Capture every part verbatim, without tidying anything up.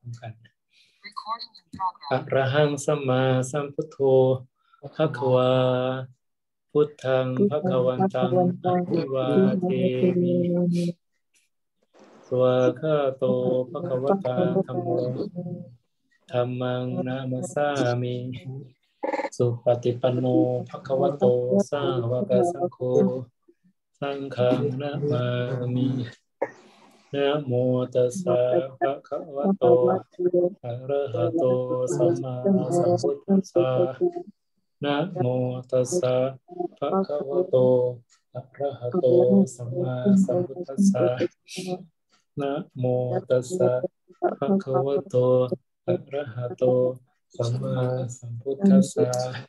กันอะระหังสัมมาสัมพุทโธภควาพุทธังภควันตังอภิวาเทมิสวากขาโตภควตาธัมโมธัมมังนามัสสามิสุปฏิปันโนภควโตสาวกสังโฆสังฆังนะมามินะโมตัสสะภะคะวะโตอะระหะโตสัมมาสัมพุทธัสสะนะโมตัสสะภะคะวะโตอะระหะโตสัมมาสัมพุทธัสสะนะโมตัสสะภะคะวะโตอะระหะโตสัมมาสัมพุทธัสสะ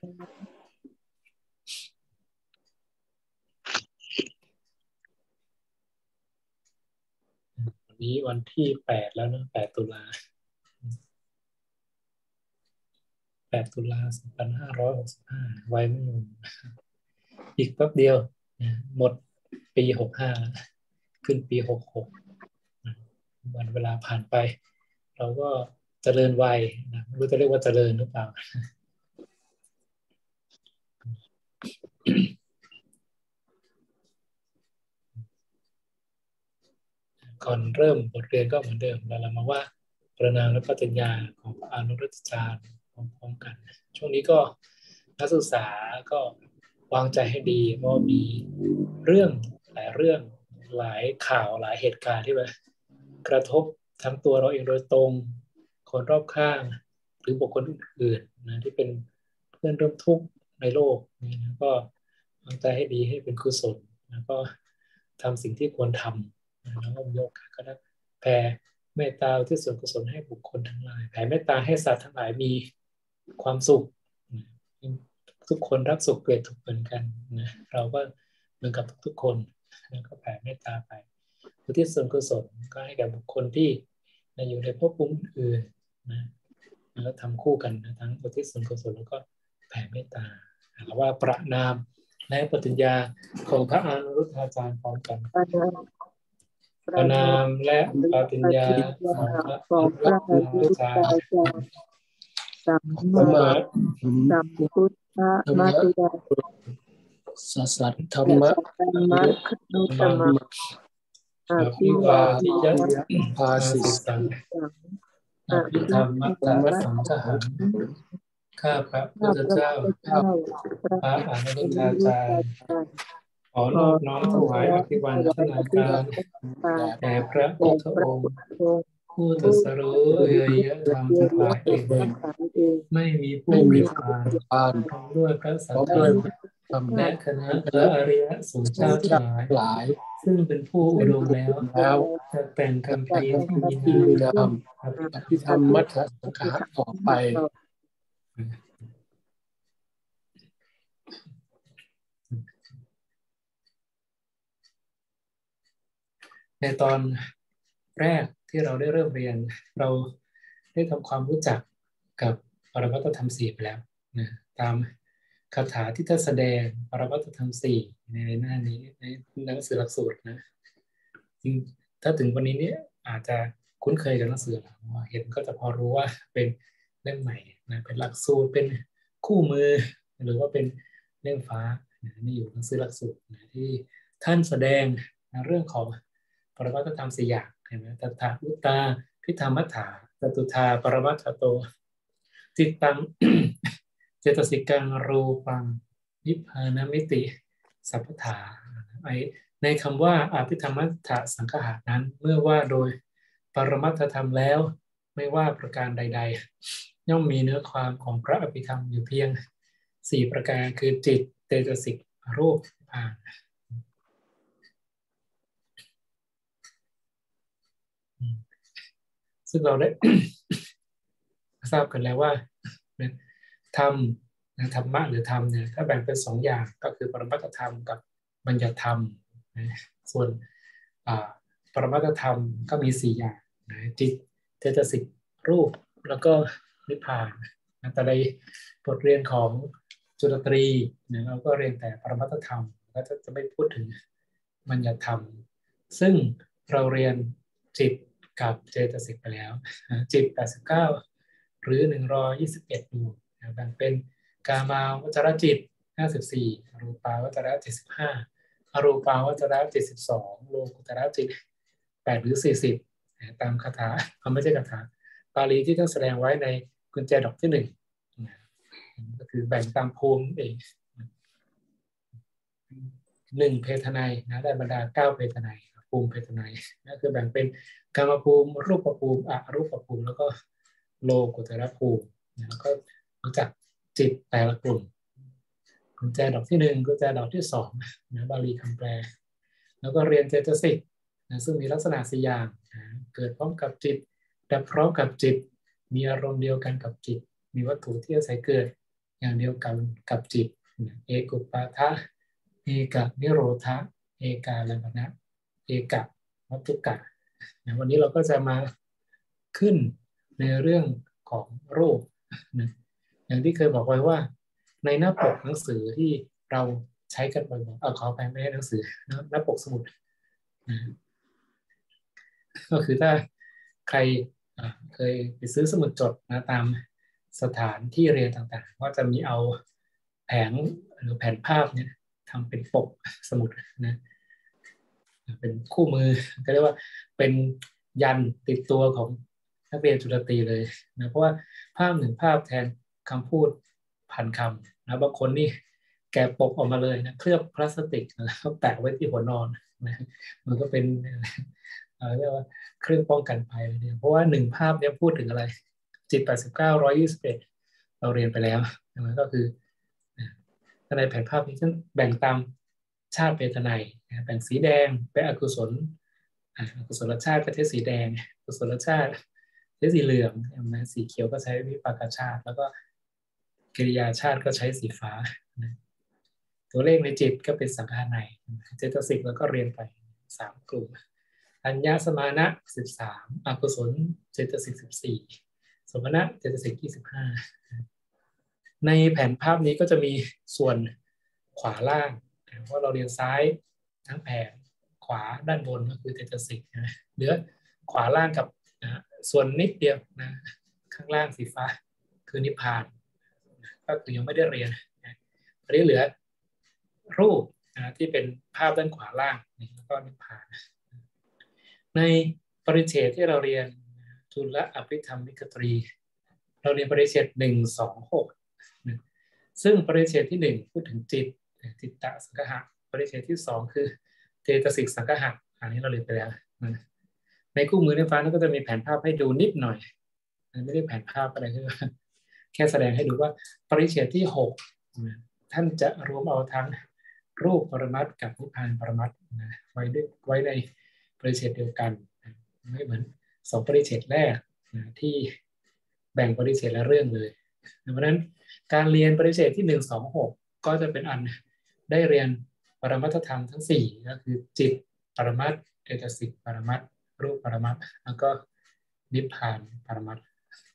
วันนี้วันที่แปดแล้วนะแปดตุลาแปดตุลาสองพันห้าร้อยหกสิบห้าไวไม่ลงอีกแป๊บเดียวหมดปีหกห้าขึ้นปีหกหกวันเวลาผ่านไปเราก็เจริญวัยนะไม่รู้จะเรียกว่าเจริญหรือเปล่าก่อนเริ่มบทเรียนก็เหมือนเดิมเรามาว่าประนามและปฏิญญาของพระอนุรุตตจารย์พร้อมๆกันช่วงนี้ก็นักศึกษาก็วางใจให้ดีเพราะมีเรื่องหลายเรื่องหลายข่าวหลายเหตุการณ์ที่มันกระทบทั้งตัวเราเองโดยตรงคนรอบข้างหรือบุคคลอื่นๆนะที่เป็นเพื่อนร่วมทุกข์ในโลกนี่นะก็วางใจให้ดีให้เป็นกุศลแล้วก็ทำสิ่งที่ควรทำนะแล้วก็มีโอกาสก็ได้แผ่เมตตาที่ส่วนกุศลให้บุคคลทั้งหลายแผ่เมตตาให้สัตว์ทั้งหลายมีความสุขทุกคนรักสุขเกลียดทุกข์เหมือนกันนะเราก็เหมือนกับทุกๆคนแล้วก็แผ่เมตตาไปอุทิศส่วนกุศลก็ให้แก่บุคคลที่อยู่ในภพภูมิอื่นนะแล้วทำคู่กันนะทั้งอุทิศส่วนกุศลแล้วก็แผ่เมตตาหรือว่าประนามและปฏิญญาของพระอนุรุตตาจารย์พร้อมกันประนามและปฏิญญาของพระอนุรุตตาจารย์สัมมาสัมพุทธะมัตติยาสัสสัทธรรมะมัคคุตมะอภิวาทิยะภาสิสังอภิธรรมตะสังฆหังข้าพระพุทธเจ้าพระอนุรุตตาจารย์ขอนอบน้อมถวายอภิวาทนาการแด่พระพุทธองค์ผู้ตรัสรู้อริยธรรมทั้งหลายเองไม่มีผู้มีพานพร้อมด้วยพระสัทธรรมและคณะพระอริยสงฆ์เจ้าทั้งหลายซึ่งเป็นผู้อุดมแล้วจะแต่งคำพีที่มีนามอภิธรรมมัทธสังฆะต่อไปในตอนแรกที่เราได้เริ่มเรียนเราได้ทำความรู้จักกับปรมัตถธรรมสี่ไปแล้วนะตามคาถาที่ท่านแสดงปรมัตถธรรมสี่ในหน้านี้ในหนังสือหลักสูตรนะจริงถ้าถึงวันนี้เนี่ยอาจจะคุ้นเคยกับหนังสือแล้วเห็นก็จะพอรู้ว่าเป็นเล่มใหม่นะเป็นหลักสูตรเป็นคู่มือหรือว่าเป็นเล่มฟ้านะนี่อยู่หนังสือหลักสูตรนะที่ท่านแสดงนะเรื่องของปรมัตถธรรมสี่อย่างเห็นไหมตถาอุตตาพิธรรมัฏฐาจตุธาปรมัตถโตจิตตัง เจตสิกังรูปังนิพพานมิติสัพพถาในคำว่าอภิธรรมัฏฐสังฆะนั้นเมื่อว่าโดยปรมัตถธรรมแล้วไม่ว่าประการใดๆย่อมมีเนื้อความของพระอภิธรรมอยู่เพียงสี่ประการคือจิตเจตสิกรูปนิพพานซึ่งเราได้ ทราบกันแล้วว่าธรรมธรรมะหรือธรรมเนี่ยถ้าแบ่งเป็นสองอย่างก็คือปรมัตถธรรมกับบัญญัติธรรมส่วนปรมัตถธรรมก็มีสี่อย่างจิตเจตสิกรูปแล้วก็นิพพานแต่ในบทเรียนของจุลตรีเนี่ยเราก็เรียนแต่ปรมัตถธรรมก็จะไม่พูดถึงบัญญัติธรรมซึ่งเราเรียนจิตกับเจตสิกไปแล้วจิตแปดสิบเก้าหรือหนึ่งร้อยยี่สิบเอ็ดดวงแบ่งเป็นกามาวจรจิตห้าสิบสี่อรูปาวจรเจ็ดสิบห้าอรูปาวจรเจ็ดสิบสองโลกุตระจิตแปดหรือสี่สิบตามคาถาเขาไม่ใช่คาถาบาลีที่ต้องแสดงไว้ในกุญแจดอกที่หนึ่งก็คือแบ่งตามภูมิเองหนึ่งเพทนัยนะได้บรรดาเก้าเพทนัยภูมิเพทนัยนั่นคือแบ่งเป็นกามภูมิรูปภูมิอรูปภูมิแล้วก็โลกุตระภูมิแล้วก็รู้จักจิตแต่ละกลุ่มกุญแจดอกที่หนึ่งกุญแจดอกที่สองนะบาลีคำแปลแล้วก็เรียนเจตสิกนะซึ่งมีลักษณะสี่อย่างนะเกิดพร้อมกับจิตดับพร้อมกับจิตมีอารมณ์เดียวกันกับจิตมีวัตถุที่อาศัยเกิดอย่างเดียวกันกับจิตเอกุปปาทะเอกะนิโรธะเอกาลัมปนะเอกะวัตถุกะนะวันนี้เราก็จะมาขึ้นในเรื่องของรูปนะอย่างที่เคยบอกไว้ว่าในหน้าปกหนังสือที่เราใช้กันบ่อยๆเอาขอไปไม่ใช่หนังสือหน้าปกสมุดนะก็คือถ้าใครเคยไปซื้อสมุดจดนะตามสถานที่เรียนต่างๆก็จะมีเอาแผงหรือแผ่นภาพเนี่ยทำเป็นปกสมุดนะเป็นคู่มือก็เรียกว่าเป็นยันติดตัวของนักเรียนจุฬาตรีเลยนะเพราะว่าภาพหนึ่งภาพแทนคำพูดพันคำนะบางคนนี่แกะปกออกมาเลยนะเคลือบพลาสติกแล้วแปะไว้ที่หัวนอนนะมันก็เป็นเรียกว่าเครื่องป้องกันภัยเลยเนี่ยเพราะว่าหนึ่งภาพเนี้ยพูดถึงอะไรจิตแปดสิบเก้า ร้อยยี่สิบเอ็ดเราเรียนไปแล้วนะก็คือในแผนภาพนี้ฉันแบ่งตามชาติเวทนัยแบ่งสีแดงเป็นอกุศลอกุศลชาติก็ใช้สีแดงอกุศลชาติใช้สีเหลืองนะสีเขียวก็ใช้วิปากชาติแล้วก็กิริยาชาติก็ใช้สีฟ้าตัวเลขในจิตก็เป็นสังขารในเจตสิกแล้วก็เรียนไปสามกลุ่มอัญญสมานะสิบสามอกุศลเจตสิกสิบสี่สมณะเจตสิกยี่สิบห้าในแผนภาพนี้ก็จะมีส่วนขวาล่างเพราะเราเรียนซ้ายทั้งแผนขวาด้านบนก็คือเจตสิกนะเหลือขวาล่างกับนะส่วนนิดเดียวนะข้างล่างสีฟ้าคือนิพพานก็คือยังไม่ได้เรียนนะอันนี้เหลือรูปนะที่เป็นภาพด้านขวาล่างแล้วก็นิพพานในปริเฉดที่เราเรียนทุลอภิธรรมิกตรีเราเรียนปริเฉดหนึ่งสองหกซึ่งปริเฉดที่หนึ่งพูดถึงจิตจิตตสังคหะปริเฉดที่สองคือเจตสิกสังคหะอันนี้เราเรียนไปแล้วในคู่มือในฟ้านั้นก็จะมีแผนภาพให้ดูนิดหน่อยไม่ได้แผนภาพอะไรคือแค่แสดงให้ดูว่าปริเฉดที่หกท่านจะรวมเอาทั้งรูปปรมัตถ์กับนิพพานปรมัตถ์ไว้ด้วยไว้ในปริเฉดเดียวกันไม่เหมือนสองปริเฉดแรกที่แบ่งปริเฉดละเรื่องเลยเพราะนั้นการเรียนปริเฉดที่หนึ่งสองหกก็จะเป็นอันได้เรียนปรมัตถธรรมทั้งสี่ก็คือจิตปรมัตถ์เจตสิกปรมัตถ์รูปปรมัตถ์แล้วก็นิพพานปรมัตถ์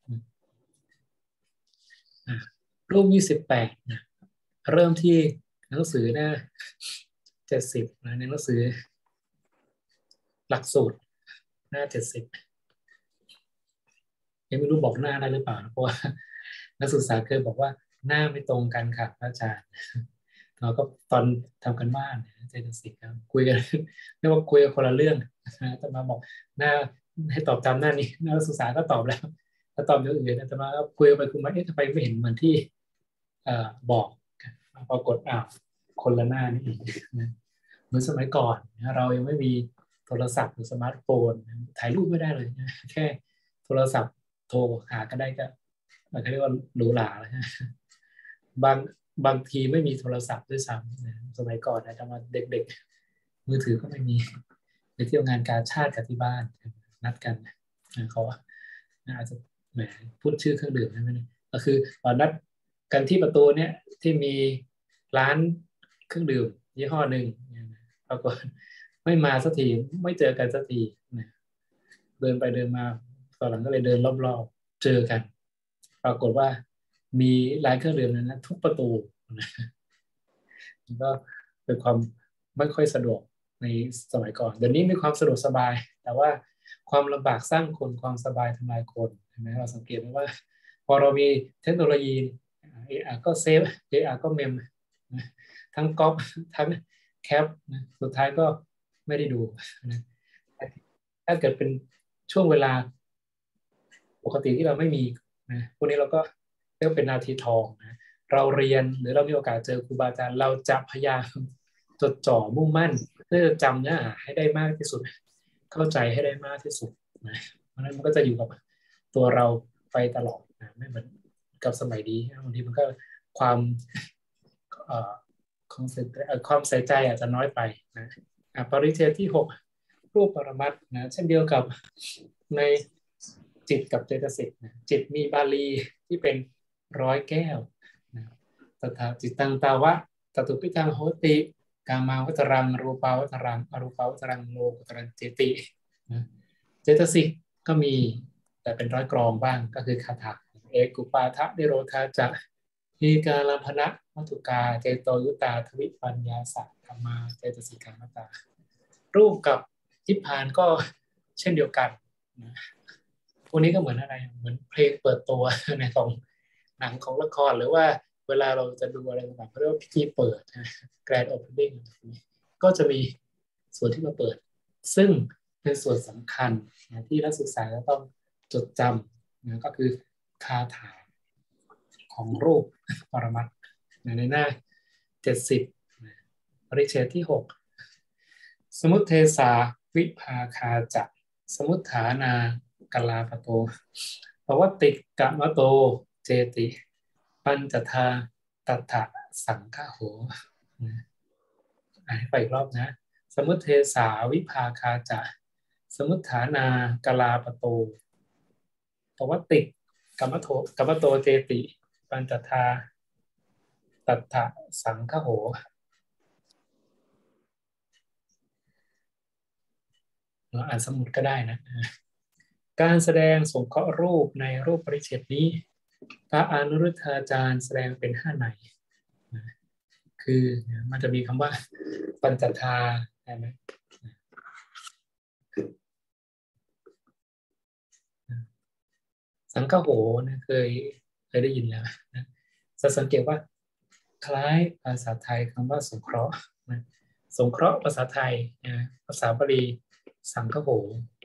รูปยี่สิบแปดนะเริ่มที่หนังสือหน้าเจ็ดสิบนะในหนังสือหลักสูตรหน้าเจ็ดสิบยังไม่รู้บอกหน้าได้หรือเปล่าเพราะว่านักศึกษาเคยบอกว่าหน้าไม่ตรงกันค่ะอาจารย์เราก็ตอนทำกันบ้านเจตสิกคุยกันเรียกว่าคุยกันคนละเรื่องนะแต่มาบอกหน้าให้ตอบตามหน้านี้นักศึกษาก็ตอบแล้วถ้าตอบอย่างอื่นแต่มาคุยไปคุยมาเอ๊ะทำไมไม่เห็นเหมือนที่บอกปรากฏอ้าวคนละหน้านี่เองนะเหมือนสมัยก่อนเรายังไม่มีโทรศัพท์หรือสมาร์ทโฟนถ่ายรูปไม่ได้เลยนะแค่โทรศัพท์โทรหาก็ได้ก็เขาเรียกว่าหรูหราแล้วบางบางทีไม่มีโทรศัพท์ด้วยซ้ำสมัยก่อนนะจะมาเด็กๆมือถือก็ไม่มีไปเที่ยวงานกาชาติกับที่บ้านนัดกันเขาอาจจะแหมพูดชื่อเครื่องดื่มได้ไหมก็คือตอนนัดกันที่ประตูเนี่ยที่มีร้านเครื่องดื่มยี่ห้อหนึ่งปรากฏไม่มาสักทีไม่เจอกันสักทีเดินไปเดินมาตอนหลังก็เลยเดินรอบๆเจอกันปรากฏว่ามีร้านเครื่องดื่มนั้นนะทุกประตูก็เป็นความไม่ค่อยสะดวกในสมัยก่อนเดี๋ยวนี้มีความสะดวกสบายแต่ว่าความลำบากสร้างคนความสบายทำลายคนเห็นไหมเราสังเกตไหมว่าพอเรามีเทคโนโลยีเออาร์ก็เซฟเออาร์ก็เมมทั้งก๊อปทั้งแคปนะสุดท้ายก็ไม่ได้ดูนะถ้าเกิดเป็นช่วงเวลาปกติที่เราไม่มีนะพวกนี้เราก็เรียกเป็นนาทีทองนะเราเรียนหรือเรามีโอกาสเจอครูบาอาจารย์เราจะพยายามจดจ่อมุ่งมั่นเพื่อจำเนื้อหาให้ได้มากที่สุดเข้าใจให้ได้มากที่สุดนะเพราะนั้นมันก็จะอยู่กับตัวเราไปตลอดนะไม่เหมือนกับสมัยนี้บางทีมันก็ความเอ่อความใส่ใจอาจจะน้อยไปนะปริเชตที่หกรูปปรมัตถ์นะเช่นเดียวกับในจิตกับเจตสิกนะจิตมีบาลีที่เป็นร้อยแก้วนะตถาจิตตังตาวะตตุปิตังโหติกามาวัตรังรูปาวัตรังอรูปาวัตรังโลกุตรังเจตินะเจตสิกก็มีแต่เป็นร้อยกรองบ้างก็คือคาถาเอกุปาทะนิโรธาจะทีกาลพนะมัตุกาเจโตยุตาทวิปัญญาสัตธรรมาเจตสิกามตารูปกับนิพพานก็เช่นเดียวกันนะพวกนี้ก็เหมือนอะไรเหมือนเพลงเปิดตัวในของหนังของละครหรือว่าเวลาเราจะดูอะไรต่างๆเขาเรียกว่าพิธีเปิดนะ Grand Opening ก็จะมีส่วนที่มาเปิดซึ่งเป็นส่วนสำคัญนะที่นักศึกษาจะต้องจดจำนะก็คือคาถาของรูปปรมัตถ์ในหน้าเจ็ดสิบปริเชตที่หกสมุทเทสาวิภาคาจะสมุทฐานากลาปโตปวัตติกะมะโตเจติปัญจทาตัฏฐะสังฆโหอ่านไปอีกรอบนะสมุทเทสาวิภาคาจะสมุทฐานากลาปโตปวัตติกะมะโตกะมะโตเจติปัญจทาตัฏฐะสังฆโหเราอ่านสมุดก็ได้นะการแสดงสงเคราะห์รูปในรูปปริเฉดนี้พระอนุรุทธาจารย์แสดงเป็นห้าในคือมันจะมีคำว่าปัญจทาใช่ไหมสังฆโหนะเคยเคยได้ยินแล้วนะจะสังเกตว่าคล้ายภาษาไทยคำว่าสงเคราะห์นะสงเคราะห์ภาษาไทยนะภาษาบาลีสังฆโห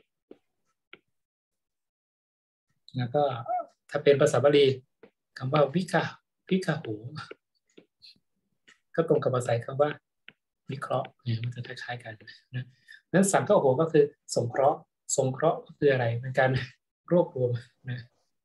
แล้วก็ถ้าเป็นภาษาบาลีคำว่าวิกะวิกะโหก็ตรงกับภาษาคำว่าวิเคราะห์เนี่ยมันจะคล้ายๆกันนะนั้นสังฆโหก็คือสงเคราะห์สงเคราะห์คืออะไรเป็นการรวบรวมนะ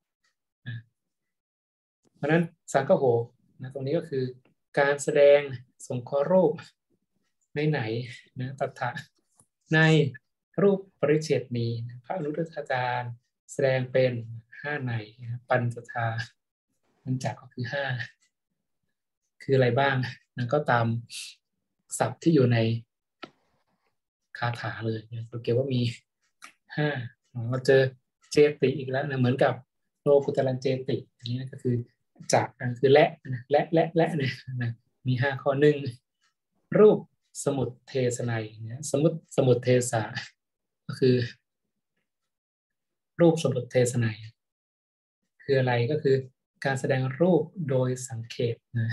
เพราะนั้นสังฆโหนะตรงนี้ก็คือการแสดงสงเคราะห์รูปในไหนนะตัฏฐะในรูปปริเฉดนี้พระอนุรุทธาจารย์แสดงเป็นห้าในปัญจทาปัญจก็คือห้าคืออะไรบ้างนั่นก็ตามศัพท์ที่อยู่ในคาถาเลยเราเก็บว่ามีห้าเราเจอเจติอีกแล้วนะเหมือนกับโลกุตรังเจติอันนี้นะก็คือจากนั่นคือและและและและเนี่ยนะมีห้าข้อหนึ่งรูปสมุทเทศนัยเนี่ยสมุทสมุทเทสาก็คือรูปสมุทเทศนัยคืออะไรก็คือการแสดงรูปโดยสังเขปนะ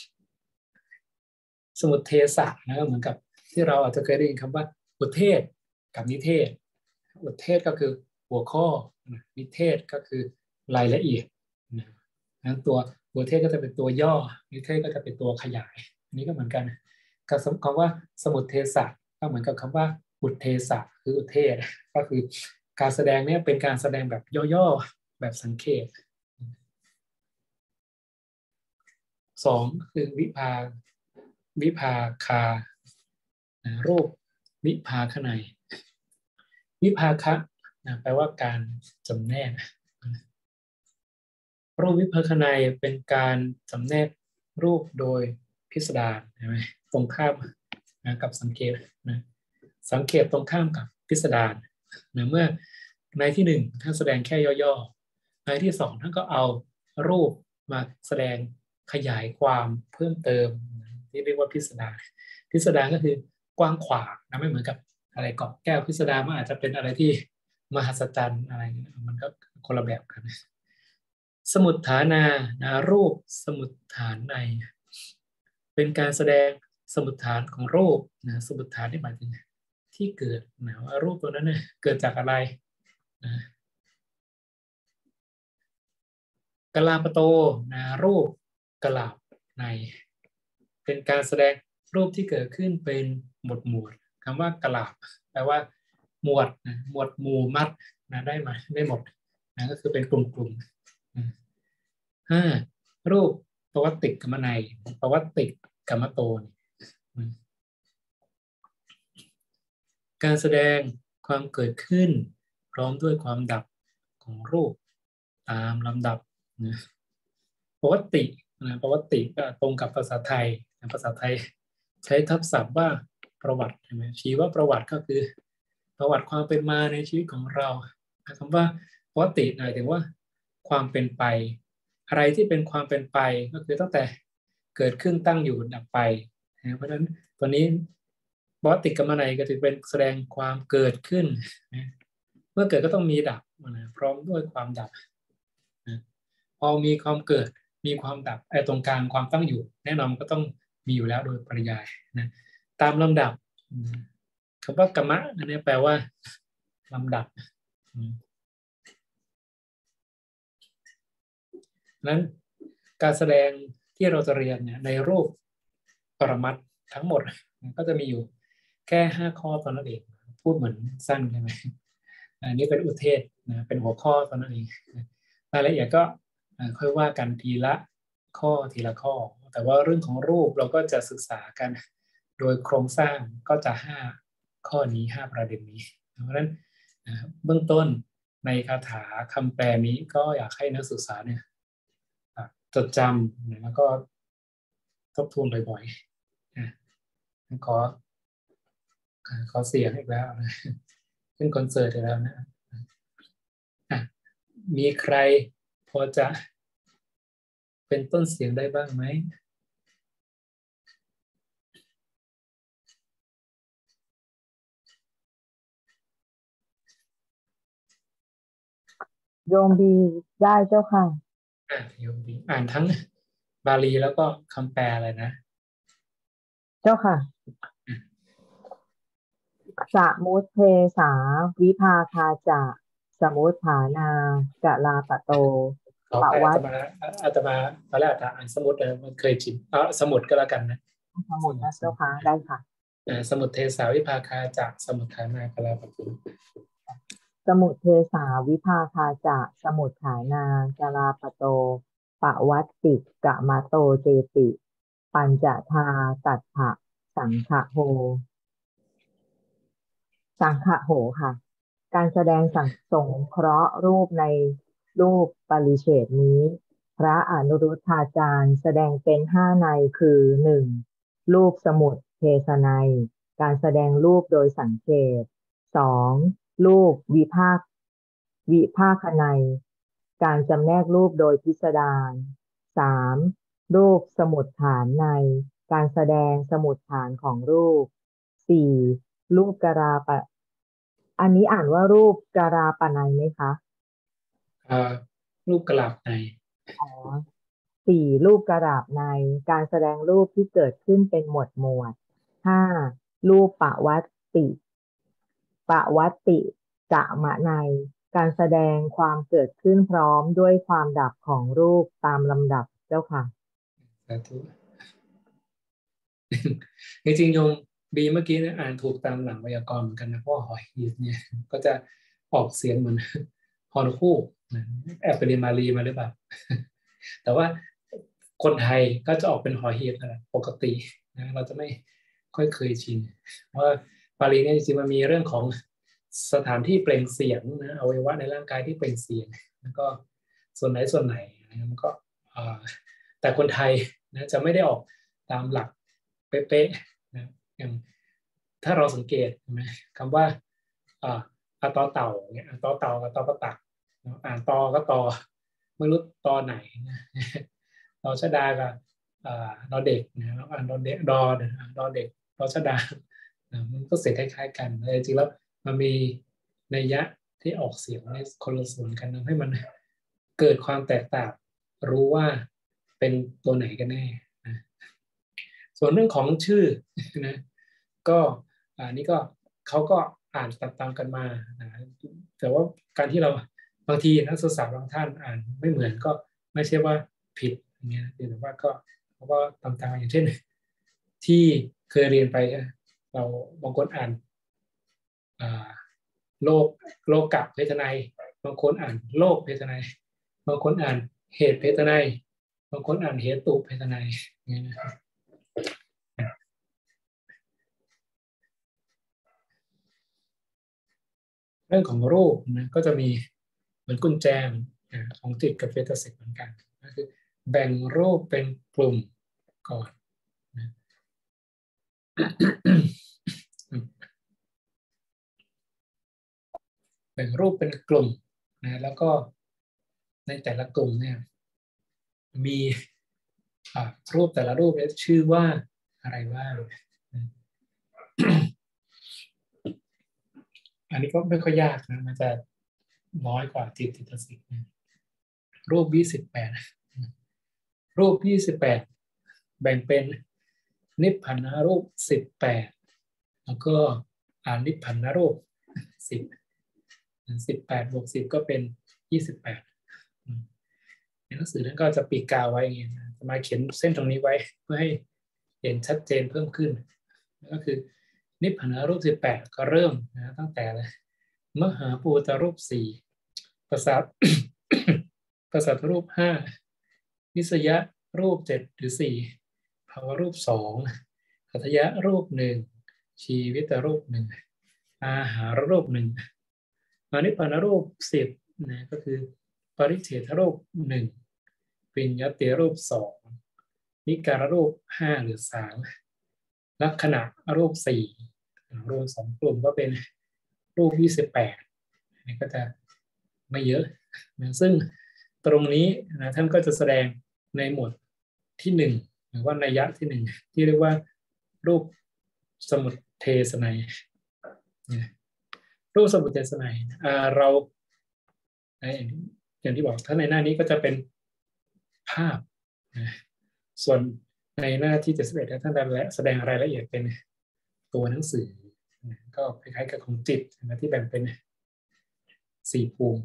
สมุทเทศะนะก็เหมือนกับที่เราอาจจะเคยได้ยินคำว่าอุเทศกับนิเทศอุเทศก็คือหัวข้อนิเทศก็คือรายละเอียดนะตัวอุเทศก็จะเป็นตัวย่อนิเทศก็จะเป็นตัวขยายอันนี้ก็เหมือนกันกับคำว่าสมุทเทศะก็เหมือนกับคำว่าอุเทศะคืออุเทศก็คือการแสดงนี้เป็นการแสดงแบบย่อๆแบบสังเขปสองคือวิภาวิภาคารูปวิภาคในวิภาคะนะแปลว่าการจำแนกรูปวิภาคในเป็นการจำแนกรูปโดยพิสดารใช่ไหมตรงข้ามนะกับสังเขปนะสังเขปตรงข้ามกับพิสดารนะเมื่อในที่หนึ่งท่านแสดงแค่ย่อๆในที่สองท่านก็เอารูปมาแสดงขยายความเพิ่มเติมที่เรียกว่าพิสดารพิสดารก็คือกว้างขวางนะไม่เหมือนกับอะไรเกาะแก้วพิสดารมันอาจจะเป็นอะไรที่มหัศจรรย์อะไรมันก็คนละแบบกันสมุฏฐานานะรูปสมุฏฐานในเป็นการแสดงสมุฏฐานของรูปนะสมุฏฐานที่หมายถึงที่เกิดนะว่ารูปตัวนั้นเนี่ยเกิดจากอะไรนะกลาปโตนะรูปกลาบในเป็นการแสดงรูปที่เกิดขึ้นเป็นหมวดหมู่คำว่ากลาบแปลว่าหมวดนะหมวดหมู่มัดนะได้มาได้หมดนะก็คือเป็นกลุ่มๆห้ารูปปวัตติกรรมนัยปวัตติกรรมโตการแสดงความเกิดขึ้นพร้อมด้วยความดับของรูปตามลำดับนะปวัตตินะปวัตติก็ตรงกับภาษาไทยนะภาษาไทยใช้ทับศัพท์ว่าประวัติใช่ไหมชี้ว่าประวัติก็คือประวัติความเป็นมาในชีวิตของเราคำว่าปวัตติหมายถึงว่าความเป็นไปอะไรที่เป็นความเป็นไปก็คือตั้งแต่เกิดขึ้นตั้งอยู่ดับไปนะเพราะฉะนั้นตัวนี้ปวัตติกรรมนัยก็ถือเป็นแสดงความเกิดขึ้นนะเมื่อเกิดก็ต้องมีดับนะพร้อมด้วยความดับนะพอมีความเกิดมีความดับไอ้ตรงกลางความตั้งอยู่แน่นอนก็ต้องมีอยู่แล้วโดยปริยายนะตามลำดับคำว่ากรรมะอันนี้แปลว่าลำดับนั้นการแสดงที่เราจะเรียนเนี่ยในรูปปรมัตถ์ทั้งหมดก็จะมีอยู่แค่ห้าข้อตอนนั้นเองพูดเหมือนสั้นใช่ไหมอันนี้เป็นอุเทศนะเป็นหัวข้อตอนนั้นเองรายละเอียดก็ค่อยว่ากันทีละข้อทีละข้อแต่ว่าเรื่องของรูปเราก็จะศึกษากันโดยโครงสร้างก็จะห้าข้อนี้ห้าประเด็นนี้เพราะฉะนั้นเบื้องต้นในคาถาคำแปลนี้ก็อยากให้นักศึกษาเนี่ยจดจำแล้วก็ทบทวนบ่อยๆขอขอเสียงอีกแล้วขึ้นคอนเสิร์ตอีกแล้วนะมีใครพอจะเป็นต้นเสียงได้บ้างไหมโยมบีได้เจ้าค่ะอ่าโยมบีอ่านทั้งบาลีแล้วก็คำแปลอะไรนะเจ้าค่ะสมุทเทสาวิภาคาจะสมุทฐานากะลาปะโตปะวัตมาอาตมาตอนแรกอ่านสมุดเลยมันเคยชินเอาสมุดก็แล้วกันนะสมุดนะเจ้าค่ะได้ค่ะสมุทเทสาวิภาคาจะสมุทฐานากะลาปะโตสมุทเทสาวิภาคาจะสมุทฐานากะลาปะโตปะวัตติกะมาโตเจติปัญจทาตัฏฐะสังขะโหสังขะโหค่ะการแสดงสังสงเคราะห์รูปในรูปปริเฉดนี้พระอนุรุทธาจารย์แสดงเป็นห้าในคือหนึ่งรูปสมุดเทศนัยการแสดงรูปโดยสังเกตสองรูปวิภาควิภาคนัยการจำแนกรูปโดยพิสดารสามรูปสมุดฐานในการแสดงสมุดฐานของรูปสี่รูปกราปะอันนี้อ่านว่ารูปกราปนัยไหมคะอ่ารูปกราบในอ๋อสี่รูปกราบในการแสดงรูปที่เกิดขึ้นเป็นหมวดหมวดห้ารูปปวัตติปวัตติกะมะในการแสดงความเกิดขึ้นพร้อมด้วยความดับของรูปตามลำดับเจ้าค่ะสาธุจริงๆโยมบีเมื่อกี้เนี่ยอ่านถูกตามหลังไวยากรณ์เหมือนกันนะเพราะหอยหีบเนี่ยก็จะออกเสียงเหมือนฮอนคู่แอบไปเรียนมาลีมาหรือเปล่าแต่ว่าคนไทยก็จะออกเป็นหอยหีบนะปกตินะเราจะไม่ค่อยเคยชินเพราะว่าบาลีเนี่ยจริงๆมันมีเรื่องของสถานที่เปล่งเสียงนะอวัยวะในร่างกายที่เปล่งเสียงแล้วก็ส่วนไหนส่วนไหนมันก็แต่คนไทยนะจะไม่ได้ออกตามหลักเป๊ะๆนะอย่างถ้าเราสังเกตใช่ไหมคำว่าอ่าอะตอเต่าเนี่ยอะตอเต่ากับตอประตักอ่านตอก็ตอไม่รู้ตอไหนนะตอชดากับอ่าดอเด็กนะอ่านดอเด็กดอดอเด็กดอชดามันก็เสียงคล้ายๆกันจริงๆแล้วมันมีนัยยะที่ออกเสียงในคนละส่วนกันทำให้มันเกิดความแตกต่างรู้ว่าเป็นตัวไหนกันแน่นะส่วนเรื่องของชื่อนะก็อันนี้ก็เขาก็อ่านตามๆกันมานะแต่ว่าการที่เราบางทีนักศึกษาบางท่านอ่านไม่เหมือนก็ไม่ใช่ว่าผิดอย่างเงี้ยแต่ว่าก็เขาก็ตามๆอย่างเช่นที่เคยเรียนไปเราบางคนอ่านโลกโลกกับเพทนัยบางคนอ่านโลกเพทนัยบางคนอ่านเหตุเพทนัยบางคนอ่านเหตุเพทนัยอย่างเงี้ยนะครับเรื่องของรูปนะก็จะมีเหมือนกุญแจของจิตกับเจตสิกเหมือนกันก็คือแบ่งรูปเป็นกลุ่มก่อนนะแบ่งรูปเป็นกลุ่มนะแล้วก็ในแต่ละกลุ่มเนี่ยมีรูปแต่ละรูปเนี่ยชื่อว่าอะไรบ้างอันนี้ก็ไม่ค่อยยากนะมันจะน้อยกว่าจิตจิตสิกรูปยี่สิบแปดรูปยี่สิบแปดแบ่งเป็นนิพพานรูปสิบแปดแล้วก็อานิพพานรูปสิบสิบแปดบวกสิบก็เป็นยี่สิบแปดในหนังสือนั้นก็จะปีกกาวไว้อย่างเงี้ยจะมาเขียนเส้นตรงนี้ไว้เพื่อให้เห็นชัดเจนเพิ่มขึ้นก็คือนิพพานรูปสิบแปดก็เริ่มนะตั้งแต่มหาภูตรูปสี่ประสาทประสาทรูปห้าวิสยะรูปเจ็ดหรือสี่ภาวรูปสองอัตยะรูปหนึ่งชีวิตรูปหนึ่งอาหารรูปหนึ่งอนิพพานรูปสิบนะก็คือปริเฉทรูปหนึ่งวิญญาติรูปสองนิการรูปห้าหรือสามลักษณะรูปสี่รวมสองกลุ่มก็เป็นรูปยี่สิบแปดนี่ก็จะไม่เยอะนะซึ่งตรงนี้นะท่านก็จะแสดงในหมวดที่หนึ่งหรือว่านัยยะที่หนึ่งที่เรียกว่ารูปสมุทเทศนัยรูปสมุทเทศนัยเราอย่างที่บอกถ้าในหน้านี้ก็จะเป็นภาพส่วนในหน้าที่เจ็ดสิบเอ็ดท่านแสดงรายละเอียดเป็นตัวหนังสือก็คล้ายๆกับของจิตนะที่แบ่งเป็นสี่ภูมิ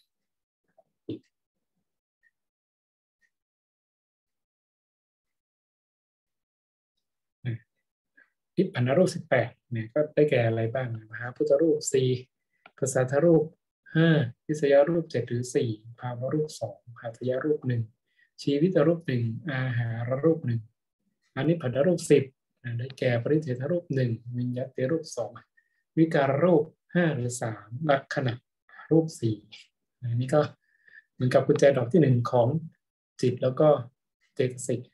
นิพพานรูปสิบแปดเนี่ยก็ได้แก่อะไรบ้างมหาพุทธรูปสี่ภาษาทรูปห้าวิสยารูปเจ็ดหรือสี่ภาวรูปสองหัตถยรูปหนึ่งชีวิตรูปหนึ่งอาหารรูปหนึ่งอนิพพานรูปสิบได้แก่ปริเฉทรูปหนึ่งวิญญาติรูปสองวิการรูปห้าหรือสามลักษณะรูปสี่อันนี้ก็เหมือนกับกุญแจดอกที่หนึ่งของจิตแล้วก็เจตสิก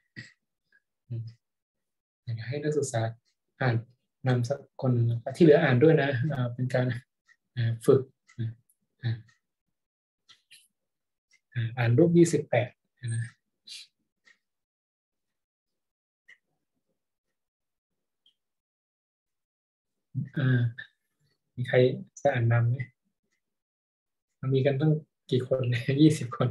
อยากให้นักศึกษาอ่านนำสักคนที่เหลืออ่านด้วยนะเป็นการฝึกอ่านรูปยี่สิบแปดนะมีใครจะอ่านนำไหมมีกันตั้งกี่คนยี่สิบคน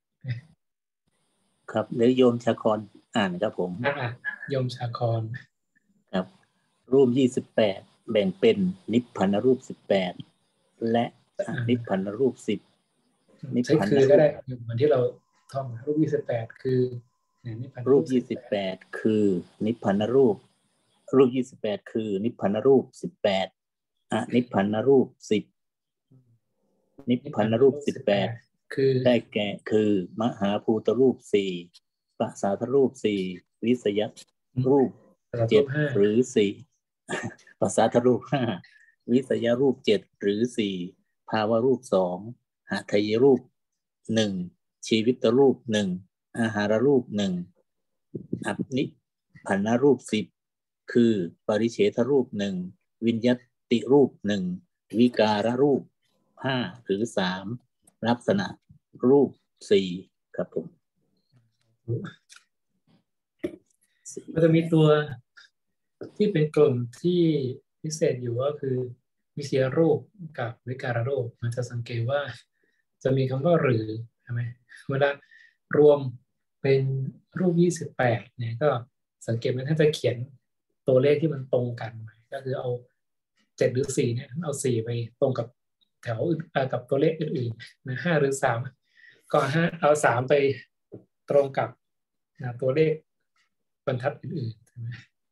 ครับหรือโยมชาครอ่านครับผมอ่าโยมชาครครับรูปยี่สิบแปดแบ่งเป็นนิพพานรูปสิบแปดและนิพพานรูปสิบนิพพานคือก็ได้เหมือนที่เราท่องรูปยี่สิบแปดคือรูปยี่สิบแปดคือนิพพานรูปรูปยี่สิบแปดคือนิพพานรูปสิบแปดอนิพพานรูปสิบนิพพานรูปสิบแปดคือได้แก่คือมหาภูตรูปสี่ปัสสาทรูปสี่วิสยรูปเจ็ดหรือสี่ปัสสาทรูปห้าวิสยรูปเจ็ดหรือสี่ภาวรูปสองหัตถยรูปหนึ่งชีวิตรูปหนึ่งอาหารรูปหนึ่งอนิพพานรูปสิบคือปริเฉทรูปหนึ่งวิญญาติรูปหนึ่งวิการรูปห้าหรือสามลักษณะรูปสี่ครับผมมันจะมีตัวที่เป็นกลุ่มที่พิเศษอยู่ก็คือวิเชียรูปกับวิการรูปมันจะสังเกตว่าจะมีคำว่าหรือใช่ไหมเวลารวมเป็นรูปยี่สิบแปดเนี่ยก็สังเกตว่าถ้าจะเขียนตัวเลขที่มันตรงกันก็คือเอาเจ็ดหรือสี่เนี่ยเอาสี่ไปตรงกับแถวกับตัวเลขอื่นๆนะห้าหรือสามก็ห้าเอาสามไปตรงกับนะตัวเลขบรรทัดอื่นๆใช่ไหม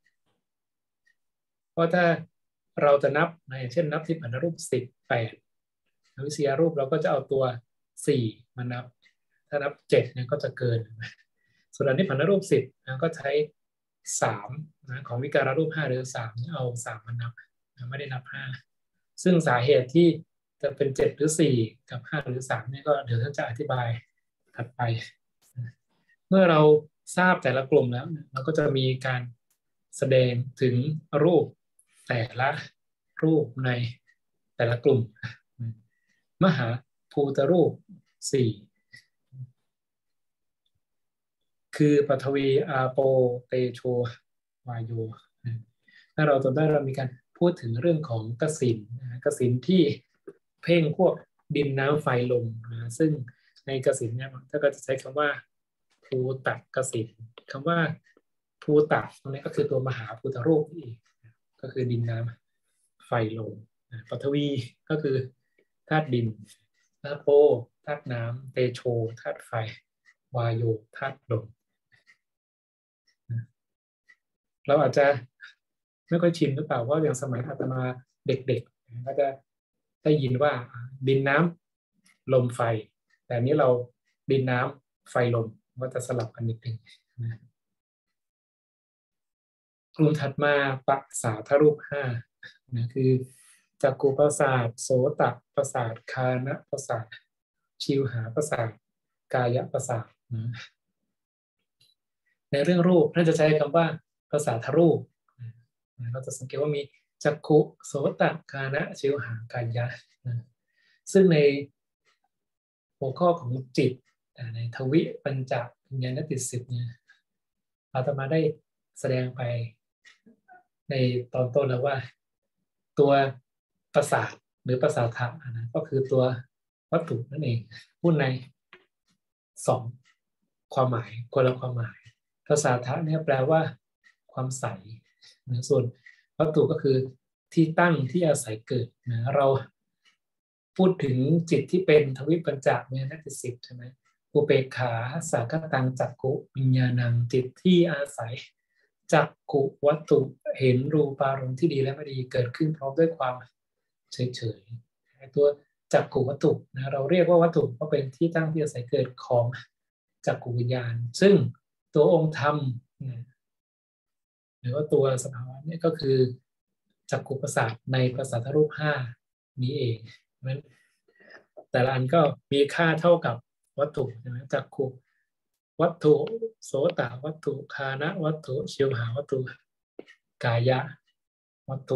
เพราะถ้าเราจะนับนะเช่นนับที่พันธรูปสิบแปดวิเชียรูปเราก็จะเอาตัวสี่มานับถ้านับเจ็ดเนี่ยก็จะเกินส่วนอันที่พันธรูปสิบนะก็ใช้สามนะของวิการรูปห้าหรือสามเอาสามมานับนะไม่ได้นับห้าซึ่งสาเหตุที่จะเป็นเจ็ดหรือสี่กับห้าหรือสามเนี่ยก็เดี๋ยวท่านจะอธิบายถัดไปเมื่อเราทราบแต่ละกลุ่มแล้วเราก็จะมีการแสดงถึงรูปแต่ละรูปในแต่ละกลุ่มมหาภูตรูปสี่คือปฐวีอาโปเตโชวายโยถ้าเราจำได้เรามีการพูดถึงเรื่องของกสิณกสิณที่เพ่งพวกดินน้ำไฟลมนะซึ่งในกสิณเนี่ยถ้าก็จะใช้คำว่าภูตกสิณคำว่าภูตะตรงนี้ก็คือตัวมหาภูตรูปอีกก็คือดินน้ำไฟลมปฐวีก็คือธาตุดินอาโปธาตุน้ำเตโชธาตุไฟวายโยธาตุลมเราอาจจะไม่ค่อยชินหรือเปล่าว่าอย่างสมัยอาตมาเด็กๆก็จะได้ยินว่าดินน้ำลมไฟแต่นี้เราดินน้ำไฟลมก็จะสลับกันนิดนึงนะกลุ่มถัดมาปัสสาทรูปห้านะคือจักขุประสาทโสตประสาทคานะประสาทชิวหาประสาทกายประสาทนะในเรื่องรูปท่านจะใช้คำว่าประสาทรูปเราจะสังเกตว่ามีจักขุโสตคานะชิวหากายะนะซึ่งในหัวข้อของจิตในทวิปัญจวิญญาณติสิบเนี่ยอาตมาได้แสดงไปในตอนต้นแล้วว่าตัวประสาทหรือประสาทะนะก็คือตัววัตถุนั่นเองพูดในสองความหมายคนละความหมายประสาทะเนี่ยแปลว่าความใสนะส่วนวัตถุก็คือที่ตั้งที่อาศัยเกิดนะเราพูดถึงจิตที่เป็นทวิปัญจวิญญาณติสิบใช่ไหมอุเบกขาสักตังจักขุวิญญาณังจิตที่อาศัยจักขุวัตถุเห็นรูปารมณ์ที่ดีและไม่ดีเกิดขึ้นพร้อมด้วยความเฉยๆตัวจักขุวัตถุนะเราเรียกว่าวัตถุเพราะเป็นที่ตั้งที่อาศัยเกิดของจักขุวิญญาณซึ่งตัวองค์ธรรมหรือว่าตัวสภาวะนี้ก็คือจักขุประสาทในประสาทรูปห้านี้เองเพราะฉะนั้นแต่ละอันก็มีค่าเท่ากับวัตถุใช่ไหมจักขุวัตถุโสตวัตถุคานะวัตถุชิวหาวัตถุกายะวัตถุ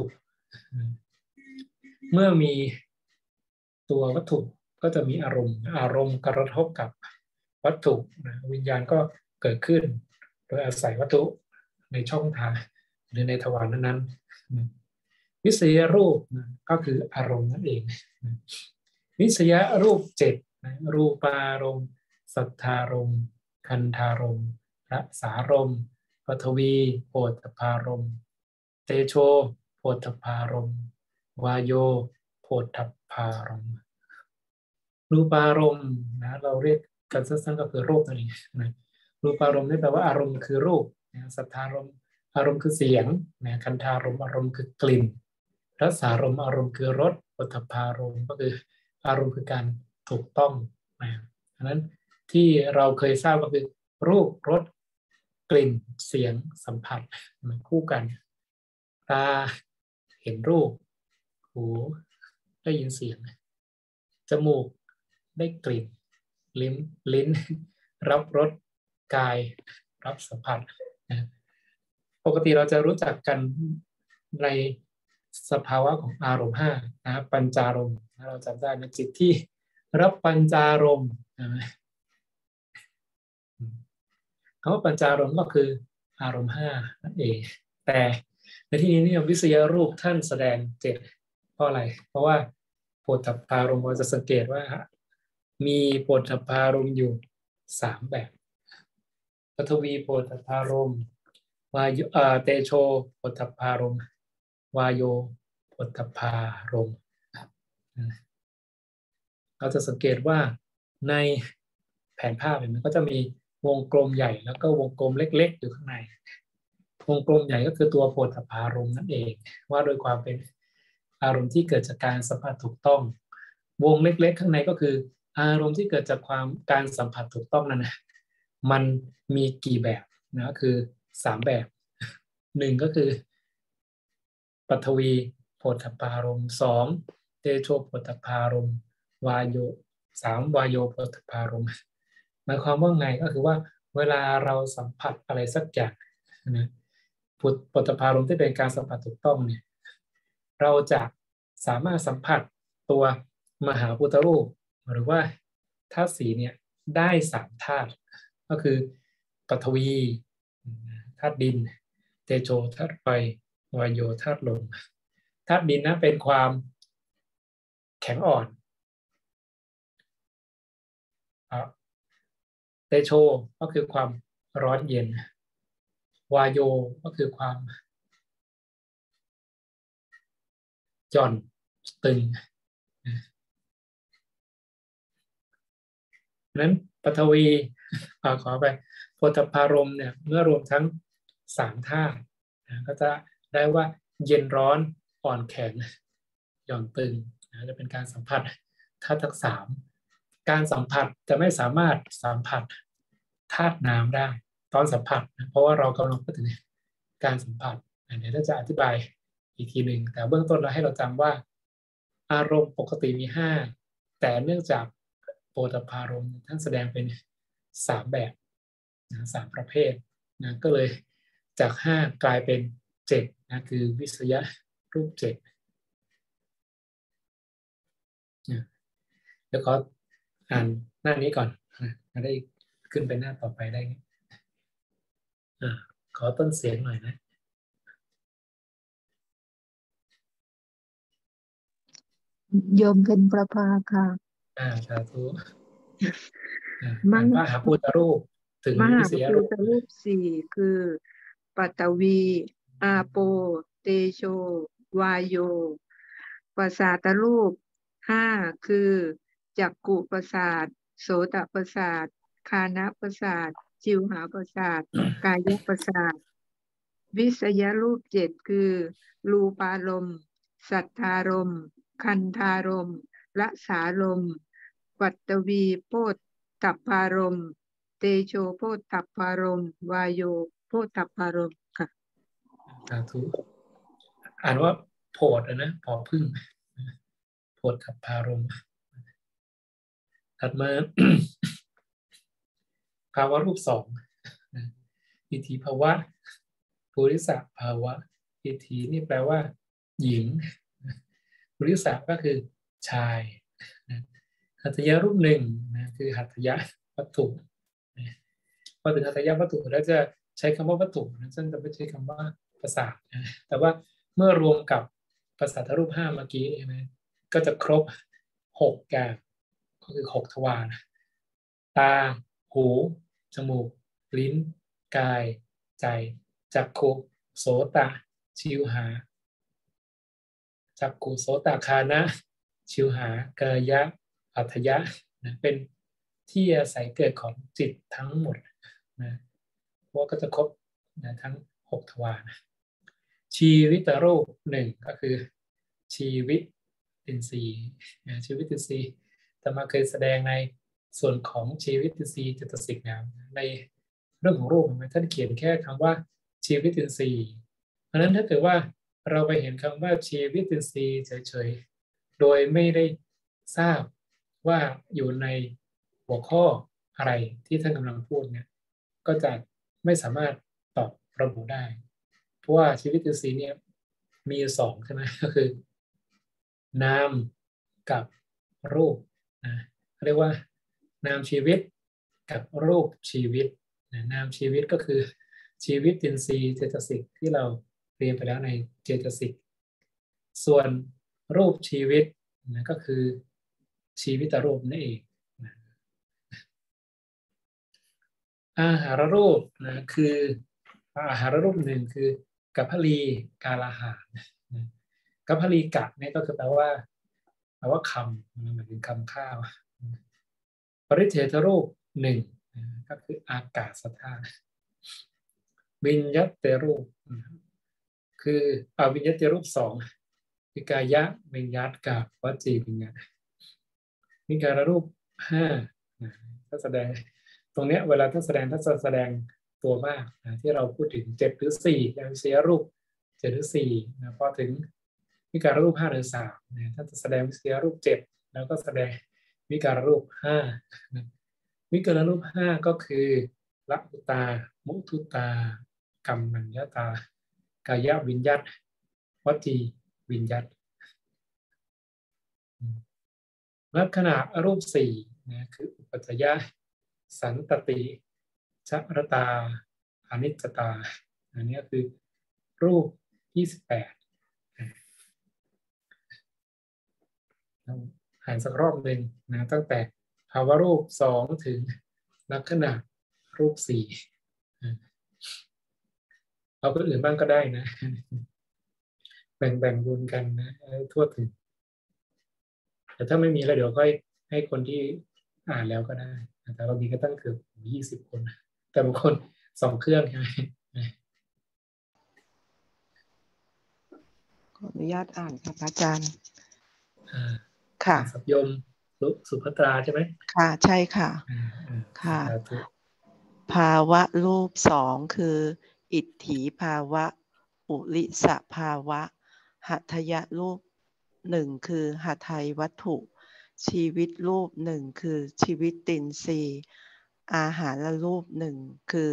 เมื่อมีตัววัตถุก็จะมีอารมณ์อารมณ์กระทบกับวัตถุวิญญาณก็เกิดขึ้นโดยอาศัยวัตถุในช่องทางหรือในทวารนั้นๆวิเศษรูปก็คืออารมณ์นั่นเองวิเศษรูปเจ็ดรูปารมณ์สัทธารมณ์คันธารมณ์รสารมณ์ปฐวีโพธพารมณ์เตโชโพธพารมณ์วายโยโพธพารมณ์รูปารมณ์นะเราเรียกกันสั้นๆก็คือรูปนั่นเองนะรูปารมณ์นี่แปลว่าอารมณ์คือรูปนะสัทธารมณ์อารมณ์คือเสียงนะคันธารมณ์อารมณ์คือกลิ่นรสารมณ์อารมณ์คือรสโพธพารมณ์ก็คืออารมณ์คือการถูกต้องนะฉะนั้นที่เราเคยทราบก็คือรูปรสกลิ่นเสียงสัมผัสมันคู่กันตาเห็นรูปหูได้ยินเสียงจมูกได้กลิ่นลิ้นลิ้นรับรสกายรับสัมผัสนะปกติเราจะรู้จักกันในสภาวะของอารมณ์ห้านะปัญจารมณ์เราจำได้ในจิตที่รับปัญจารมณ์นะคำว่าปัญจารมณ์ก็คืออารมณ์ห้านั่นเองแต่ในที่นี้เนี่ยวิเศษรูปท่านแสดงเจ็ดเพราะอะไรเพราะว่าโผฏฐัพพารมณ์เราจะสังเกตว่ามีโผฏฐัพพารมณ์อยู่สามแบบปฐวีโผฏฐัพพารมณ์วายเอ่อเตโชโผฏฐัพพารมณ์วายโยโผฏฐัพพารมณ์เราจะสังเกตว่าในแผนภาพมันก็จะมีวงกลมใหญ่แล้วก็วงกลมเล็กๆอยู่ข้างในวงกลมใหญ่ก็คือตัวโผฏฐัพพารมณ์นั่นเองว่าโดยความเป็นอารมณ์ที่เกิดจากการสัมผัสถูกต้องวงเล็กๆข้างในก็คืออารมณ์ที่เกิดจากความการสัมผัสถูกต้องนั้นนะมันมีกี่แบบนะคือสามแบบหนึ่งก็คือปฐวีโผฏฐัพพารมณ์สองเตโชโผฏฐัพพารมณ์วายโยสามวายโยโผฏฐัพพารมณ์หมายความว่าไงก็คือว่าเวลาเราสัมผัสอะไรสักอย่างนะโผฏฐัพพารมณ์ที่เป็นการสัมผัสถูกต้องเนี่ยเราจะสามารถสัมผัสตัวมหาพุทธรูปหรือว่าธาตุสีเนี่ยได้สามธาตุก็คือปฐวีธาตุดินเตโชธาตุไฟวายโยธาตุลมธาตุดินนะเป็นความแข็งอ่อนเตโชก็คือความร้อนเย็นวายโยก็คือความหย่อนตึงนั้นปฐวีขอไปโผฏฐัพพารมณ์เนี่ยเมื่อรวมทั้งสามธาตุก็จะได้ว่าเย็นร้อนอ่อนแข็งหย่อนตึงจะเป็นการสัมผัสธาตุทั้งสามการสัมผัสจะไม่สามารถสัมผัสธาตุน้ำได้ตอนสัมผัสเพราะว่าเรากำลังพูดถึงการสัมผัสเดี๋ยวจะอธิบายอีกทีหนึ่งแต่เบื้องต้นเราให้เราจำว่าอารมณ์ปกติมีห้าแต่เนื่องจากโผฏฐัพพารมณ์ท่านแสดงเป็นสามแบบนะสามประเภทนะก็เลยจากห้ากลายเป็นเจ็ดนะคือวิสยรูปเจ็ดเดี๋ยวขออ่านหน้านี้ก่อนจะได้ขึ้นไปหน้าต่อไปได้อ่าขอต้นเสียงหน่อยนะโยมเป็นประภาค่ะอ่าสาธุอ่านมหาพุทธรูปถึงมหาวิสยพุรูทปธรูปสี่คือปัตตวีอาโปเตโชวายโยประสาทรูปห้าคือจักขุประสาทโสตประสาทคานะประสาทชิวหาประสาทกายประสาทวิสยรูปเจ็ดคือรูปารมณ์สัทธารมณ์คันธารมณ์รสารมณ์ปัตตวีโพธตัพพารมณ์เตโชโพธตัพพารมณ์วายโยโพธตัพพารมณ์ค่ะสาธุอ่านว่าโพธนะพอพึ่งโพธตัพพารมณ์ถัดมา ภาวะรูปสองอิทธิภาวะปุริสภาวะอิทธินี่แปลว่าหญิงปุริสก็คือชายหัตถยรูปหนึ่งนะคือหัตถยวัตถุพอถึงหัตถยวัตถุแล้วจะใช้คำว่าวัตถุนะซึ่งจะไม่ใช้คำว่าประสาทนะแต่ว่าเมื่อรวมกับประสาทรูปห้าเมื่อกี้ใช่ไหมก็จะครบหกอย่างก็คือหกทวารตาหูจมูกลิ้นกายใจจักขุโสตชิวหาจักขุโสตคานะชิวหากายะอัฏฐยะนะเป็นที่อาศัยเกิดของจิตทั้งหมดนะเพราะก็จะครบนะทั้งหกทวารชีวิตรูปหนึ่งก็คือชีวิตอินทรีย์นะชีวิตอินทรีย์แต่มาเคยแสดงในส่วนของชีวิตอินทรีย์เจตสิกนะในเรื่องของรูปท่านเขียนแค่คำว่าชีวิตอินทรีย์เพราะนั้นถ้าเกิดว่าเราไปเห็นคำว่าชีวิตอินทรีย์เฉยๆโดยไม่ได้ทราบว่าอยู่ในหัวข้ออะไรที่ท่านกำลังพูดเนี่ยก็จะไม่สามารถตอบระบุได้เพราะว่าชีวิตอินทรีย์เนี่ยมีสองใช่ไหมก็คือนามกับรูปนะเรียกว่านามชีวิตกับรูปชีวิตนามชีวิตก็คือชีวิตอินทรีย์เจตสิกที่เราเรียนไปแล้วในเจตสิกส่วนรูปชีวิตนะก็คือชีวิตรูปนั่นเองนะอาหารรูปนะคืออาหารรูปหนึ่งคือกัพพลีกาลาหารนะกัพพลีกะเนี่ยก็คือแปลว่าแปลว่าคำหมายถึงคำข้าวปริเฉทรูปหนึ่งก็คืออากาศธาตุวิญญัตเตรูปคืออวิญญัตเตรูปสองคือกายะวิญญัตกับวจีวิญญัตมีการรูปห้าถ้าแสดงตรงเนี้ยเวลาถ้าแสดงถ้าจะแสดงตัวมากนะที่เราพูดถึงเจ็ดหรือสี่อย่างวิเศษรูปเจ็ดหรือสี่นะพอถึงวิการรูปห้าหรือสามนะถ้าจะแสดงวิเศษรูปเจ็ดแล้วก็แสดงวิการรูปห้าวิการรูปห้าก็คือละอุตามุทุตากัมมัญญตากายวิญญัตวจีวิญญัตลักษณะรูปสี่นะคืออุปัจจยะสันตติชรตาอนิจจตาอันนี้คือรูปยี่สิบแปดอ่านสักรอบหนึ่งนะตั้งแต่ภาวะรูปสองถึงลักษณะรูปสี่เอาคนอื่นบ้างก็ได้นะแบ่งแบ่งบุญกันนะทั่วถึงแต่ถ้าไม่มีแล้วเดี๋ยวค่อยให้คนที่อ่านแล้วก็ได้แต่เรามีก็ตั้งเกือบยี่สิบคนแต่บางคนสองเครื่องใช่ไหมขออนุญาตอ่านค่ะพระอาจารย์ค่ะ สัพยมสุภัตราใช่ไหมค่ะใช่ค่ะค่ะภาวะรูปสองคืออิทธิภาวะอุลิสภาวะหัตถยรูปหนึ่งคือหทัยวัตถุชีวิตรูปหนึ่งคือชีวิตตินทรีย์อาหารรูปหนึ่งคือ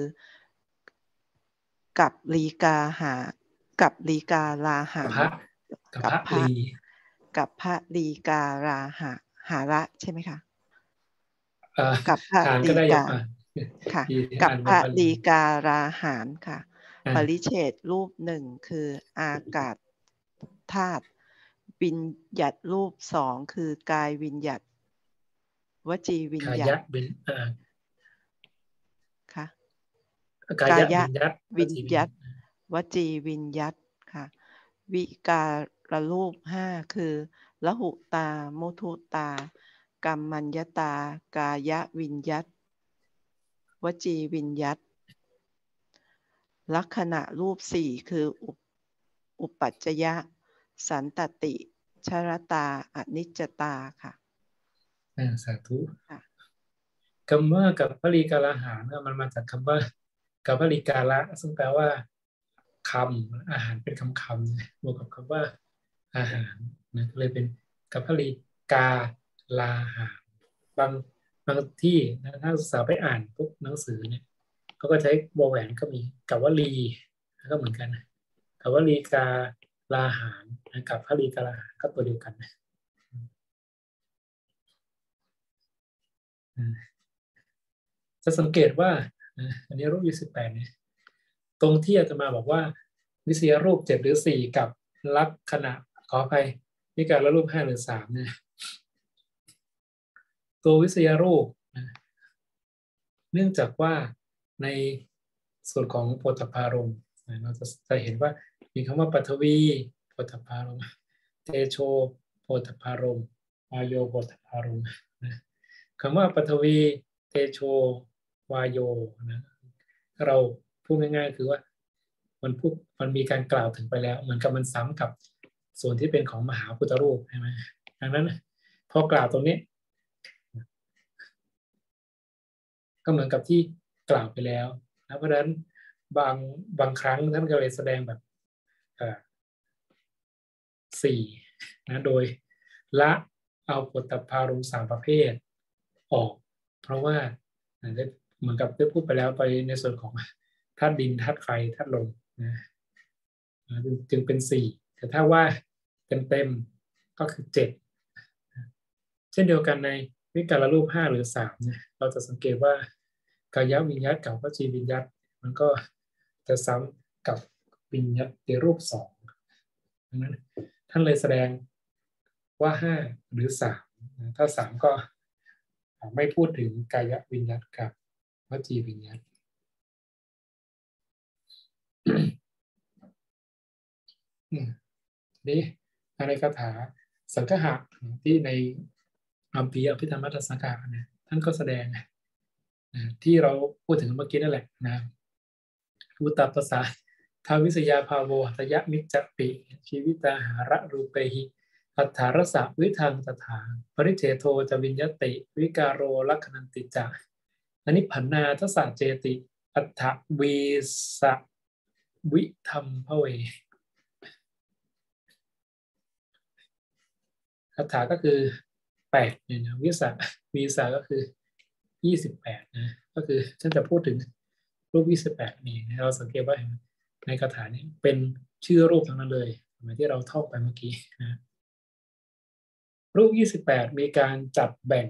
กับลีกาหากับลีกาลาหากับพระลีกับพระลีกาลาหาหาระใช่ไหมคะกับพระลีกาค่ะกับพระลีกาลาหารค่ะปริเฉดรูปหนึ่งคืออากาศธาตุวิญญัตรูปสองคือกายวิญญัตวจีวิญญัตค่ะกายวิญญัตวิญญัตวจีวิญญัตค่ะวิการรูปห้าคือละหุตามุทุตากัมมัญญตากายวิญญัตวจีวิญญัตลักษณะรูปสี่คืออุปัจจยะสันตติชรตาอนิจจตาค่ะสาธุคำว่ากับพลีกาลาหารมันมาจากคำว่ากับพลีกาละซึ่งแปลว่าคำอาหารเป็นคำคำบวกกับคำว่าอาหารนะเลยเป็นกับพลีกาลาหารบางบางที่นะถ้าศึกษาไปอ่านพวกหนังสือเนี่ยเขาก็ใช้วอแหวนก็มีกับวลีก็เหมือนกันกับวลีกาลาหารกับพลีกาลาหารก็ตัวเดียวกันจะสังเกตว่าอันนี้รูปยี่สิบแปดเนี่ยตรงที่อาตมาบอกว่าวิทยารูปเจ็ดหรือสี่กับลักษณะขออภัยวิการรูปห้าหรือสามเนี่ยตัววิทยารูปเนื่องจากว่าในส่วนของโพธพารมณ์เราจะจะเห็นว่ามีคำว่าปฐวีโพธพารมณ์เตโชโพธพารมณ์วายโยโพธพารมณ์คำว่าปฐวีเตโชวายโยนะเราพูดง่ายๆคือว่ามันพูดมันมีการกล่าวถึงไปแล้วเหมือนกับมันซ้ำกับส่วนที่เป็นของมหาพุทธรูปใช่ไหมดังนั้นพอกล่าวตรงนี้ก็เหมือนกับที่กล่าวไปแล้วนะเพราะฉะนั้นบางบางครั้งท่านก็เลยแสดงแบบสี่นะโดยละเอาโพธพารมณ์สามประเภทออกเพราะว่าเหมือนกับได้พูดไปแล้วไปในส่วนของธาตุดินธาตุไฟธาตุลมนะจึงเป็นสี่แต่ถ้าว่าเต็มๆก็คือเจ็ดเช่นเดียวกันในวิการรูปห้าหรือสามเนี่ยเราจะสังเกตว่ากายวิญญัตกับวจีวิญญัตมันก็จะซ้ำกับวิญญัตในรูปสองดังนั้นท่านเลยแสดงว่าห้าหรือสามถ้าสามก็ไม่พูดถึงกายวิญญัตกับวจีวิญญัตนี่ในคาถาสังฆะที่ในอัมพีอภิธรรมมัทธสังฆะนะท่านก็แสดงนะที่เราพูดถึงเมื่อกี้นั่นแหละนะอุตตปสาทาวิสยาภาโวตยะมิจจปิชีวิตาหาระรูเปหิอัฏฐารสะวิทังตถาปริเฉโทจะวิญญติวิการโรลักขณันติจาอนิพพานาทัสสะเจติอัฏฐวีสะวิธรรมภเวคาถาก็คือแปดเนี่ยนะวิสาวีสาก็คือยี่สิบแปดนะก็คือฉันจะพูดถึงรูปยี่สิบแปดนี่เราสังเกตว่าในคาถานี้เป็นชื่อรูปทั้งนั้นเลยเหมือนที่เราท่องไปเมื่อกี้นะรูปยี่สิบแปดมีการจัดแบ่ง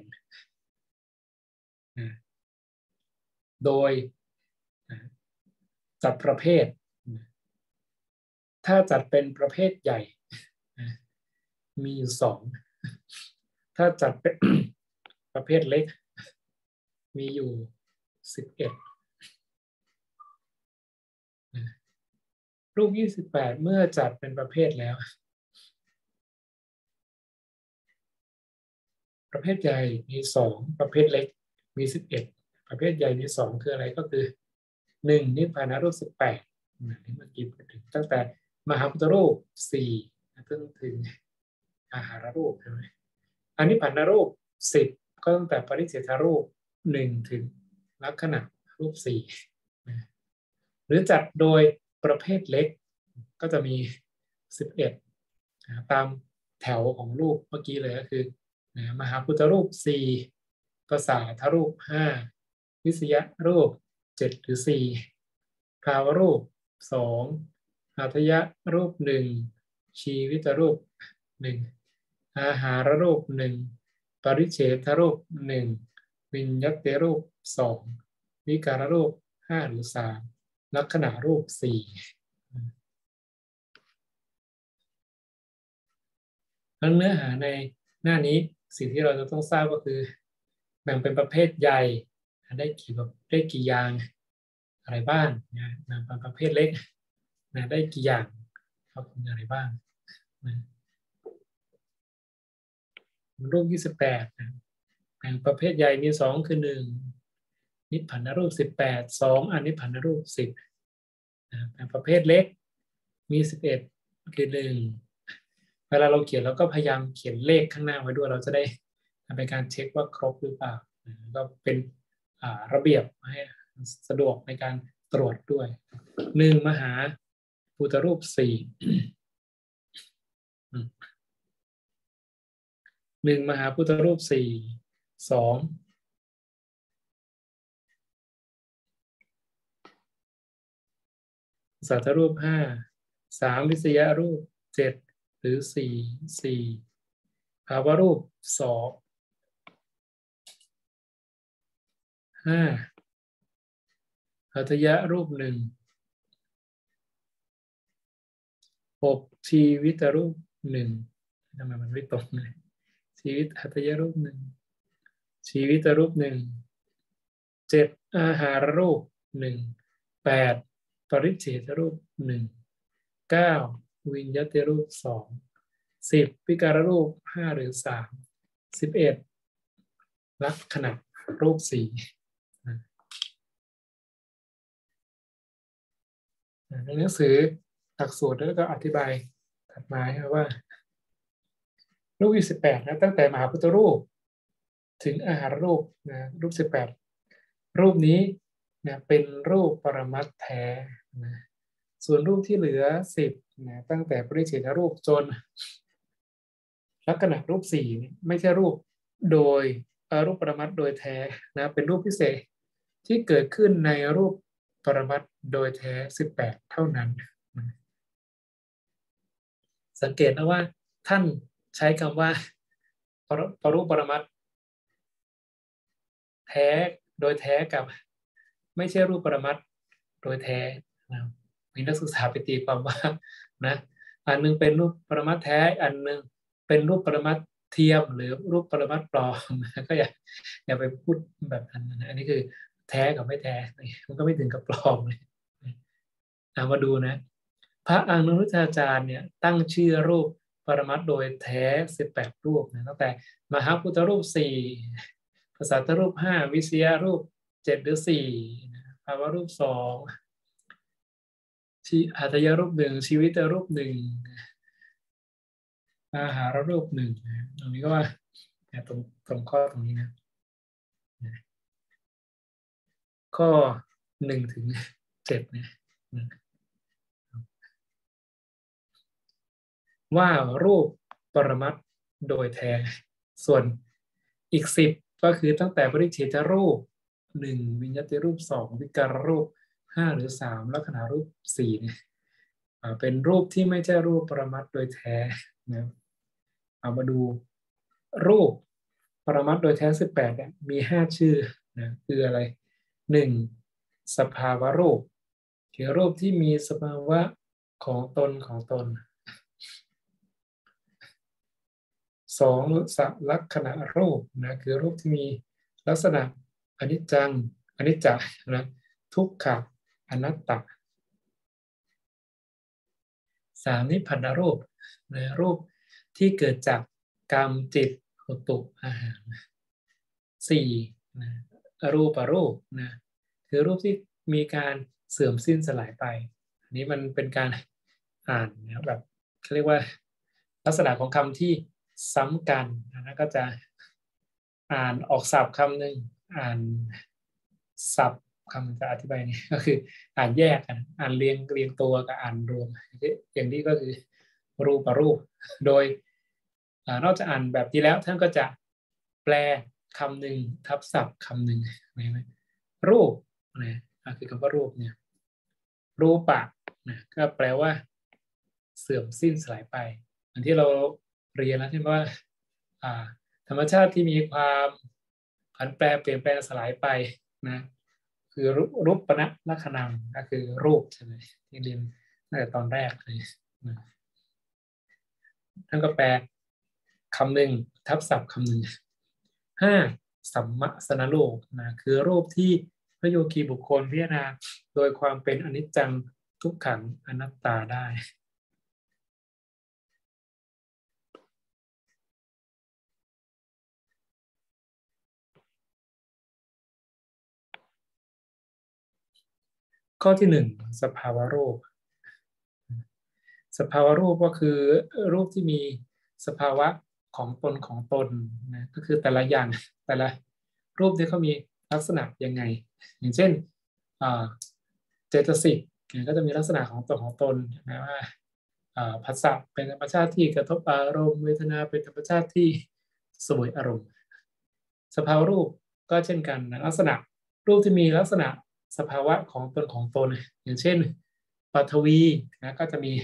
นะโดยนะจัดประเภทนะถ้าจัดเป็นประเภทใหญ่นะมีอยู่สองถ้าจัดเป็น ประเภทเล็กมีอยู่สิบเอ็ดรูปยี่สิบแปดเมื่อจัดเป็นประเภทแล้วประเภทใหญ่มีสองประเภทเล็กมีสิบเอ็ดประเภทใหญ่มีสองคืออะไรก็คือหนึ่งนิพพานรูปสิบแปดนี่เมื่อกี้พูดถึงตั้งแต่มหาพุทธรูปสี่จนถึงอาหารรูปใช่ไหมอนิพพานรูปสิบก็ตั้งแต่ปริเฉทรูปหนึ่งถึงลักษณะรูปสี่หรือจัดโดยประเภทเล็กก็จะมีสิบเอ็ดตามแถวของรูปเมื่อกี้เลยก็คือมหาพุทธรูปสี่ภาษาทรูปห้าวิสยรูปเจ็ดหรือสี่ภาวรูปสองหัตถยรูปหนึ่งชีวิตรูปหนึ่งอาหารรูปหนึ่งปริเฉทรูปหนึ่งวิญญัตรูปสองวิการรูปห้าหรือสามลักษณะรูปสี่ทั้งเนื้อหาในหน้านี้สิ่งที่เราจะต้องทราบก็คือแบ่งเป็นประเภทใหญ่ได้กี่ได้กี่อย่างอะไรบ้างนะแบ่งเป็นประเภทเล็กนะได้กี่อย่างครับอะไรบ้างนะรูปยี่สิบแปดนะแบ่งประเภทใหญ่มีสองคือหนึ่งนิพพานรูปสิบแปดสองอนิพพานรูปสิบนะแบ่งประเภทเล็กมีสิบเอ็ดคือหนึ่งเวลาเราเขียนเราก็พยายามเขียนเลขข้างหน้าไว้ด้วยเราจะได้เป็นการเช็คว่าครบหรือเปล่าก็เป็นระเบียบให้สะดวกในการตรวจด้วยหนึ่งมหาพุทธรูปสี่หนึ่งมหาพุทธรูปสี่สองสัทธรูปห้าสามวิสยรูปเจ็ดหรือสี่สี่ภาวรูปสองห้าหัตถยรูปหนึ่งหกชีวิตรูปหนึ่งทำไมมันไม่ตรงเลยชีวิตหัตถยรูปหนึ่งชีวิตรูปหนึ่งเจ็ดอาหารรูปหนึ่งแปดปริเฉทรูปหนึ่งเก้าวิญญาตรูปสองสิบวิการรูปห้าหรือสามสิบเอ็ดลักษณะรูปสี่ในหนังสือหลักสูตรแล้วก็อธิบายถัดมาว่ารูปยี่สิบแปดนะตั้งแต่มหาพุทธรูปถึงอาหารรูปนะรูปสิบแปดรูปนี้นะเป็นรูปปรมัตถ์แท้นะส่วนรูปที่เหลือสิบนะตั้งแต่ปริเฉทรูปจนลักษณะรูปสี่ไม่ใช่รูปโดยรูปปรมัตถ์โดยแท้นะเป็นรูปพิเศษที่เกิดขึ้นในรูปปรมัตถ์โดยแท้สิบแปดเท่านั้นสังเกตนะว่าท่านใช้คำว่าปรูปปรมัตถ์แท้โดยแท้กับไม่ใช่รูปปรมัตถ์โดยแท้นะมีนักศึกษาไปตีความว่านะอันนึงเป็นรูปปรมัตถ์แท้อันนึงเป็นรูปปรมัตถ์เทียมหรือรูปปรมัตถ์ปลอมก็อย่าอย่าไปพูดแบบนั้นนะอันนี้คือแท้กับไม่แท้มันก็ไม่ถึงกับปลอมเลยเอามาดูนะพระอนุรุทธาจารย์เนี่ยตั้งชื่อรูปปรมัตถ์โดยแท้สิบแปดรูปนะตั้งแต่มหาพุทธรูปสี่ภาษาทรูปห้าวิเศษรูปเจ็ดหรือสี่ภาวะรูปสองชีอัตยรูปหนึ่งชีวิตรูปหนึ่งอาหารรูปหนึ่งตรงนี้ก็ว่าตรงตรงข้อตรงนี้นะข้อหนึ่งถึงเจ็ดเนี่ยว่ารูปปรมัตถ์โดยแท้ส่วนอีกสิบก็คือตั้งแต่ปริเฉทรูปหนึ่งวิญญาติรูปสองวิการรูปห้าหรือสามลักษณะรูปสี่เนี่ยเป็นรูปที่ไม่ใช่รูปปรมัตถ์โดยแท้นะเอามาดูรูปปรมัตถ์โดยแท้สิบแปดเนี่ยมีห้าชื่อนะคืออะไรหนึ่งสภาวะรูปคือรูปที่มีสภาวะของตนของตนสองสัลักษณะรูปนะคือรูปที่มีลักษณะอนิจจังอนิจจนะทุกขะอนัตตาสามนิพพานรูปนะรูปที่เกิดจากกรรมจิตโหตุอาหารสี่นะรูปรูปนะคือรูปที่มีการเสื่อมสิ้นสลายไปอันนี้มันเป็นการอ่านนะแบบเขาเรียกว่าลักษณะของคำที่ซ้ำกันนะก็จะอ่านออกศัพท์คำหนึ่งอ่านศัพท์คำจะอธิบายนี่ก็คืออ่านแยกกันอ่านเรียงเรียงตัวกับอ่านรวมอย่างนี้ก็คือรูปรูปโดยนอกจากอ่านแบบที่แล้วท่านก็จะแปลคำหนึ่งทับศัพท์คำหนึ่งไหมรูปนะคือคำว่ารูปเนี่ยรูปะนะก็แปลว่าเสื่อมสิ้นสลายไปอย่างที่เราเรียนแล้วใช่ไหมว่าธรรมชาติที่มีความผันแปรเปลี่ยนแปลงสลายไปนะคือรูปปณะลักขณังก็คือรูปใช่ไหมที่เรียนตั้งแต่ตอนแรกเลยนะท่านก็แปลคำหนึ่งทับศัพท์คำหนึ่งห้าสัมมสนโลกนะคือรูปที่พระโยคีบุคคลพิจารณาโดยความเป็นอนิจจังทุกขังอนัตตาได้ข้อที่หนึ่งสภาวะรูปสภาวะรูปก็คือรูปที่มีสภาวะของตนของตนนะก็คือแต่ละอย่างแต่ละรูปที่เขามีลักษณะยังไงอย่างเช่นเจตสิกก็จะมีลักษณะของตนของตนนะว่าภาษาเป็นธรรมชาติที่กระทบอารมณ์เวทนาเป็นธรรมชาติที่สวยอารมณ์สภาวะรูปก็เช่นกันนะลักษณะรูปที่มีลักษณะสภาวะของตนของตนอย่างเช่นปฐวีนะก็จะมี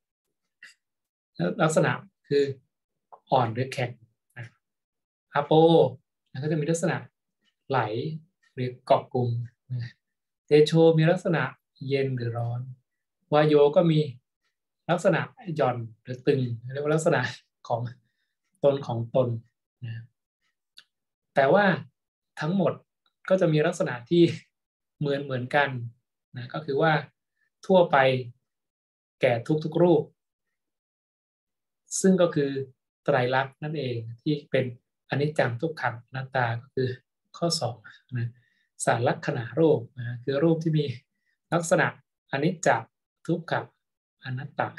ลักษณะคืออ่อนหรือแข็งอาโปก็จะมีลักษณะไหลหรือเกาะกลุ่มเตโชมีลักษณะเย็นหรือร้อนวายโยก็มีลักษณะหย่อนหรือตึงเรียกว่าลักษณะของตนของตนนะแต่ว่าทั้งหมดก็จะมีลักษณะที่เหมือนเหมือนกันนะก็คือว่าทั่วไปแก่ทุกๆรูปซึ่งก็คือไตรลักษณ์นั่นเองที่เป็นอนิจจังทุกขังอนัตตาก็คือข้อสองนะสารลักษณะรูปนะคือรูปที่มีลักษณะอนิจจังทุกขังอนัตตา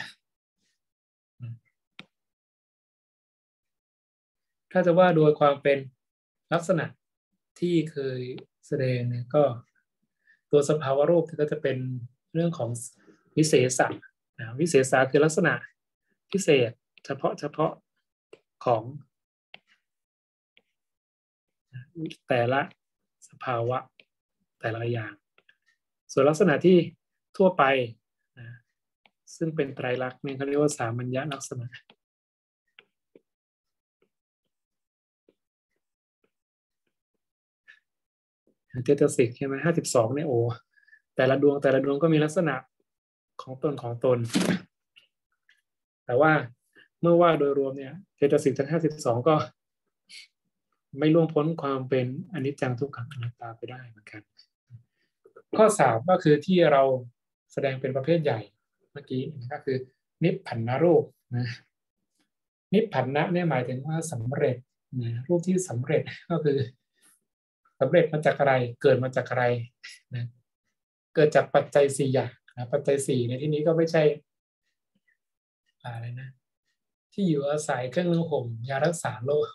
ถ้าจะว่าโดยความเป็นลักษณะที่เคยแสดงเนี่ยก็ตัวสภาวะรูปก็จะเป็นเรื่องของวิเศษะนะวิเศษะคือลักษณะพิเศษเฉพาะเฉพาะของแต่ละสภาวะแต่ละอย่างส่วนลักษณะที่ทั่วไปนะซึ่งเป็นไตรลักษณ์นี่เขาเรียกว่าสามัญญลักษณะเจตสิกใช่ไหมห้าสิบสองเนี่ยโอ้แต่ละดวงแต่ละดวงก็มีลักษณะของตนของตนแต่ว่าเมื่อว่าโดยรวมเนี่ยเจตสิกทั้งห้าสิบสองก็ไม่ล่วงพ้นความเป็นอนิจจังทุกขังอนัตตาไปได้เหมือนกันข้อสามก็คือที่เราแสดงเป็นประเภทใหญ่เมื่อกี้ก็คือนิพพันนรูปนะนิพพันนะเนี่ยหมายถึงว่าสำเร็จนะรูปที่สำเร็จก็คือสำเร็จมาจากอะไรเกิดมาจากอะไรนะเกิดจากปัจจัยสี่อย่างนะปัจจัยสี่ในที่นี้ก็ไม่ใช่อะไรนะที่อยู่อาศัยเครื่องนุ่งห่มยารักษาโรค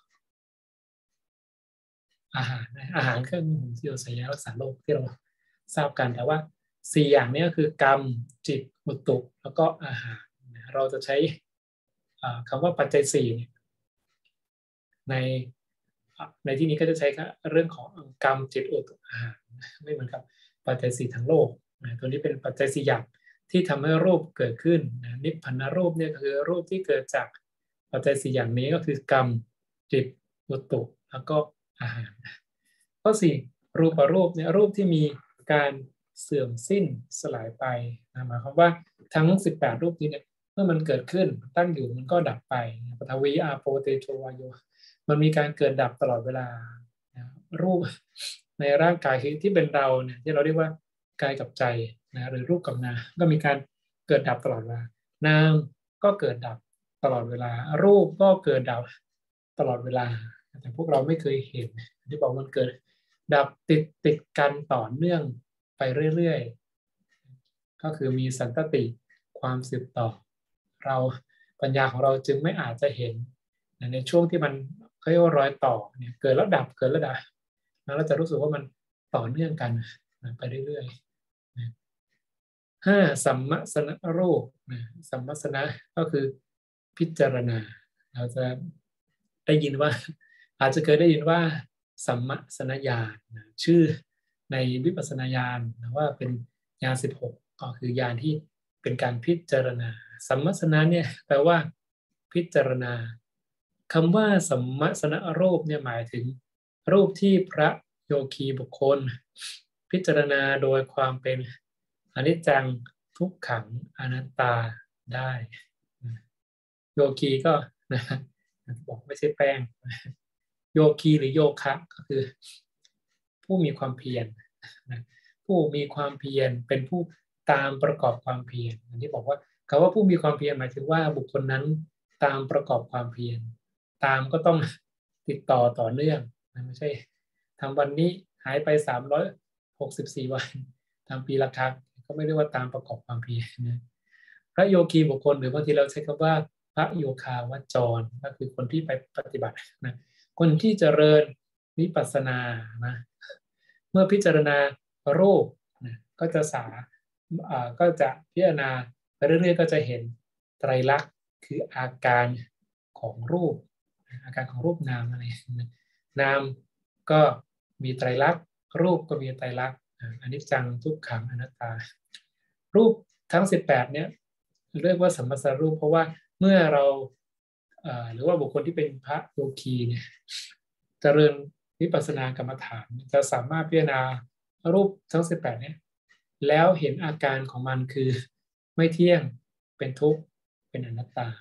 อาหารนะอาหารเครื่องนุ่งห่มที่อยู่อาศัยยารักษาโรคที่เราทราบกันแต่ว่าสี่อย่างนี้ก็คือกรรมจิตอุตุแล้วก็อาหารนะเราจะใช้คำว่าปัจจัยสี่ในในที่นี้ก็จะใช้เรื่องของกรรมจิตอุตุอาหารไม่เหมือนกับปัจจัยสี่ทั้งโลกนะตัวนี้เป็นปัจจัยสี่อย่างที่ทำให้รูปเกิดขึ้นนะนิพพานรูปเนี่ยคือรูปที่เกิดจากปัจจัยสี่อย่างนี้ก็คือกรรมจิตอุตุแล้วก็อาหารข้อสี่รูปรูปเนี่ยรูปที่มีการเสื่อมสิ้นสลายไปนะหมายความว่าทั้งสิบแปดรูปนี้เนี่ยเมื่อมันเกิดขึ้นตั้งอยู่มันก็ดับไปปฐวีอาโปเตโชวาโยมันมีการเกิดดับตลอดเวลารูปในร่างกายที่เป็นเราเนี่ยที่เราเรียกว่ากายกับใจนะหรือรูปกับนามก็มีการเกิดดับตลอดเวลานามก็เกิดดับตลอดเวลารูปก็เกิดดับตลอดเวลาแต่พวกเราไม่เคยเห็นที่บอกมันเกิดดับติดติดกันต่อเนื่องไปเรื่อยๆก็คือมีสันตติความสืบต่อเราปัญญาของเราจึงไม่อาจจะเห็นในช่วงที่มันเขาเรียกว่ารอยต่อเนี่ยเกิดแล้วดับเกิดแล้วดับแล้วเราจะรู้สึกว่ามันต่อเนื่องกันไปเรื่อยๆห้าสัมมสนรูปสัมมสนะก็คือพิจารณาเราจะได้ยินว่าอาจจะเคยได้ยินว่าสัมมสนญาณชื่อในวิปัสสนาญาณว่าเป็นญาณสิบหกก็คือญาณที่เป็นการพิจารณาสัมมสนะเนี่ยแปลว่าพิจารณาคำว่าสัมมสนรูปเนี่ยหมายถึงรูปที่พระโยคีบุคคลพิจารณาโดยความเป็นอนิจจังทุกขังอนัตตาได้โยคีก็นะบอกไม่ใช่แป้งโยคีหรือโยคะก็คือผู้มีความเพียรนะผู้มีความเพียรเป็นผู้ตามประกอบความเพียรอันนี้บอกว่าคำว่าผู้มีความเพียรหมายถึงว่าบุคคลนั้นตามประกอบความเพียรตามก็ต้องติดต่อต่อเนื่องนะไม่ใช่ทำวันนี้หายไปสามร้อยหกสิบสี่วันทำปีละครั้งก็ไม่ได้ว่าตามประกอบความเพียรนะพระโยคีบุคคลหรือบางทีเราใช้คำว่าพระโยคาวจรก็คือคนที่ไปปฏิบัตินะคนที่เจริญวิปัสสนานะเมื่อพิจารณารูปนะก็จะสาก็จะพิจารณาไปเรื่อยๆก็จะเห็นไตรลักษณ์คืออาการของรูปอาการของรูปนามอะไรนามก็มีไตรลักษณ์รูปก็มีไตรลักษณ์อนิจจังทุกขังอนัตตารูปทั้งสิบแปดเนี่ยเรียกว่าสัมมัสสรูปเพราะว่าเมื่อเราหรือว่าบุคคลที่เป็นพระโยคีเนี่ยเจริญวิปัสสนากรรมฐานจะสามารถพิจารณารูปทั้งสิบแปดเนี่ยแล้วเห็นอาการของมันคือไม่เที่ยงเป็นทุกข์เป็นอนัตตา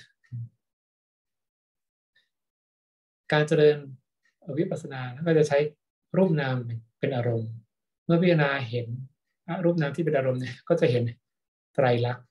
การเจริญวิปัสสนาก็จะใช้รูปนามเป็นอารมณ์เมื่อพิจารณาเห็นรูปนามที่เป็นอารมณ์เนี่ยก็จะเห็นไตรลักษณ์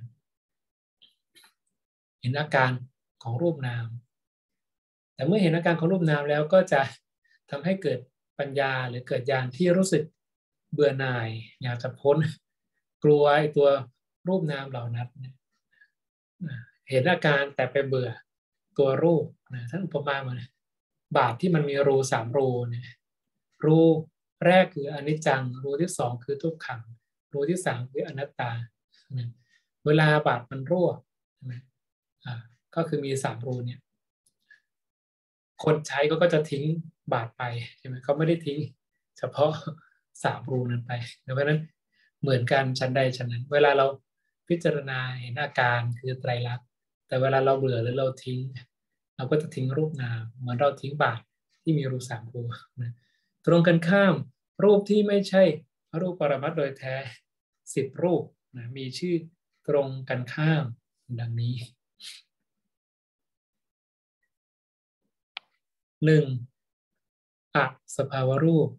เห็นอาการของรูปนามแต่เมื่อเห็นอาการของรูปนามแล้วก็จะทำให้เกิดปัญญาหรือเกิดญาณที่รู้สึกเบื่อหน่ายอยากจะพ้นกลัวไอ้ตัวรูปนามเหล่านั้นเห็นอาการแต่ไปเบื่อตัวรูปนะท่านอุปมาเหมือนบาทที่มันมีรูสามรูเนี่ยรูแรกคืออนิจจังรูที่สองคือทุกขังรูที่สามคืออนัตตาเวลาบาทมันรั่วก็คือมีสามรูเนี่ยคนใช้ก็ก็จะทิ้งบาทไปใช่ไหมเขาไม่ได้ทิ้งเฉพาะสามรูนั้นไปเพราะนั้นเหมือนกันชั้นใดชั้นนั้นเวลาเราพิจารณาเห็นอาการคือไตรลักษณ์แต่เวลาเราเบื่อหรือเราทิ้งเราก็จะทิ้งรูปนามเหมือนเราทิ้งบาทที่มีรูสามรูนะตรงกันข้ามรูปที่ไม่ใช่รูปปรมัตถ์โดยแท้สิบรูปนะมีชื่อตรงกันข้ามดังนี้หนึ่งอสภาวรูป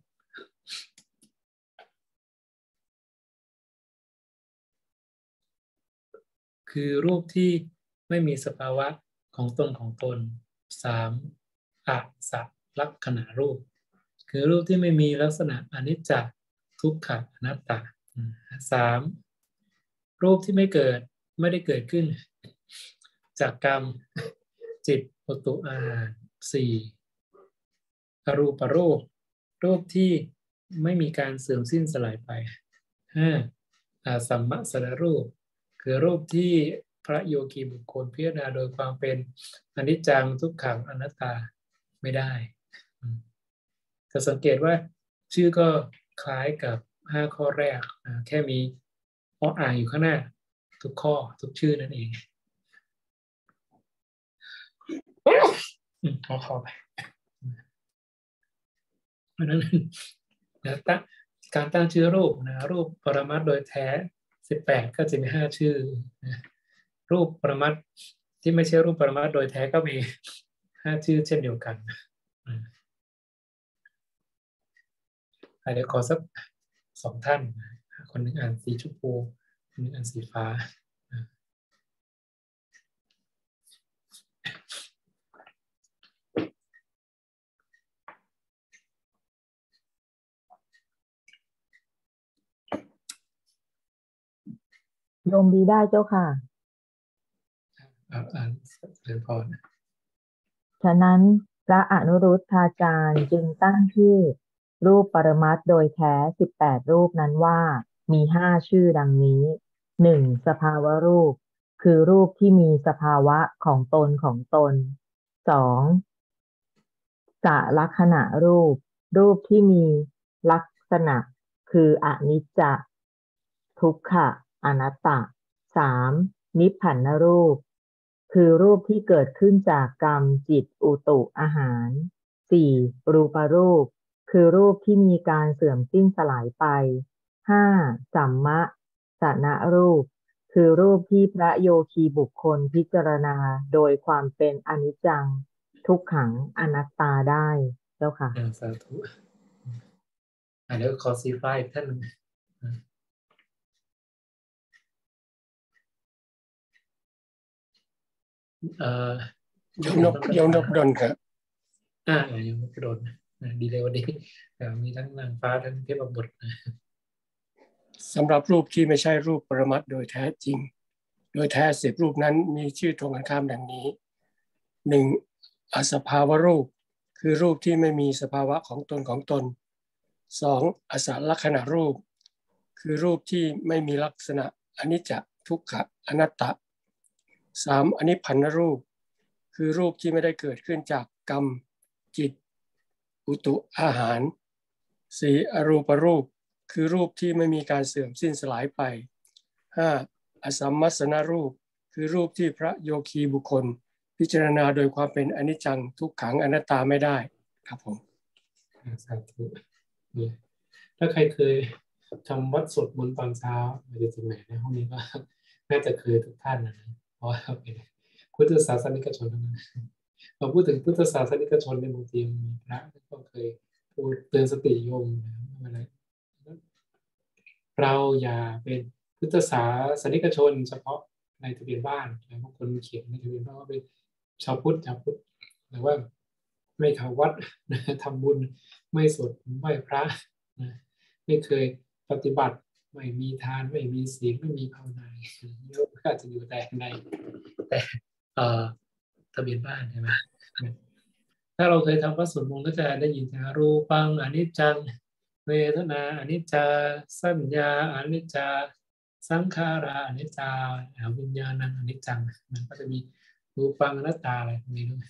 คือรูปที่ไม่มีสภาวะของตนของตนสามอสัลักขณะรูปคือรูปที่ไม่มีลักษณะอนิจจทุกขะอนัตตาสามรูปที่ไม่เกิดไม่ได้เกิดขึ้นจากกรรมจิตอุตุอาหารสี่อรูปรูปรูปที่ไม่มีการเสื่อมสิ้นสลายไปห้าอาสัมมสนรูปคือรูปที่พระโยคีบุคคลพิจารณาโดยความเป็นอนิจจังทุกขังอนัตตาไม่ได้จะสังเกตว่าชื่อก็คล้ายกับห้าข้อแรกแค่มีออ่างอยู่ข้างหน้าทุกข้อทุกชื่อนั่นเองขอขอไปเพราะนั้นนะตั้งการตั้งชื่อรูปนะรูปปรมัตถ์โดยแท้สิบแปดก็จะมีห้าชื่อนะรูปปรมัตถ์ที่ไม่ใช่รูปปรมัตถ์โดยแท้ก็มีห้าชื่อเช่นเดียวกันเดี๋ยวขอสักสองท่านคนหนึ่งอ่านสีชมพูคนหนึ่งอ่านสีฟ้าโยมดีได้เจ้าค่ะอ่านเรียนพอนะฉะนั้นพระอนุรุทธาจารย์จึงตั้งชื่อรูปปรมัตถ์โดยแท้สิบแปดรูปนั้นว่ามีห้าชื่อดังนี้หนึ่งสภาวะรูปคือรูปที่มีสภาวะของตนของตนสองสลักขณะรูปรูปที่มีลักษณะคืออนิจจทุกขะอนัตตาสามนิพพานรูปคือรูปที่เกิดขึ้นจากกรรมจิตอุตุอาหารสี่รูปรูปคือรูปที่มีการเสื่อมสิ้นสลายไปห้าสัมมะสนรูปคือรูปที่พระโยคีบุคคลพิจารณาโดยความเป็นอนิจจังทุกขังอนัตตาได้เจ้าค่ะสาธุเดี๋ยวขอสีฟ้าอีกท่านหนึ่งเอ่อยมนกยมนกดนครับอ่ายมนกดนดีเลยวันนี้มีทั้งนางฟ้าทั้งเทพบุตรสำหรับรูปที่ไม่ใช่รูปปรมัตถ์โดยแท้จริงโดยแท้สิบรูปนั้นมีชื่อตรงกันข้ามดังนี้หนึ่งอสภาวรูปคือรูปที่ไม่มีสภาวะของตนของตนสองอสัลลักขณะรูปคือรูปที่ไม่มีลักษณะอนิจจทุกขะอนัตตาสามอนิพพานรูปคือรูปที่ไม่ได้เกิดขึ้นจากกรรมจิตอุตุอาหารสี่อรูปรูปคือรูปที่ไม่มีการเสื่อมสิ้นสลายไปห้าอสัมมัสนรูปคือรูปที่พระโยคีบุคคลพิจารณาโดยความเป็นอนิจจังทุกขังอนัตตาไม่ได้ครับผมสาธุถ้าใครเคยทำวัดสวดมนต์ตอนเช้ามาจากไหนในห้องนี้ก็น่าจะเคยทุกท่านนะเพราะว่าเป็นพุทธศาสนิกชนทั้งนั้นพอพูดถึงพุทธศาสนิกชนในบางทีมีพระก็เคยพูดเตือนสติโยมอะไรเราอย่าเป็นพุทธศาสนิกชนเฉพาะในทะเบียนบ้านบางคนเขียนในทะเบียนบ้านว่าเป็นชาวพุทธชาวพุทธหรือว่าไม่เข้าวัดทำบุญไม่สวดไหว้พระไม่เคยปฏิบัติไม่มีทานไม่มีศีลไม่มีภาวนาโยมก็จะอยู่แต่ในแต่ทะเบียนบ้านใช่ไหมถ้าเราเคยทำวัดสวดมนต์ก็จะได้ยินนะรูปังอนิจจังเวทนาอนิจจาสัญญาอนิจจาสังขาราอนิจจาวิญญาณังอนิจจังมันก็จะมีรูปังอนัตตาอะไรพวกนี้ด้วย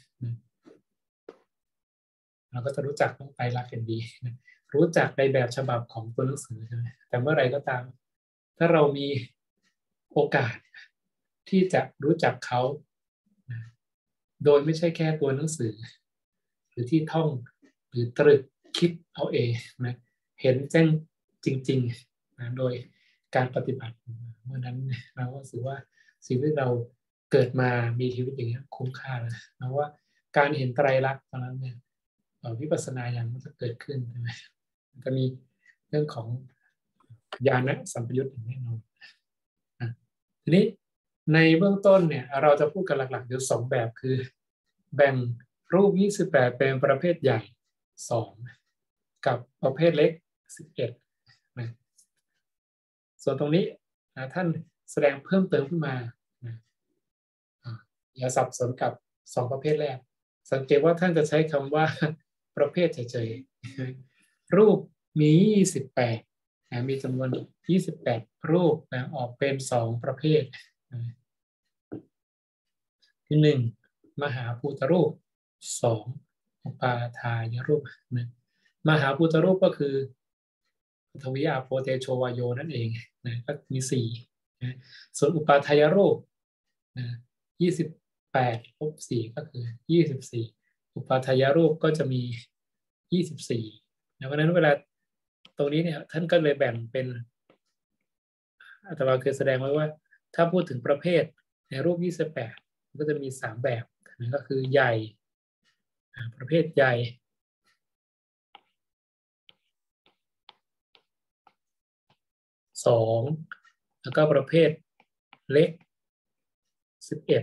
เราก็จะรู้จักต้องไตรลักษณ์กันดีรู้จักในแบบฉบับของตัวหนังสือใช่ไหมแต่เมื่อไหร่ก็ตามถ้าเรามีโอกาสที่จะรู้จักเขาโดยไม่ใช่แค่ตัวหนังสือหรือที่ท่องหรือตรึกคิดเอาเองนะเห็นแจ้งจริงๆนะโดยการปฏิบัติเมื่อนั้นเราก็รู้สึกว่าสิ่งที่เราเกิดมามีชีวิตอย่างนี้คุ้มค่าแล้วนะว่าการเห็นไตรลักษณ์ตอนนั้นเนี่ยวิปัสสนาญาณมันจะเกิดขึ้นใช่ไหมมันจะมีเรื่องของญาณสัมปยุตอย่างแน่นอนทีนี้ในเบื้องต้นเนี่ยเราจะพูดกันหลักๆอยู่สองแบบคือแบ่งรูปยี่สิบแปดเป็นประเภทใหญ่สองกับประเภทเล็กสิบเอ็ดนะส่วนตรงนี้นะท่านแสดงเพิ่มเติมขึ้นมานะอย่าสับสนกับสองประเภทแรกสังเกตว่าท่านจะใช้คำว่าประเภทเฉยๆรูปมียี่สิบแปดนะมีจำนวนยี่สิบแปดรูปนะออกเป็นสองประเภทที่หนึ่งมหาภูตรูปสองอุปาทายรูปนะมหาภูตรูปก็คือปฐวีอาโปเตโชวาโยนั่นเองนะก็มีสี่นะส่วนอุปาทายรูปนะยี่สิบแปดลบสี่ก็คือยี่สิบสี่อุปาทายรูปก็จะมียี่สิบสี่นะเพราะฉะนั้นเวลาตรงนี้เนี่ยท่านก็เลยแบ่งเป็นอาตมาเคยแสดงไว้ว่าถ้าพูดถึงประเภทในรูปยี่สิบแปดก็จะมีสามแบบนั่นก็คือใหญ่ประเภทใหญ่สองแล้วก็ประเภทเล็กสิบเอ็ด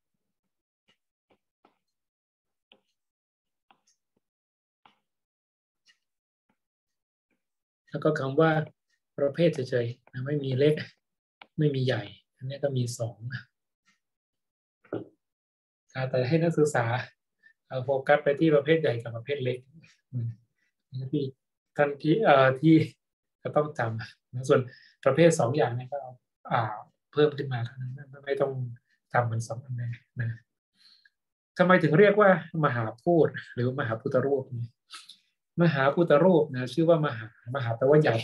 แล้วก็คำว่าประเภทเฉยๆนะไม่มีเล็กไม่มีใหญ่อันนี้ก็มีสองแต่ให้นักศึกษาเอาโฟกัสไปที่ประเภทใหญ่กับประเภทเล็กนี่ที่ท่านที่เอ่อที่จะต้องจำส่วนประเภทสองอย่างนี้ก็อ่าเพิ่มขึ้นมาเท่านั้นไม่ต้องจำมันสองอันนี้นะทำไมถึงเรียกว่ามหาพูดหรือมหาพุทธรูปมหาพุทธรูปนะชื่อว่ามหามหาแปลว่าใหญ่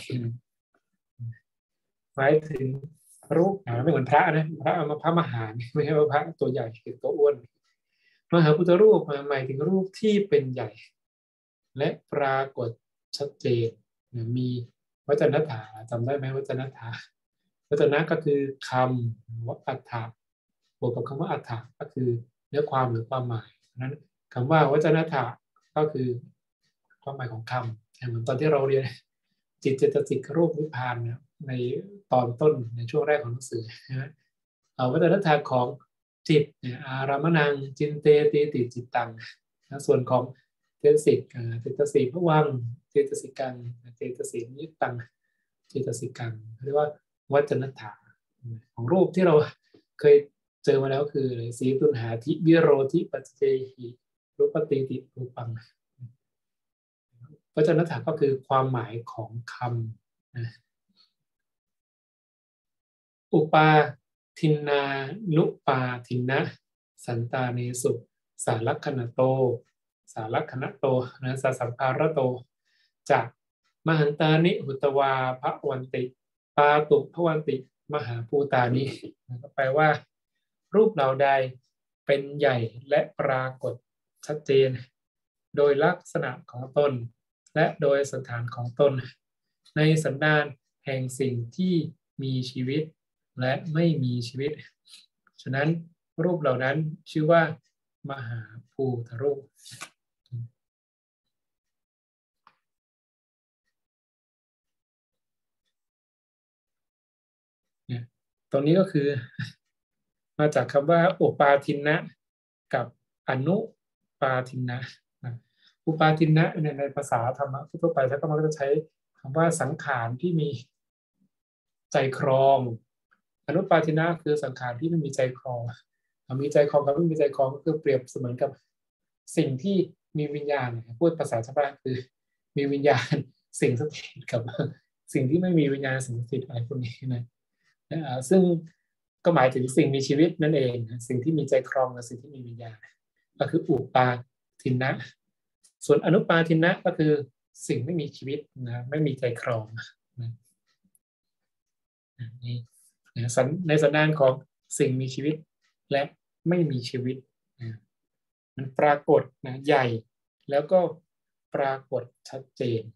หมายถึงรูปไม่เหมือนพระนะพระเอามาพระมหาไม่ใช่ว่าพระตัวใหญ่คือตัวอ้วนมหาพุทธรูปหมายถึงรูปที่เป็นใหญ่และปรากฏชัดเจนมีวจนถาจำได้ไหมวจนถาวจนะก็คือคำว่าอัฏฐะบวกกับคำว่าอัฏฐะก็คือเนื้อความหรือความหมายนั้นคำว่าวจนถาก็คือความหมายของคำเหมือนตอนที่เราเรียนจิตเจตสิกรูปนิพพานในตอนต้นในช่วงแรกของหนังสือนะวจนถาของจิตอารามนังจินเตติติจิตตังส่วนของเจตสิกเจตสิกพวังเจตสิกังเจตสิกนิตังเจตสิกังเรียกว่าวัจนถาของรูปที่เราเคยเจอมาแล้วคือสีตุนหาธิวิโรธิปัจเจหิรูปติติรูปังวัจนถาก็คือความหมายของคำอุปาทินนานุปาทินะสันตาเนสุสาลักขณโตสาลักขณโตนะสาสัมภารโตจากมหันตานิหุตวาภวันติปาตุภวันติมหาภูตานิก็แปลว่ารูปเหล่าใดเป็นใหญ่และปรากฏชัดเจนโดยลักษณะของตนและโดยสถานของตนในสันดานแห่งสิ่งที่มีชีวิตและไม่มีชีวิตฉะนั้นรูปเหล่านั้นชื่อว่ามหาภูตรูปเนี่ยตรงนี้ก็คือมาจากคำว่าอุปาทินะกับอนุปาทินะอุปาทินะในภาษาธรรมะทั่วไปท่านก็มักจะใช้คำว่าสังขารที่มีใจครองอนุปาทินะคือสังขารที่ไม่มีใจครองมีใจครองกับไม่มีใจครองก็คือเปรียบเสมือนกับสิ่งที่มีวิญญาณพูดภาษาชาวบ้านคือมีวิญญาณสิ่งสถิตกับสิ่งที่ไม่มีวิญญาณสิ่งสถิตอะไรพวกนี้นะซึ่งก็หมายถึงสิ่งมีชีวิตนั่นเองสิ่งที่มีใจครองกับสิ่งที่มีวิญญาณก็คืออุปาทินะส่วนอนุปาทินะก็คือสิ่งไม่มีชีวิตนะไม่มีใจครองนะนี่ในสันดานของสิ่งมีชีวิตและไม่มีชีวิตนะมันปรากฏนะใหญ่แล้วก็ปรากฏชัดเจน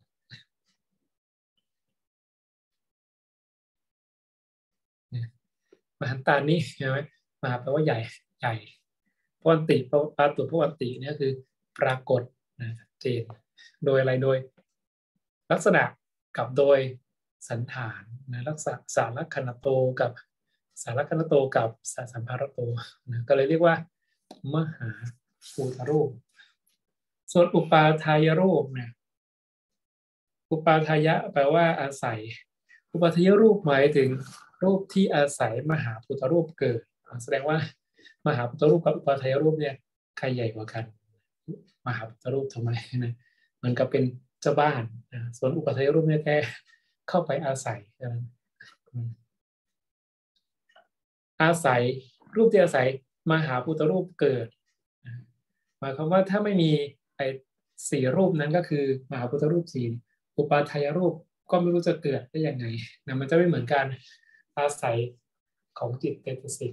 มหันตานี่ใช่ไหมมหาแปลว่าใหญ่ใหญ่พวันติปาตุพวันติเนี่ยคือปรากฏนะเจนโดยอะไรโดยลักษณะกับโดยสันฐานนะลักษณะสารคณโตกับสารคณโตกับสารสัมภารโตนะก็เลยเรียกว่ามหาภูตรูปส่วนอุปาทายรูปเนี่ยอุปาทายะแปลว่าอาศัยอุปาทายรูปหมายถึงรูปที่อาศัยมหาภูตรูปเกิดแสดงว่ามหาภูตรูปกับอุปาทายรูปเนี่ยใครใหญ่กว่ากันมหาภูตรูปทำไมนะมันก็เป็นเจ้าบ้านนะส่วนอุปาทายรูปเนี่ยแค่เข้าไปอาศัยอาศัยรูปที่อาศัยมหาภูตรูปเกิดหมายความว่าถ้าไม่มีไอ้สี่รูปนั้นก็คือมหาภูตรูปสี่อุปาทายรูปก็ไม่รู้จะเกิดได้ยังไงนะมันจะไม่เหมือนการอาศัยของจิตเจตสิก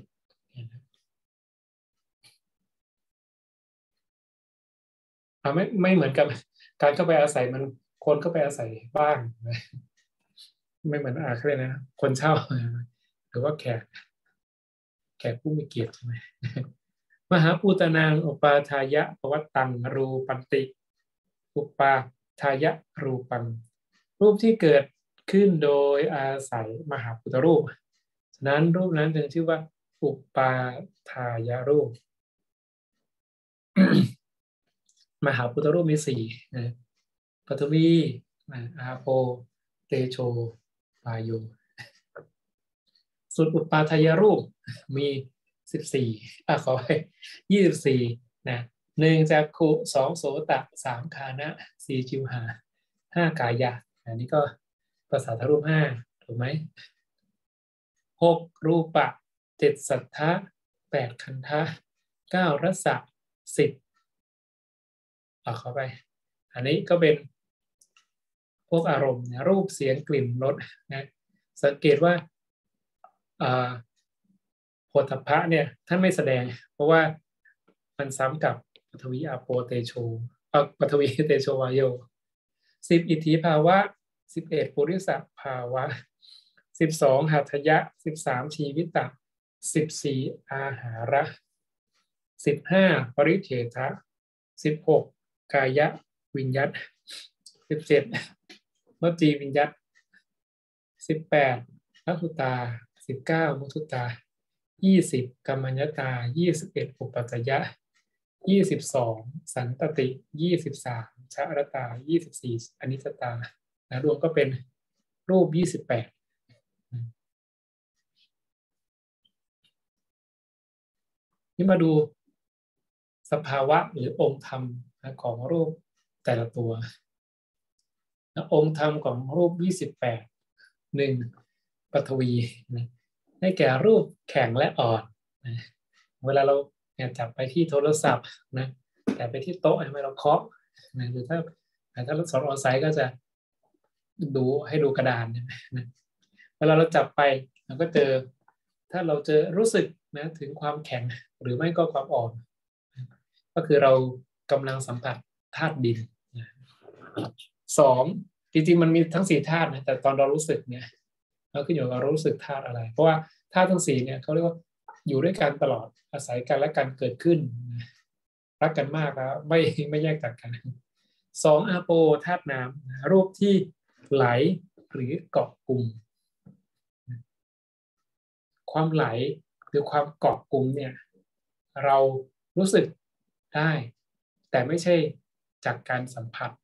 ไม่ไม่เหมือนกับการเข้าไปอาศัยมันคนเข้าไปอาศัยบ้านไม่เหมือนอาเคยนะคนเช่าหรือว่าแขกแขกผู้มีเกียรติใช่ไหมมหาภูตนางอุปาทายะปวัตตังรูปันติอุปาทายะรูปังรูปที่เกิดขึ้นโดยอาศัยมหาภูตรูปฉะนั้นรูปนั้นจึงชื่อว่าอุปาทายะรูป มหาภูตรูปมีสี่นะปฐวีอาโปเตโชวาโยส่วนอุปาทายรูปมีสิบสี่อ่ะขอให้ยี่สิบสี่นะหนึ่งจักขุสองโสตะสามคานะสี่จิวหาห้ากายะอันนี้ก็ภาษาทรูปห้าถูกไหมหกรูปะเจ็ดสัทธะแปดคันธะเก้ารสะสิบเอาเข้าไปอันนี้ก็เป็นพวกอารมณ์นะรูปเสียงกลิ่นรสนะสังเกตว่าโผฏฐัพพะเนี่ยท่านไม่แสดงเพราะว่ามันซ้ำกับปฐวีอาโปเตโชปฐวีเตโชวาโยสิบอิทธิภาวะสิบเอ็ดปุริสภาวะสิบสองหัตถยะสิบสามชีวิตะสิบสี่อาหาระสิบห้าปริเฉทะสิบหกกายะวิญญัตสิบเจ็ดวจีวิญญัตสิบแปดละหุตาสิบเก้ามุทุตายี่สิบกัมมัญญตายี่สิบเอ็ดอุปัฏฐยะยี่สิบสองสันตติยี่สิบสามชะรตายี่สิบสี่อนิจจตานะรวมก็เป็นรูปยี่สิบแปดนี่มาดูสภาวะหรือองค์ธรรมของรูปแต่ละตัวองค์ธรรมของรูปยี่สิบแปดหนึ่งปฐวีนะได้แก่รูปแข็งและอ่อนนะเวลาเราเนี่ยจับไปที่โทรศัพท์นะแต่ไปที่โต๊ะให้เราเคาะนะหรือถ้าถ้าเราสอนออนไซต์ก็จะดูให้ดูกระดานนะเวลาเราจับไปเราก็เจอถ้าเราเจอรู้สึกนะถึงความแข็งหรือไม่ก็ความอ่อนก็คือเรากำลังสัมผัสธาตุดินนะสองจริงๆมันมีทั้งสี่ธาตุนะแต่ตอนเรารู้สึกเนี่ยเราขึ้นอยู่กับเรารู้สึกธาตุอะไรเพราะว่าธาตุทั้งสี่เนี่ยเขาเรียกว่าอยู่ด้วยกันตลอดอาศัยกันและกันเกิดขึ้นรักกันมากแล้วไม่ไม่แยกจากกันสองอาโปธาตุน้ำรูปที่ไหลหรือเกาะกลุ่มความไหลหรือความเกาะกลุ่มเนี่ยเรารู้สึกได้แต่ไม่ใช่จากการสัมผัส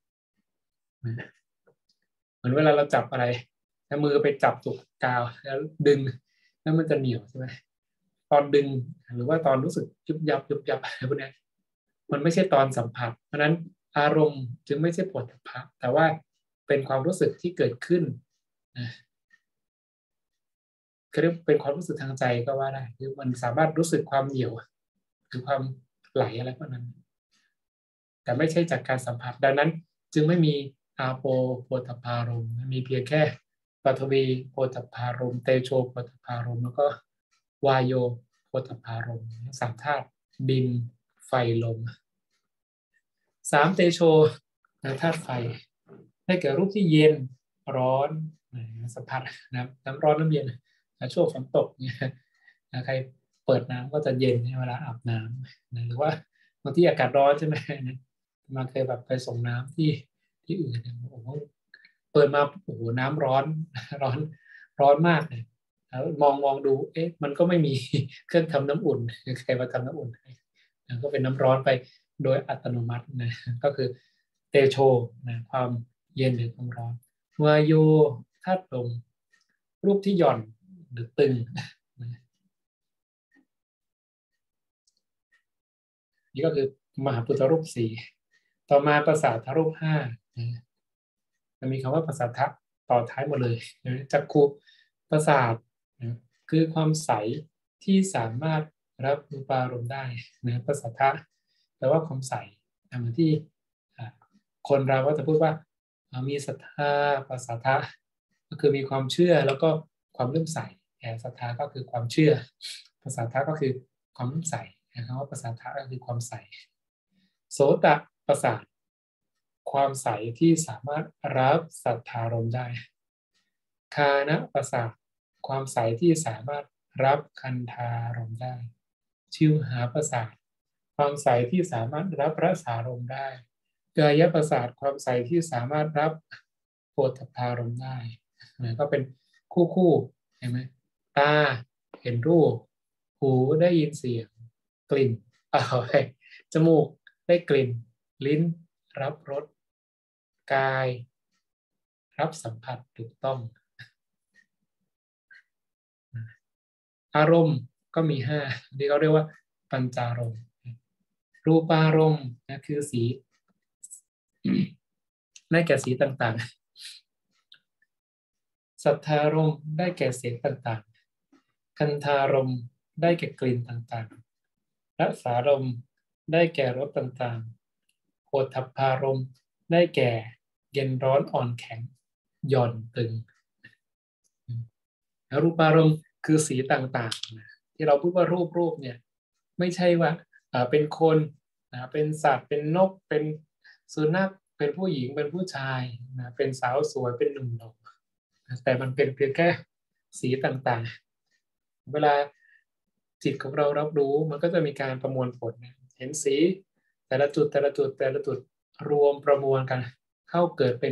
เหมือนเวลาเราจับอะไรแล้วมือไปจับตุกกาวแล้วดึงแล้วมันจะเหนียวใช่ไหมตอนดึงหรือว่าตอนรู้สึกยุบยับยุบยับอะไรพวกนี้มันไม่ใช่ตอนสัมผัสเพราะนั้นอารมณ์จึงไม่ใช่โผฏฐัพพะแต่ว่าเป็นความรู้สึกที่เกิดขึ้นนะก็เรียกเป็นความรู้สึกทางใจก็ว่าได้คือมันสามารถรู้สึกความเหนียวหรือความไหลอะไรพวกนั้นแต่ไม่ใช่จากการสัมผัสดังนั้นจึงไม่มีอาโปโผฏฐัพพารมณ์มีเพียงแค่ปฐวีโผฏฐัพพารมณ์เตโชโผฏฐัพพารมณ์แล้วก็วายโยโผฏฐัพพารมณ์สามธาตุดินไฟลมสามเตโชธาตุไฟได้แก่รูปที่เย็นร้อนสัมผัสน้ำน้ำร้อนน้ำเย็นช่วงฝนตกเนี่ยใครเปิดน้ำก็จะเย็นเวลาอาบน้ำหรือว่าบางที่อากาศร้อนใช่ไหมมาเคยแบบไปส่งน้ำที่ที่อื่นเนี่ยโอ้โหเปิดมาโอ้โหน้ำร้อนร้อนร้อนมากเลยแล้วมองมองดูเอ๊ะมันก็ไม่มีเครื่องทำน้ำอุ่นใครมาทำน้ำอุ่นให้ก็เป็นน้ำร้อนไปโดยอัตโนมัตินะก็คือเตโชนะความเย็นหรือความร้อนวาโยธาตุลมรูปที่หย่อนหรือตึงนี่ก็คือมหาพุทธรูปสี่ต่อมาประสาทรูปห้าจะมีคำว่าประสาทต่อท้ายหมดเลยจักขุประสาทคือความใสที่สามารถรับรูปารมณ์ได้นะประสาทแปลว่าความใสเหมือนที่คนเราก็จะพูดว่ามีศรัทธาประสาทก็คือมีความเชื่อแล้วก็ความเลื่อมใสศรัทธาก็คือความเชื่อประสาทก็คือความเลื่อมใสนะครับว่าประสาทก็คือความใสโสตประสาทความใสที่สามารถรับสัทธารมณ์ได้คานะประสาทความใสที่สามารถรับคันธารมณ์ได้ชิวหาประสาทความใสที่สามารถรับรสารมณ์ได้กายประสาทความใสที่สามารถรับโผฏฐัพพารมณ์ได้นะก็เป็นคู่คู่เห็นไหมตาเห็นรูปหูได้ยินเสียงกลิ่นเอาไปจมูกได้กลิ่นลิ้นรับรสกายรับสัมผัสถูกต้องอารมณ์ก็มีห้าที่เขาเรียกว่าปัญจารมณ์รูปารมณ์นะคือสีได้แก่สีต่างๆสัทธารมณ์ได้แก่เสียงต่างๆคันธารมณ์ได้แก่กลิ่นต่างๆรสารมณ์ได้แก่รสต่างๆโผฏฐัพพารมณ์ได้แก่เย็นร้อนอ่อนแข็งหย่อนตึงรูปารมณ์คือสีต่างๆนะที่เราพูดว่ารูปรูปเนี่ยไม่ใช่ว่าเป็นคนนะเป็นสัตว์เป็นนกเป็นสุนัขเป็นผู้หญิงเป็นผู้ชายนะเป็นสาวสวยเป็นหนุ่มหล่อแต่มันเป็นเพียงแค่สีต่างๆเวลาจิตของเรารับรู้มันก็จะมีการประมวลผลเห็นสีแต่ละจุดแต่ละจุดแต่ละจุดรวมประมวลกันเข้าเกิดเป็น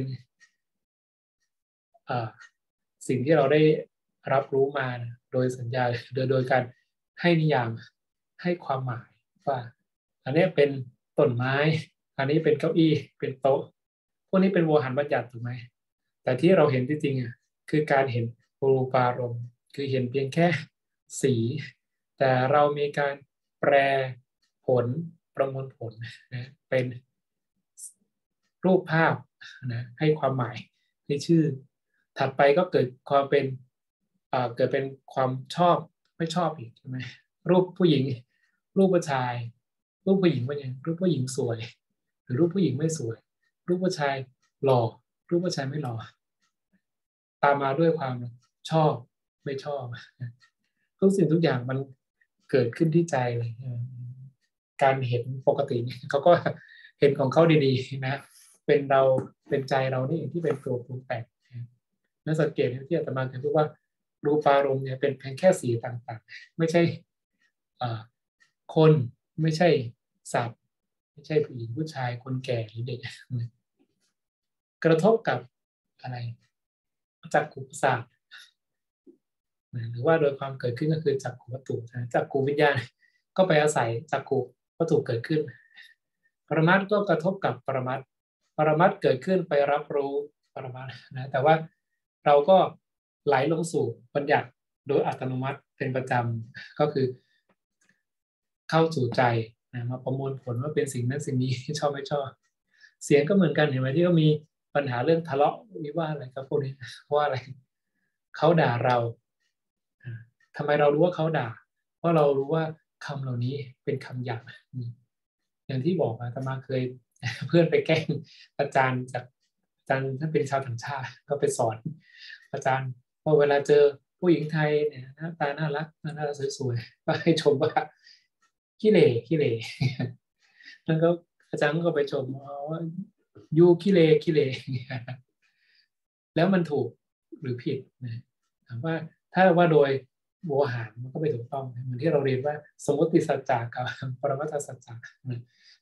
สิ่งที่เราได้รับรู้มาโดยสัญญาโดยโดยการให้นิยามให้ความหมายว่าอันนี้เป็นต้นไม้อันนี้เป็นเก้าอี้เป็นโต๊ะพวกนี้เป็นโวหารบัญญัติถูกไหมแต่ที่เราเห็นจริงๆอ่ะคือการเห็นรูปารมณ์คือเห็นเพียงแค่สีแต่เรามีการแปลผลประมวลผลนะเป็นรูปภาพนะให้ความหมายให้ชื่อถัดไปก็เกิดความเป็นอ่าเกิดเป็นความชอบไม่ชอบอีกใช่ไหมรูปผู้หญิงรูปผู้ชายรูปผู้หญิงเป็นยังรูปผู้หญิงสวยหรือรูปผู้หญิงไม่สวยรูปผู้ชายหล่อรูปผู้ชายไม่หล่อตามมาด้วยความชอบไม่ชอบทุกสิ่งทุกอย่างมันเกิดขึ้นที่ใจเลยการเห็นปกติเขาก็เห็นของเขาดีๆนะเป็นเราเป็นใจเรานี่ที่เป็นตัวปรุงแต่งและสังเกตที่อาตมาเคยพูดว่ารูปารมณ์เนี่ยเป็นเพียงแค่สีต่างๆไม่ใช่คนไม่ใช่สัตว์ไม่ใช่ผู้หญิงผู้ชายคนแก่หรือเด็กกระทบกับอะไรจักขุประสาทหรือว่าโดยความเกิดขึ้นก็คือจักขุวัตถุจักขุวิญญาณก็ไปอาศัยจักขุวัตถุเกิดขึ้นปรมัตถ์ก็กระทบกับปรมัตถ์ปรมัตถ์เกิดขึ้นไปรับรู้ปรมัตถ์นะแต่ว่าเราก็ไหลลงสู่บัญญัติโดยอัตโนมัติเป็นประจำก็คือเข้าสู่ใจนะมาประมวลผลว่าเป็นสิ่งนั้นสิ่งนี้ชอบไม่ชอบเสียงก็เหมือนกันเห็นไหมที่ก็มีปัญหาเรื่องทะเลาะวิวาทอะไรกับพวกนี้เพราะอะไรเขาด่าเราทำไมเรารู้ว่าเขาด่าเพราะเรารู้ว่าคำเหล่านี้เป็นคำหยาบอย่างที่บอกอาตมาเคยเพื่อนไปแกล้งอาจารย์จากอาจารย์ท่านเป็นชาวต่างชาติก็ไปสอนอาจารย์พอเวลาเจอผู้หญิงไทยเนี่ยหน้าตาน่ารักหน้าตาสวยๆก็ให้ชมว่าขี้เหร่ขี้เหร่แล้วก็อาจารย์ก็ไปชมว่ายูขี้เหร่ขี้เหร่แล้วมันถูกหรือผิดนะถามว่าถ้าว่าโดยโวหารมันก็ไม่ถูกต้องเหมือนที่เราเรียนว่าสมมติสัจจะกับปรมัตถสัจจะ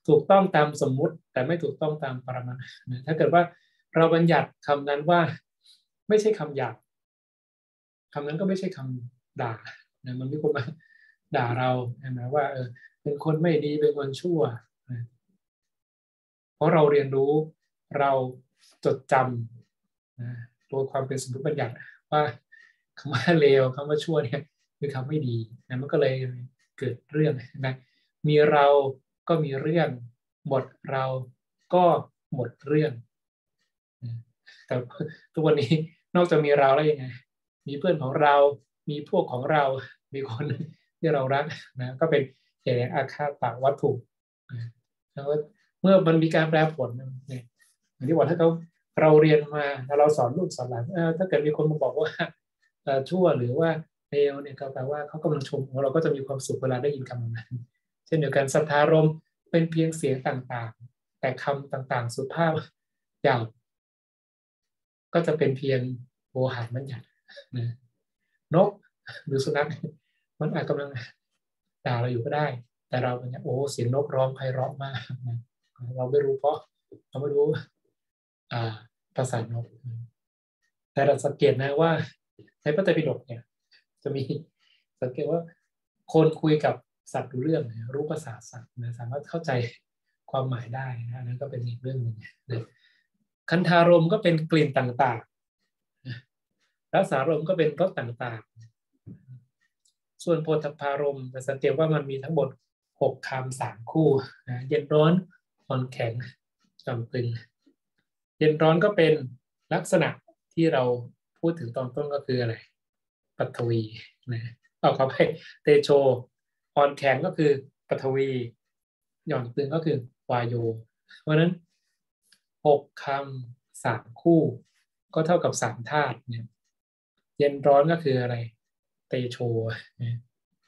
ถูกต้องตามสมมุติแต่ไม่ถูกต้องตามปรมัตถ์นะถ้าเกิดว่าเราบัญญัติคำนั้นว่าไม่ใช่คำหยาบคำนั้นก็ไม่ใช่คำด่านะมันมีคนมาด่าเราใช่ไหมว่าเออเป็นคนไม่ดีเป็นคนชั่วนะเพราะเราเรียนรู้เราจดจำนะโดยความเป็นสมมติบัญญัติว่าคำว่าเลวคำว่าชั่วเนี่ยคือคำไม่ดีนะมันก็เลยเกิดเรื่องนะมีเราก็มีเรื่องหมดเราก็หมดเรื่องแต่ทุกวันนี้นอกจากมีเราแล้วยังไงมีเพื่อนของเรามีพวกของเรามีคนที่เรารักนะก็เป็นเหตุแห่งอาฆาตวัตถุแล้วเมื่อมันมีการแปรผลเนี่ยอย่างที่บอกถ้าเขาเราเรียนมาแล้วเราสอนลูกสอนหลานถ้าเกิดมีคนมาบอกว่าชั่วหรือว่าเลวเนี่ยก็แปลว่าเขากำลังชมเราก็จะมีความสุขเวลาได้ยินคำนั้นเช่นเดียวกันสัทธารมณ์เป็นเพียงเสียงต่างๆแต่คำต่างๆสุภาพหยาบก็จะเป็นเพียงโวหารบัญญัตินะนกหรือสุนัขมันอาจกำลังด่าเราอยู่ก็ได้แต่เราเนี่ยโอ้เสียงนกร้องไพเราะมากนะเราไม่รู้เพราะเราไม่รู้อ่าภาษานกแต่เราสังเกตนะว่าในพระไตรปิฎกเนี่ยจะมีสังเกตว่าคนคุยกับสัตว์รู้เรื่องรู้ภาษาสัตว์นะสามารถเข้าใจความหมายได้นะนั่นก็เป็นอีกเรื่องหนึ่งนะคันธารมก็เป็นกลิ่นต่างๆรสารมก็เป็นรสต่างๆส่วนโผฏฐัพพารมจะสังเกตว่ามันมีทั้งหมดหกคำสามคู่นะเย็นร้อนอ่อนแข็งต่ำตึงเย็นร้อนก็เป็นลักษณะที่เราพูดถึงตอนต้นก็คืออะไรปฐวีนะเอาเข้าไปเตโชอ่อนแข็งก็คือปฐวีหย่อนตึงก็คือวายโยเพราะนั้นหกคำสามคู่ก็เท่ากับสามธาตุเนี่ยเย็นร้อนก็คืออะไรเตโชนะ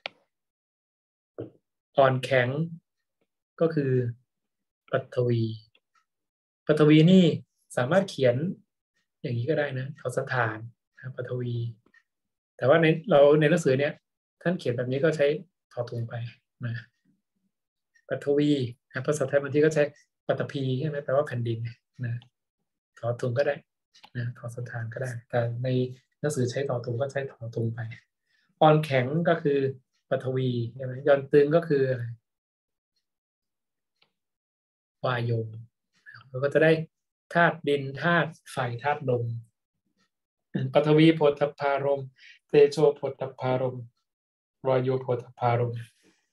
อ่อนแข็งก็คือปฐวีปฐวีนี่สามารถเขียนอย่างนี้ก็ได้นะทศฐานนะปฐวีแต่ว่าในเราในหนังสือเนี่ยท่านเขียนแบบนี้ก็ใช้ถอถุงไปนะปฐวีนะภาษาไทยบางทีก็ใช้ปฐพีใช่ไหมแปลว่าแผ่นดินนะถอถุงก็ได้นะทศฐานก็ได้แต่ในหนังสือใช้ถอถุงก็ใช้ถอถุงไปอ่อนแข็งก็คือปฐวีใช่ไหมย่อนตึงก็คือวายโยเราก็จะได้ธาตุดินธาตุไฟธาตุลมปฐวีโผฏฐัพพารมณ์เตโชโผฏฐัพพารมณ์วายโยโผฏฐัพพารมณ์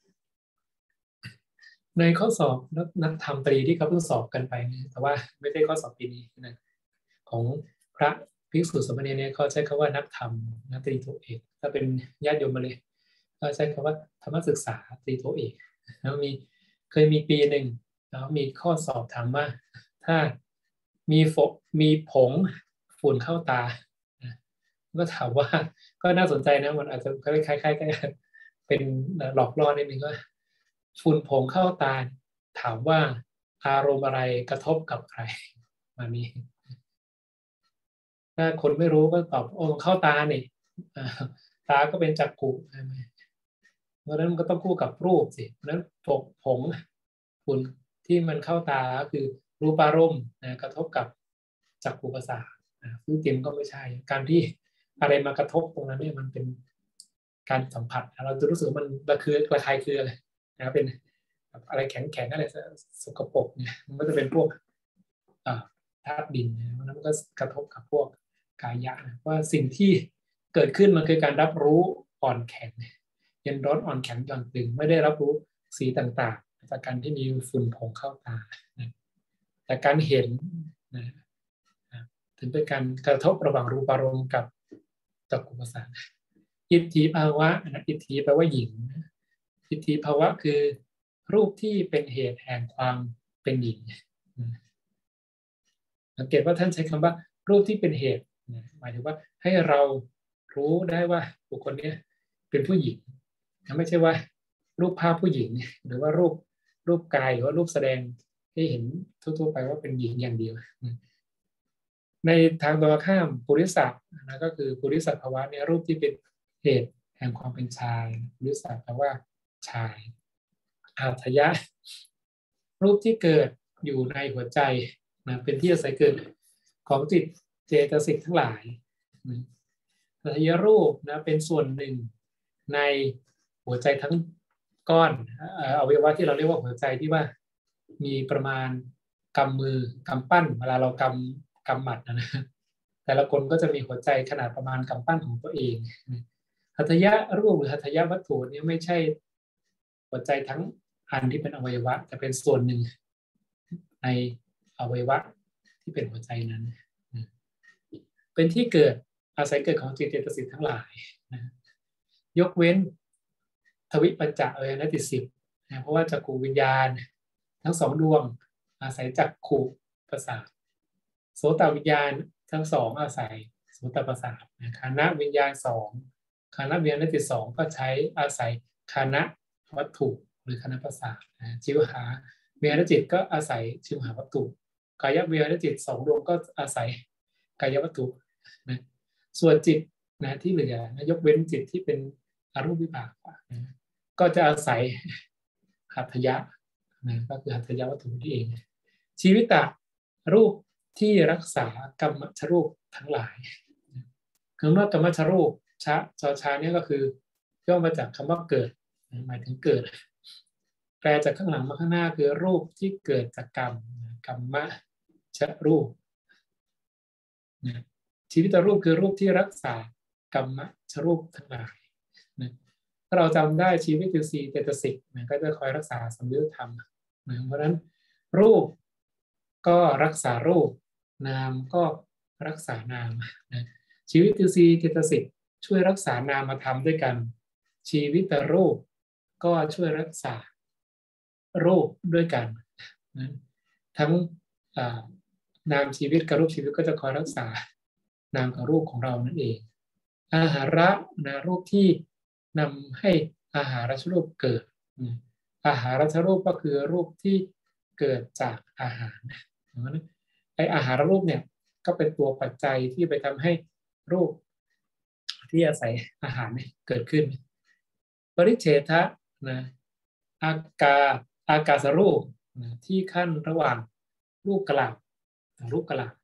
ในข้อสอบนักธรรมตรีที่เขาเพิ่งสอบกันไปนะแต่ว่าไม่ใช่ข้อสอบปีนี้นะของพระภิกษุสามเณรเนี่ยเขาใช้คำว่านักธรรมนักตรีโทเอกถ้าเป็นญาติโยมมาเลยก็ใช้คำว่าธรรมศึกษาตรีโทเอกแล้วมีเคยมีปีหนึ่งแล้วมีข้อสอบถามว่าถ้ามีฝนมีผงฝุ่นเข้าตาก็ถามว่าก็น่าสนใจนะมันอาจจะคล้ายๆกันเป็นหลอกล่อนิดนึงก็ฝุ่นผงเข้าตาถามว่าอารมณ์อะไรกระทบกับใครมานี้ถ้าคนไม่รู้ก็ตอบโอ้เข้าตาเนี่ยตาก็เป็นจักขุใช่ไหมเพราะนั้นมันก็ต้องคู่กับรูปสิเพราะนั้นผงผงฝุ่นที่มันเข้าตาคือรูปารมณ์นะกระทบกับจักขุประสาทซึ่งเต็มก็ไม่ใช่การที่อะไรมากระทบตรงนั้นเนี่ยมันเป็นการสัมผัสเราจะรู้สึกมันระคือระคายเคืองเลยนะเป็นอะไรแข็งๆอะไรสกปรกเนี่ยมันก็จะเป็นพวกธาตุดินนะมันก็กระทบกับพวกกายะนะว่าสิ่งที่เกิดขึ้นมันคือการรับรู้อ่อนแข็งเย็นร้อนอ่อนแข็งหย่อนตึงไม่ได้รับรู้สีต่างๆจากการที่มีฝุ่นผงเข้าตานะแต่การเห็นนะถึงเป็นการกระทบระหว่างรูปารมณ์กับจักขุประสาทอิทธิภาวะนะอิทธิแปลว่าหญิงอิทธิภาวะคือรูปที่เป็นเหตุแห่งความเป็นหญิงสังเกตว่าท่านใช้คำว่ารูปที่เป็นเหตุหมายถึงว่าให้เรารู้ได้ว่าบุคคลนี้เป็นผู้หญิงไม่ใช่ว่ารูปภาพผู้หญิงหรือว่ารูปรูปกายหรือว่ารูปแสดงให้เห็นทั่วๆไปว่าเป็นหญิงอย่างเดียวในทางตรงข้ามปุริสะนะก็คือปุริสภาวะเนี่ยรูปที่เป็นเหตุแห่งความเป็นชายปุริสะแปลว่าชายอาทยะรูปที่เกิดอยู่ในหัวใจนะเป็นที่อาศัยเกิดของจิตเจตสิกทั้งหลายสัทยรูปนะเป็นส่วนหนึ่งในหัวใจทั้งก้อนอวัยวะที่เราเรียกว่าหัวใจที่ว่ามีประมาณกำมือกำปั้นเวลาเรากำกำหมัดนะแต่ละคนก็จะมีหัวใจขนาดประมาณกำปั้นของตัวเองหัตถยรูปหรือหัตถยวัตถุนี้ไม่ใช่หัวใจทั้งอันที่เป็นอวัยวะแต่เป็นส่วนหนึ่งในอวัยวะที่เป็นหัวใจนั้นเป็นที่เกิดอาศัยเกิดของจิตเจตสิกทั้งหลายยกเว้นทวิปัญจอายตนะสิบเพราะว่าจักขุวิญญาณทั้งสองดวงอาศัยจักขุประสาทโสตวิญญาณทั้งสองอาศัยโสตประสาทคานะวิญญาณสองคานะวิญญาณติสองก็ใช้อาศัยคานะวัตถุหรือคานะประสาทชิวหาวิญญาณจิตก็อาศัยชิวหาวัตถุกายวิญญาณจิตสองดวงก็อาศัยกายวัตถุนะส่วนจิตนะที่เหลือนะยกเว้นจิตที่เป็นอรูปวิบากนะก็จะอาศัยหัตถยะนะก็คือหัตถยวัตถุที่เองชีวิตะรูปที่รักษากรรมชรูปทั้งหลายคำว่ากรรมชรูปชะชอชาเนี่ยก็คือย่อมาจากคำว่าเกิดหมายถึงเกิดแปลจากข้างหลังมาข้างหน้าคือรูปที่เกิดจากกรรมกรรมชรูปชีวิตรูปคือรูปที่รักษากรรมชรูปทั้งหลายถ้าเราจำได้ชีวิตคือสี่เจตสิกก็จะคอยรักษาสัมยุตธรรมเพราะฉะนั้นรูปก็รักษารูปนามก็รักษานามชีวิตคือสี่เจตสิกช่วยรักษานามธรรมด้วยกันชีวิตรูปก็ช่วยรักษารูปด้วยกันทั้งนามชีวิตกับรูปชีวิตก็จะคอยรักษานามกับรูปของเรานั่นเองอาหาระนะรูปที่นำให้อาหารรัชรูปเกิดอาหารรัชรูปก็คือรูปที่เกิดจากอาหารไออาหารรูปเนี่ยก็เป็นตัวปัจจัยที่ไปทำให้รูปที่อาศัยอาหารเกิดขึ้นปริเฉทะนะอากาอากาศรูปนะที่ขั้นระหว่างรูปกลาบรูปกลาบ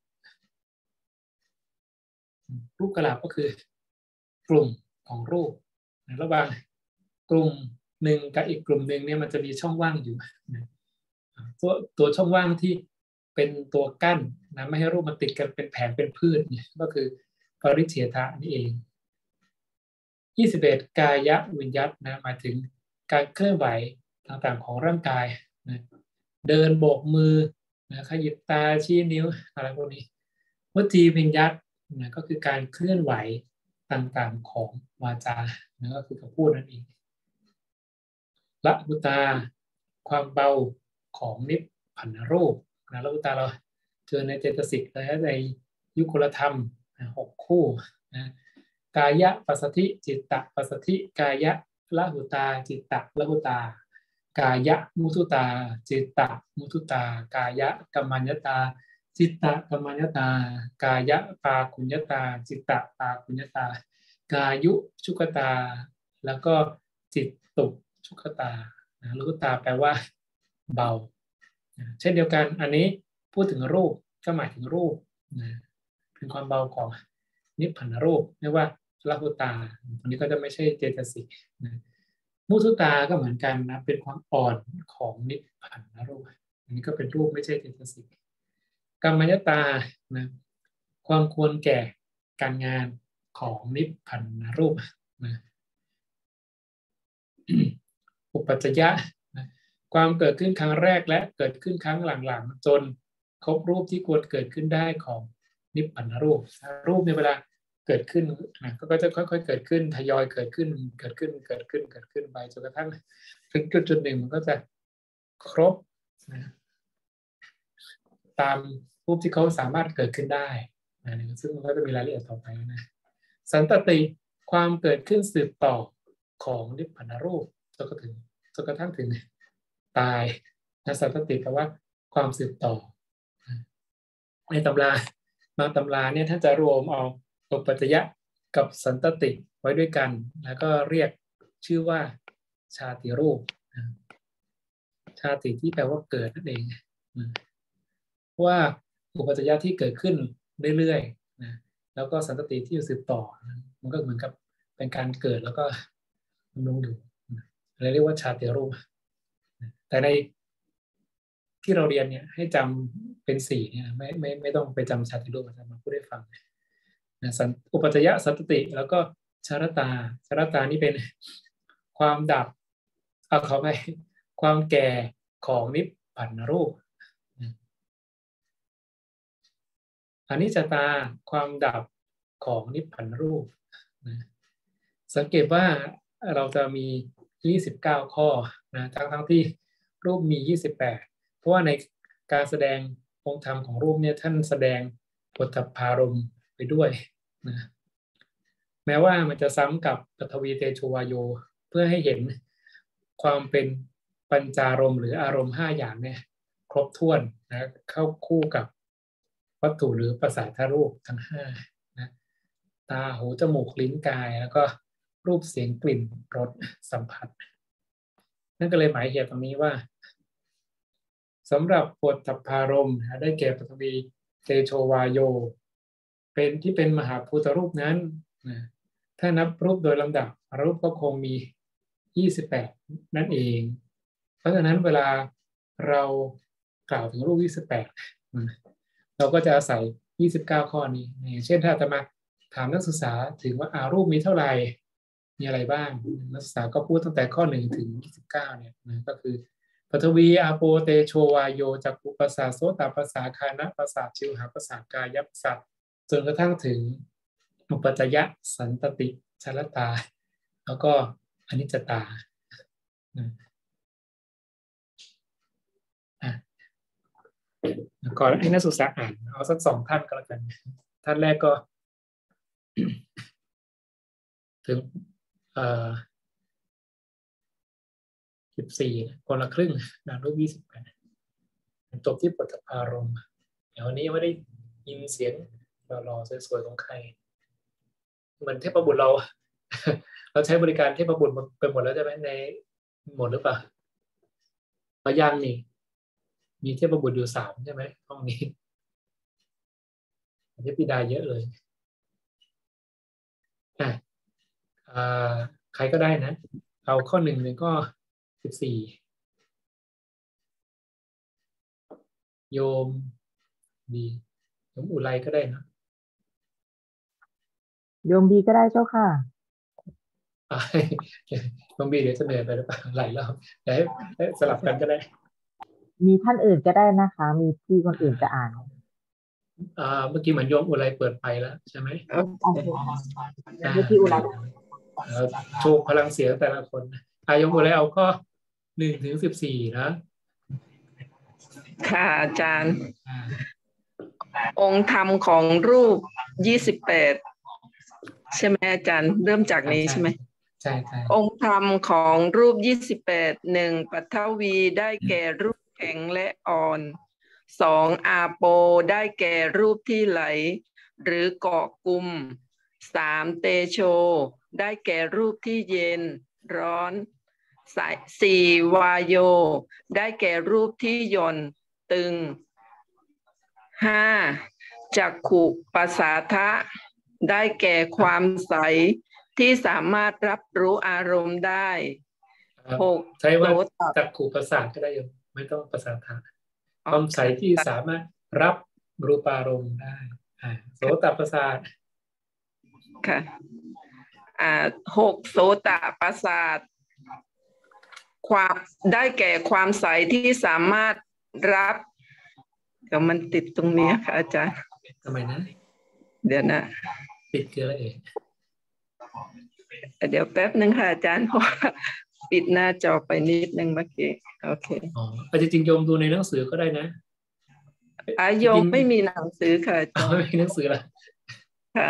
รูปกลาบก็คือกลุ่มของรูประหว่างกลุ่มหนึ่งกับอีกกลุ่มหนึ่งเนี่ยมันจะมีช่องว่างอยู่ตัวตัวช่องว่างที่เป็นตัวกั้นนะไม่ให้รูปมันติดกันเป็นแผงเป็นพืชเนี่ยก็คือปริเฉทะนี่เองยี่สิบเอ็ดกายวิญญัตนะหมายถึงการเคลื่อนไหวต่างๆของร่างกายนะเดินโบกมือนะขยิบตาชี้นิ้วอะไรพวกนี้วจีวิญญัตนะก็คือการเคลื่อนไหวต่างๆของวาจานะก็คือคำพูดนั่นเองละหุตาความเบาของนิพพานรูปนะละหุตาเราเจอในเจตสิกและในยุคลธรรมหกคู่นะกายะปัสสธิจิตตะปัสสธิกายะละหุตาจิตตะละหุตากายะมุทุตาจิตตะมุทุตากายะกัมมัญญตาจิตตะกัมมัญญตากายะปาคุญญตาจิตตะปาคุญญตากายุชุกตาแล้วก็จิตตุชุกตานะลุกตาแปลว่าเบาเช่นเดียวกันอันนี้พูดถึงรูปก็หมายถึงรูปนะเป็นความเบาของนิพพานรูปเรียกว่าละหุตาอันนี้ก็จะไม่ใช่เจตสิกนะมุทุตาก็เหมือนกันนะเป็นความอ่อนของนิพพานรูปอันนี้ก็เป็นรูปไม่ใช่เจตสิกกัมมัญญตานะความควรแก่การงานของนิพพานรูปนะอุปัจจยะนะความเกิดขึ้นครั้งแรกและเกิดขึ้นครั้งหลังๆจนครบรูปที่ควรเกิดขึ้นได้ของนิพพานรูปรูปในเวลาเกิดขึ้นนะก็จะค่อยๆเกิดขึ้นทยอยเกิดขึ้นเกิดขึ้นเกิดขึ้นเกิดขึ้นไปจนกระทั่งถึงจุดจุดหนึ่งมันก็จะครบนะตามรูปที่เขาสามารถเกิดขึ้นได้นะซึ่งมันก็จะมีรายละเอียดต่อไปนะสันตติความเกิดขึ้นสืบต่อของนิพพานรูปจนกระทั่งจนกระทั่งถึงตายนะสันตติแปลว่าความสืบต่อในตำราบางตำราเนี่ยถ้าจะรวมเอาอุปัจจยะกับสันตติไว้ด้วยกันแล้วก็เรียกชื่อว่าชาติรูปชาติที่แปลว่าเกิดนั่นเองว่าอุปัจจยะที่เกิดขึ้นเรื่อยๆนะแล้วก็สันตติที่สืบต่อมันก็เหมือนกับเป็นการเกิดแล้วก็ดำรงอยู่อะไรเรียกว่าชาติรูปแต่ในที่เราเรียนเนี่ยให้จำเป็นสี่เนี่ยไม่ไม่ไม่ต้องไปจำชาติรูปอาจารย์มาพูดให้ฟังนะอุปัจจยะสันตติแล้วก็ชารตาชารตานี่เป็นความดับเอาเขาไปความแก่ของนิพพานรูปอนิจจตาความดับของนิพพานรูปนะสังเกตว่าเราจะมียี่สิบเก้าข้อนะทั้งทั้งที่รูปมียี่สิบแปดเพราะว่าในการแสดงองค์ธรรมของรูปเนี่ยท่านแสดงโผฏฐัพพารมณ์ไปด้วยนะแม้ว่ามันจะซ้ำกับปฐวีเตโชวาโยเพื่อให้เห็นความเป็นปัญจารมณ์หรืออารมณ์ห้าอย่างเนี่ยครบถ้วนนะเข้าคู่กับวัตถุหรือประสาทรูปทั้งห้านะตาหูจมูกลิ้นกายแล้วก็รูปเสียงกลิ่นรสสัมผัสนั่นก็เลยหมายเหตุตรงนี้ว่าสำหรับโผฏฐัพพารมณ์ได้แก่ปฐวีเตโชวาโยเป็นที่เป็นมหาภูตรูปนั้นนะถ้านับรูปโดยลำดับรูปก็คงมียี่สิบแปดนั่นเองเพราะฉะนั้นเวลาเรากล่าวถึงรูปยี่สิบแปดเราก็จะอาศัยยี่สิบเก้าข้อนี้อย่างเช่นถ้าจะมาถามนักศึกษาถึงว่าอารูปมีเท่าไหร่มีอะไรบ้างนักศึกษาก็พูดตั้งแต่ข้อหนึ่งถึงยี่สิบเก้าเนี่ยนะก็คือปฐวีอาโปเตโชวาโยจักขุปัสสะโสตปัสสะคานะปัสสะชิวหาปัสสะกายปัสสะจนกระทั่งถึงอุปัจจยะสันตติชารตาแล้วก็อนิจจตาก่อนให้นักศึกษาอ่านเอาสักสองท่านก็แล้วกันท่านแรกก็ ถึงเอ่อสิบสี่คนละครึ่งนะรูปยี่สิบแปดจบที่โผฏฐัพพารมณ์เดี๋ยววันนี้ไม่ได้ยินเสียงหล่อๆสวยๆของใครเหมือนเทพบุตรเรา เราใช้บริการเทพบุตรไปหมดแล้วใช่ไหมในหมดหรือเปล่าก็ยังนี่มีเทพบุตรอยู่สามใช่ไหมห้องนี้เทพธิดาเยอะเลยอ่ะอ่าใครก็ได้นะเอาข้อหนึ่งหนึ่งก็สิบสี่โยมดีโยมอุไรก็ได้นะโยมบีก็ได้เจ้าค่ะโยมบีเดี๋ยวจะเหนื่อยไปหรือเปล่าหลายรอบเดี๋ยวให้สลับกันก็ได้มีท่านอื่นก็ได้นะคะมีที่คนอื่นจะอ่านอ่าเมื่อกี้เหมือนโยมอุไรเปิดไปแล้วใช่ไหมเมื่อกี้อุไรโชว์พลังเสียงแต่ละคนอาโยมอุไรเอาข้อหนึ่งถึงสิบสี่นะค่ะอาจารย์องค์ธรรมของรูปยี่สิบแปดใช่ไหมอาจารย์เริ่มจากนี้ใช่ไหมใช่ใช่องค์ธรรมของรูปยี่สิบแปดหนึ่งปัทวีได้แก่รูปแข็งและอ่อนสองอาโปได้แก่รูปที่ไหลหรือเกาะกลุ่มสามเตโชได้แก่รูปที่เย็นร้อนสี่วาโยได้แก่รูปที่หย่อนตึงห้าจักขุปัสสาทะได้แก่ความใสที่สามารถรับรู้อารมณ์ได้หกใช้ว่าจักขุประสาทก็ได้ไม่ต้องประสาทะความใสที่สามารถรับรูปารมณ์ได้โสตประสาทค่ะอ่าหกโสตประสาทความได้แก่ความใสที่สามารถรับเดี๋ยวมันติดตรงนี้ค่ะอาจารย์ทำไมนะเดี๋ยวนะติดเกลืออะไรเองเดี๋ยวแป๊บนึงค่ะอาจารย์เพราะปิดหน้าจอไปนิดนึงเมื่อกี้โอเคอ๋อจริงๆโยมดูในหนังสือก็ได้นะอาโยมไม่มีหนังสือค่ะอาจารย์ไม่มีหนังสือละค่ะ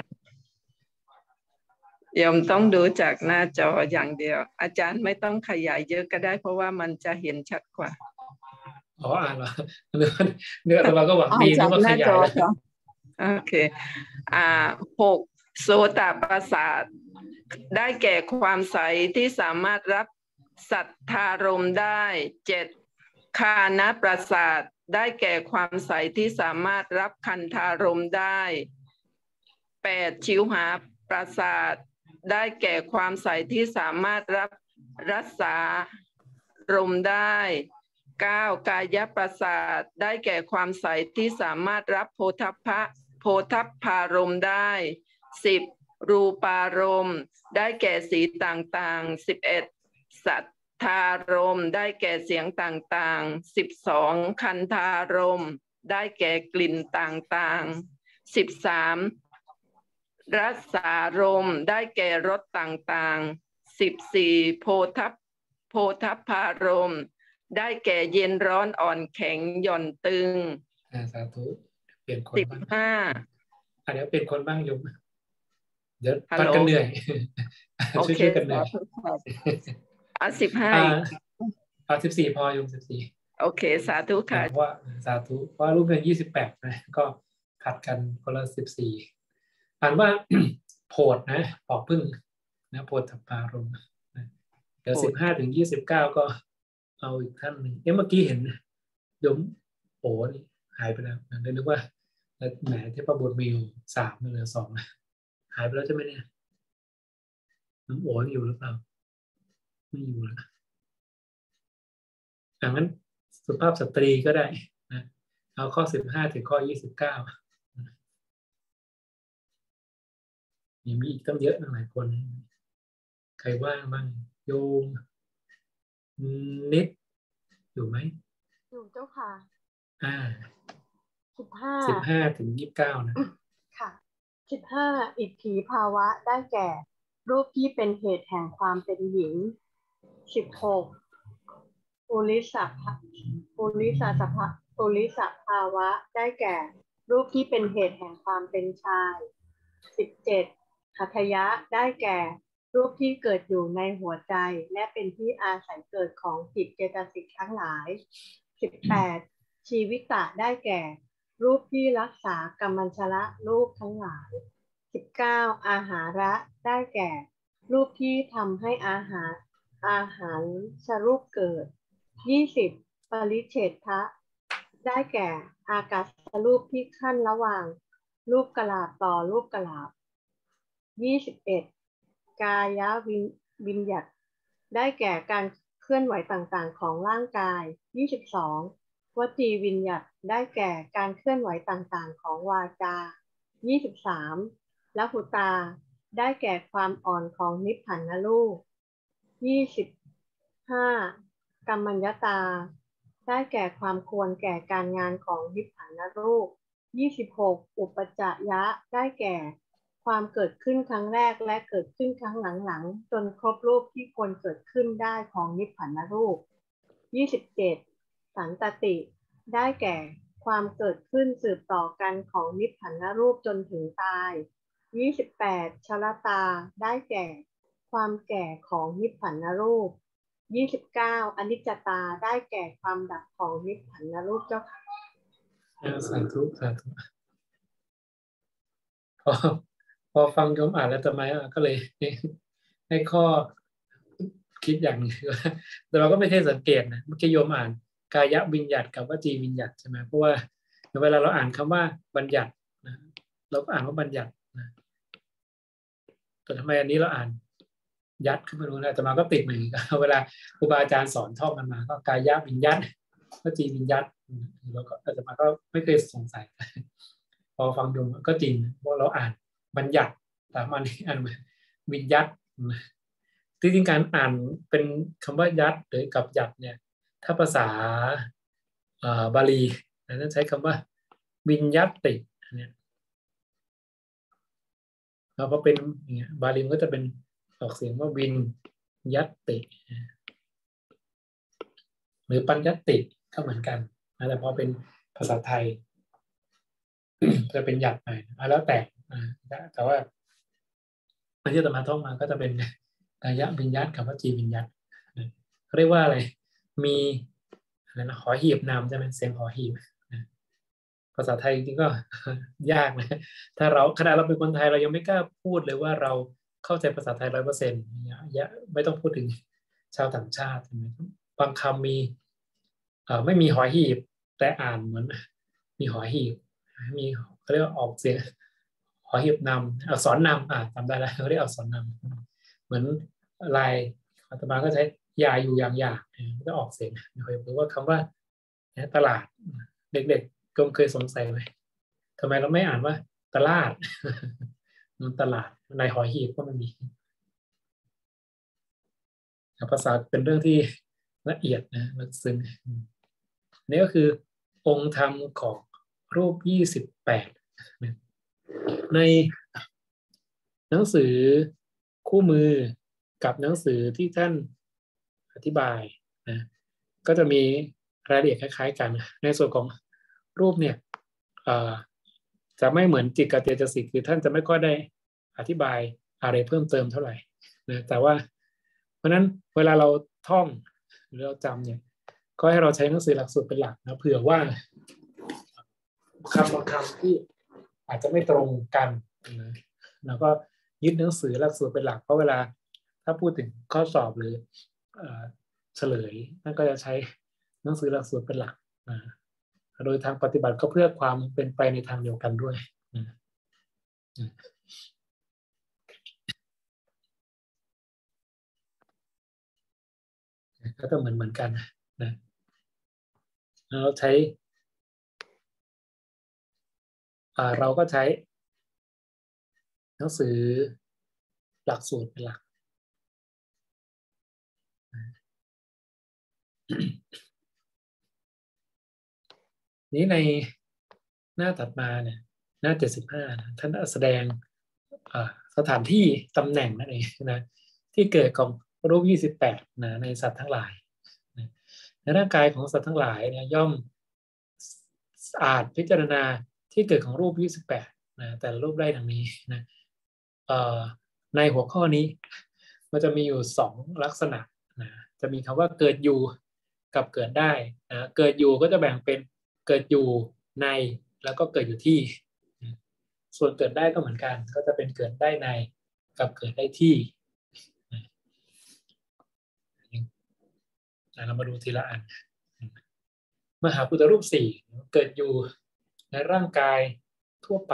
โยมต้องดูจากหน้าจออย่างเดียวอาจารย์ไม่ต้องขยายเยอะก็ได้เพราะว่ามันจะเห็นชัดกว่าอ๋ออ่านเหรอเนื้อแต่เราก็หวังดีนะว่าขยายโอเคอ่าหกโสตประสาทได้แก่ความใสที่สามารถรับสัทธารมณ์ได้เจ็ดคานะประสาทได้แก่ความใสที่สามารถรับคันธารมณ์ได้แปดชิวหาประสาทได้แก่ความใสที่สามารถรับรักษารมณ์ได้เก้ากายประสาทได้แก่ความใสที่สามารถรับโพธัพพะโพธัพพารมณ์ได้สิบรูปารมณ์ได้แก่สีต่างๆสิบเอ็ดสัทธารมณ์ได้แก่เสียงต่างๆสิบสองคันธารมณ์ได้แก่กลิ่นต่างๆสิบสามรสารมณ์ได้แก่รสต่างๆสิบสี่โพธัพโพธัพพารมณ์ได้แก่เย็นร้อนอ่อนแข็งหย่อนตึงสาธุเปลี่ยนคนสิบบ้างห้าอ่ะเดี๋ยวเปลี่ยนคนบ้างโยมเดี๋ยวฮัลพัดโหลกันเหนื่อยโอช่วยเคช่วยกันเหนื่อยอ่ะสิบห้าอ่าอีกเอาสิบสี่พอโยมสิบสี่โอเคสาธุค่ะเพราะว่าสาธุเพราะว่ารูปเงินยี่สิบแปดนะก็ผัดกันคนละสิบสี่อ่านว่า โพดนะปอกพึ่งนะโพธัพพารมณ์นะเดี๋ยวโพสิดบห้าถึงยี่สิบเก้าก็เอาอีกท่านหนึ่งเอ๊ะเมื่อกี้เห็นโยมโอ้นี่หายไปแล้วนะเลยนึกว่าแหมที่ประบุมีอยู่สามเหลือสองนะหายไปแล้วใช่ไหมเนี่ยน้องโอ๋อยู่หรือเปล่าไม่อยู่แล้วอย่างนั้นสุภาพสตรีก็ได้นะเอาข้อสิบห้าถึงข้อยี่สิบเก้ายังมีอีกตั้งเยอะหลายคนใครว่างบ้างโยมนิดอยู่ไหมอยู่เจ้าค่ะอ่าสิบห้าสิบห้าถึงยี่สิบเก้านะค่ะสิบห้าอิทธิภาวะได้แก่ รูปที่เป็นเหตุแห่งความเป็นหญิงสิบหกปุริสัพปุริสัสภะปุริสภาวะได้แก่ รูปที่เป็นเหตุแห่งความเป็นชายสิบเจ็ดหัตถยะได้แก่ รูปที่เกิดอยู่ในหัวใจและเป็นที่อาศัยเกิดของจิตเจตสิกทั้งหลายสิบแปดชีวิตะได้แก่ รูปที่รักษากรรมัญชละรูปทั้งหลายสิบเก้าอาหาระได้แก่ รูปที่ทำให้อาหารอาหารสรูปเกิดยี่สิบปริเฉทะได้แก่อากาศรูปที่ขั้นระหว่างรูปกลาบต่อรูปกลาบยี่สิบเอ็ดกายวิญวิญญัตได้แก่การเคลื่อนไหวต่างๆของร่างกายยี่สิบสองวจีวิญญัตได้แก่การเคลื่อนไหวต่างๆของวาจายี่สิบสามละหุตาได้แก่ความอ่อนของนิพพานรูปยี่สิบห้ากัมมัญญตาได้แก่ความควรแก่การงานของนิพพานรูปยี่สิบหกอุปจยะได้แก่ความเกิดขึ้นครั้งแรกและเกิดขึ้นครั้งหลังๆจนครบรูปที่ควรเกิดขึ้นได้ของนิพพานรูปยี่สิบเจ็ดสันตติได้แก่ความเกิดขึ้นสืบต่อกันของนิพพานรูปจนถึงตายยี่สิบแปดชรตาได้แก่ความแก่ของนิพพานรูปยี่สิบเก้าอนิจจตาได้แก่ความดับของนิพพานรูปเจ้าค่ะสาธุสาธุพอพอฟังโยมอ่านแล้วทำไมอ่ะก็เลยให้ข้อคิดอย่างหนึงว่าแต่เราก็ไม่เคยสังเกตนะเมื่อกี้โยมอ่านกายวิญญัตกับวจีวิญญัตใช่ไหมเพราะว่าเวลาเราอ่านคำว่าบัญญัตินะเราก็อ่านว่าบัญญัตินะแต่ทำไมอันนี้เราอ่านยัดขึ้นมาดูนะแต่มาก็ติดเหมือนกันเวลาครูบาอาจารย์สอนท่องกันมาก็กายวิญญัตวจีวิญญัตแล้วก็แต่มาก็ไม่เคยสงสัยพอฟังดูก็จริงเพราะเราอ่านบัญญัติแต่มันอ่านวิญญัตที่จริงการอ่านเป็นคำว่ายัดหรือกับยัดเนี่ยถ้าภาษาบาลีนั้นใช้คำว่าวิญญัตติเนี่ยแล้วพอเป็นอย่างเงี้ยบาลีมันก็จะเป็นออกเสียงว่าวิญญัตติหรือปัญญัตติก็เหมือนกันนะแต่พอเป็นภาษาไทยจะเป็นหยัดหน่อยแล้วแต่แต่ว่าที่อาตมาท่องมาก็จะเป็นกายวิญญัตกับวจีวิญญัตเขาเรียกว่าอะไรมีอะไรนะหอหีบนามใช่ไหมเสียงหอหีบภาษาไทยจริงๆก็ยากนะถ้าเราขณะเราเป็นคนไทยเรายังไม่กล้าพูดเลยว่าเราเข้าใจภาษาไทยร้อยเปอร์เซ็นต์เนี่ยไม่ต้องพูดถึงชาวต่างชาติใช่ไหมบางคำมีเอ่อไม่มีหอหีบแต่อ่านเหมือนมีหอหีบมีเขาเรียกว่าออกเสียงหอหีบนำอักษรนำอ่าจำได้แล้วเขาเรียกอักษรนำเหมือนลายอาตมาก็ใช้ยาอยู่อย่างยากก็ออกเสียงหรือว่าคำว่าตลาดเด็กๆก็เคยสงสัยไหมทำไมเราไม่อ่านว่าตลาดมันตลาดในหอหีบก็มันมีภาษาเป็นเรื่องที่ละเอียดนะลึกซึ้งนี่ก็คือองค์ธรรมของรูปยี่สิบแปดในหนังสือคู่มือกับหนังสือที่ท่านอธิบายนะก็จะมีรายละเอียดคล้ายๆกันในส่วนของรูปเนี่ยจะไม่เหมือนจิตกับเจตสิกคือท่านจะไม่ค่อยได้อธิบายอะไรเพิ่มเติมเท่าไหร่นะแต่ว่าเพราะนั้นเวลาเราท่องหรือเราจำเนี่ยก็ให้เราใช้หนังสือหลักสูตรเป็นหลักนะเผื่อว่าคำบางคำที่อาจจะไม่ตรงกันนะแล้วก็ยึดหนังสือหลักสูตรเป็นหลักเพราะเวลาถ้าพูดถึงข้อสอบหรือเฉลยนั่นก็จะใช้หนังสือหลักสูตรเป็นหลักนะโดยทางปฏิบัติก็เพื่อความเป็นไปในทางเดียวกันด้วยนะก็ต้องเหมือนเหมือนกันนะเราใช้เราก็ใช้หนังสือหลักสูตรเป็นหลักนี้ในหน้าถัดมาเนี่ยหน้าเจ็ดสิบห้าท่านแสดงสถานที่ตำแหน่งนั่นเองนะที่เกิดของรูปยี่สิบแปดนะในสัตว์ทั้งหลายในร่างกายของสัตว์ทั้งหลายเนี่ยย่อมอาจพิจารณาที่เกิดของรูปยี่สิบแปดนะแต่ละรูปได้ดังนี้นะในหัวข้อนี้มันจะมีอยู่สองลักษณะนะจะมีคำว่าเกิดอยู่กับเกิดได้นะเกิดอยู่ก็จะแบ่งเป็นเกิดอยู่ในแล้วก็เกิดอยู่ที่ส่วนเกิดได้ก็เหมือนกันก็จะเป็นเกิดได้ในกับเกิดได้ที่เรามาดูทีละอันมหาพุทธรูปสี่เกิดอยู่ในร่างกายทั่วไป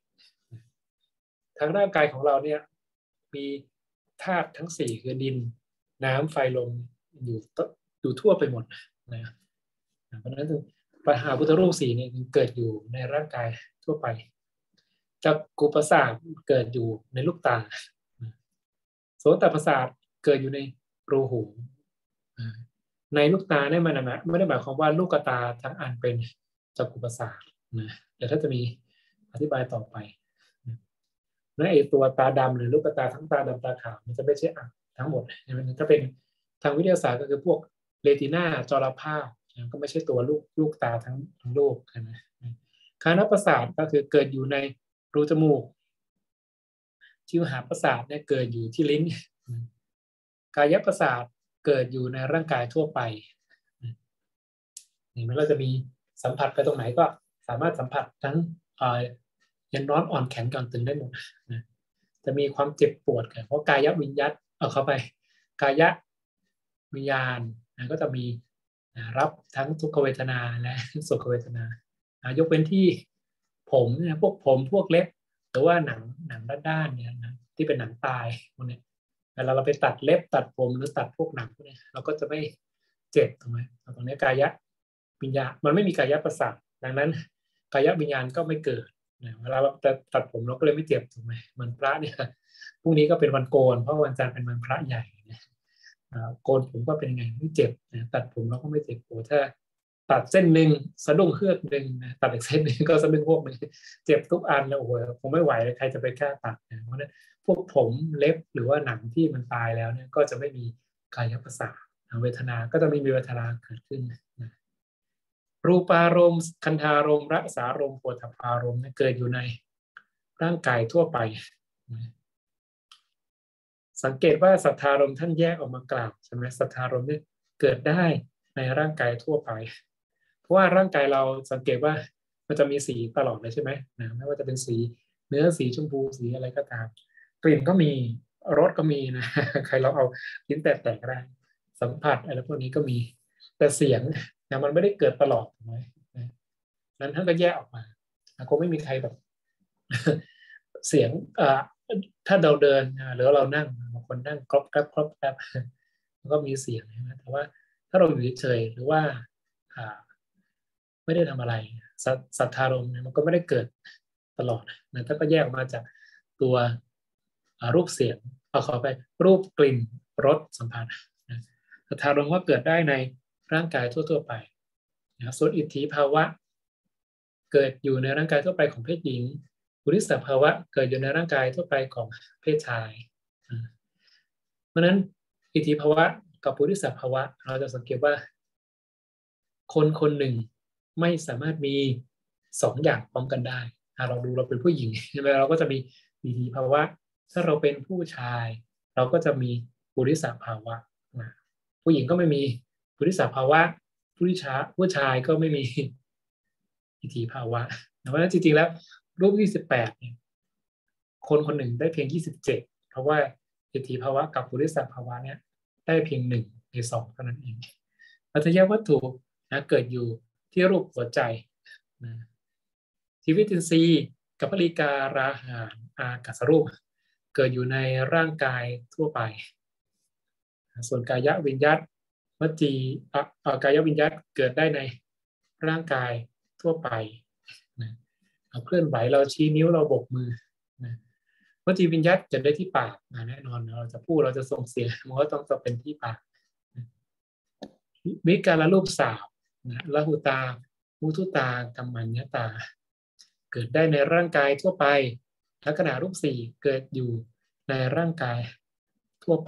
ทั้งร่างกายของเราเนี่ยมีธาตุทั้งสี่คือดินน้ำไฟลมอยู่อยู่ทั่วไปหมดนะเพราะฉะนั้นมหาพุทธรูปสี่เนี่ยเกิดอยู่ในร่างกายทั่วไปจักขุประสาทเกิดอยู่ในลูกตาโสตประสาทเกิดอยู่ในรูหูในลูกตาเนี่ยมันนะไม่ได้หมายความว่าลูกตาทั้งอันเป็นจักขุประสาทนะแต่ถ้าจะมีอธิบายต่อไปนะไอตัวตาดำหรือลูกตาทั้งตาดำตาขาวมันจะไม่ใช่อักทั้งหมดถ้าเป็นทางวิทยาศาสตร์ก็คือพวกเรตินาจอรภาพก็ไม่ใช่ตัวลูกลูกตาทั้งทั้งลูกนะคานประสาทก็คือเกิดอยู่ในรูจมูกชิวหาประสาทเนี่ยเกิดอยู่ที่ลิ้นกายประสาทเกิดอยู่ในร่างกายทั่วไปนี่มันเราจะมีสัมผัสไปตรงไหนก็สามารถสัมผัสทั้งเย็นร้อนอ่อนแข็งก่อนตึงได้หมดนะจะมีความเจ็บปวดกันเพราะกายวิญญัตเอาเข้าไปกายวิญญาณนะก็จะมีรับทั้งทุกขเวทนาและสุขเวทนายกเว้นที่ผมเนี่ยพวกผมพวกเล็บหรือว่าหนังหนังด้านๆเนี่ยนะที่เป็นหนังตายพวกนี้เวลาเราไปตัดเล็บตัดผมหรือตัดพวกหนังพวกนี้เราก็จะไม่เจ็บถูกไหมตรงนี้กายวิญญาณมันไม่มีกายประสาทดังนั้นกายวิญญาณก็ไม่เกิดเวลาเราตัดผมเราก็เลยไม่เจ็บถูกไหมมันพระเนี่ยพรุ่งนี้ก็เป็นวันโกนเพราะวันจันทร์เป็นวันพระใหญ่โกนผมก็เป็นยังไงไม่เจ็บตัดผมเราก็ไม่เจ็บโอ้ถ้าตัดเส้นหนึ่งสะดุ้งเฮือกหนึ่งตัดอีกเส้นหนึ่งก็สะดุ้งพวกหนึ่งเจ็บทุกอันแล้วโอ้โหคงไม่ไหวเลยใครจะไปกล้าตัดเพราะนั้นพวกผมเล็บหรือว่าหนังที่มันตายแล้วเนี่ยก็จะไม่มีกายประสาทเวทนาก็จะไม่มีเวทนาเกิดขึ้นรูปารมณ์คันธารมณ์รสารมณ์โผฏฐัพพารมณ์เกิดอยู่ในร่างกายทั่วไปสังเกตว่าสัทธารมณ์ท่านแยกออกมากล่าวใช่ไหมสัทธารมณ์นี่เกิดได้ในร่างกายทั่วไปเพราะว่าร่างกายเราสังเกตว่ามันจะมีสีตลอดเลยใช่ไหมนะไม่ว่าจะเป็นสีเนื้อสีชมพูสีอะไรก็ตามกลิ่นก็มีรสก็มีนะใครเราเอาลิ้นแตะๆก็ได้สัมผัสอะไรพวกนี้ก็มีแต่เสียงแต่มันไม่ได้เกิดตลอดถูกไหมนั้นท่านก็แยกออกมาคงไม่มีใครแบบ เสียงถ้าเราเดินหรือเรานั่งบางคนนั่งครบแกรบครบแกรบมันก็มีเสียงนะแต่ว่าถ้าเราอยู่เฉยหรือว่าไม่ได้ทำอะไรศรัทธารมณ์มันก็ไม่ได้เกิดตลอดนะถ้าก็แยกออกมาจากตัวรูปเสียงเอาเข้าไปรูปกลิ่นรสสัมผัสศรัทธารมณ์ก็เกิดได้ในร่างกายทั่วๆไปนะส่วนอิทธิภาวะเกิดอยู่ในร่างกายทั่วไปของเพศหญิงปุริสภาวะเกิดอยู่ในร่างกายทั่วไปของเพศชายเพราะนั้นอิทธิภาวะกับปุริสภาวะเราจะสังเกตว่าคนคนหนึ่งไม่สามารถมีสองอย่างพร้อมกันได้เราดูเราเป็นผู้หญิงใช่ไหมเราก็จะมีอิทธิภาวะถ้าเราเป็นผู้ชายเราก็จะมีปุริสภาวะผู้หญิงก็ไม่มีปุริสภาวะผู้ชายผู้ชายก็ไม่มีอิทธิภาวะเพราะฉะนั้นจริงๆแล้วรูปยี่สิบแปดเนี่ยคนคนหนึ่งได้เพียงยี่สิบเจ็ดเพราะว่าอิทธิภาวะกับปุริสภาวะเนี่ยได้เพียงหนึ่งในสองเท่านั้นเองปัจจัยวัตถุนะเกิดอยู่ที่รูปหัวใจนะชีวิตินทรีย์กับปริการาหารอากาศรูปเกิดอยู่ในร่างกายทั่วไปส่วนกายวิญญัตวจีกายวิญญัตเกิดได้ในร่างกายทั่วไปนะเราเคลื่อนไหวเราชี้นิ้วเราโบกมือนะวจีวิญญัตเกิดได้ที่ปากแน่นอนเราจะพูดเราจะส่งเสียงมันก็ต้องจะเป็นที่ปากวิการรูปสามนะละหุตามุทุตากัมมัญญตาเกิดได้ในร่างกายทั่วไปลักษณะรูปสี่เกิดอยู่ในร่างกายทั่วไป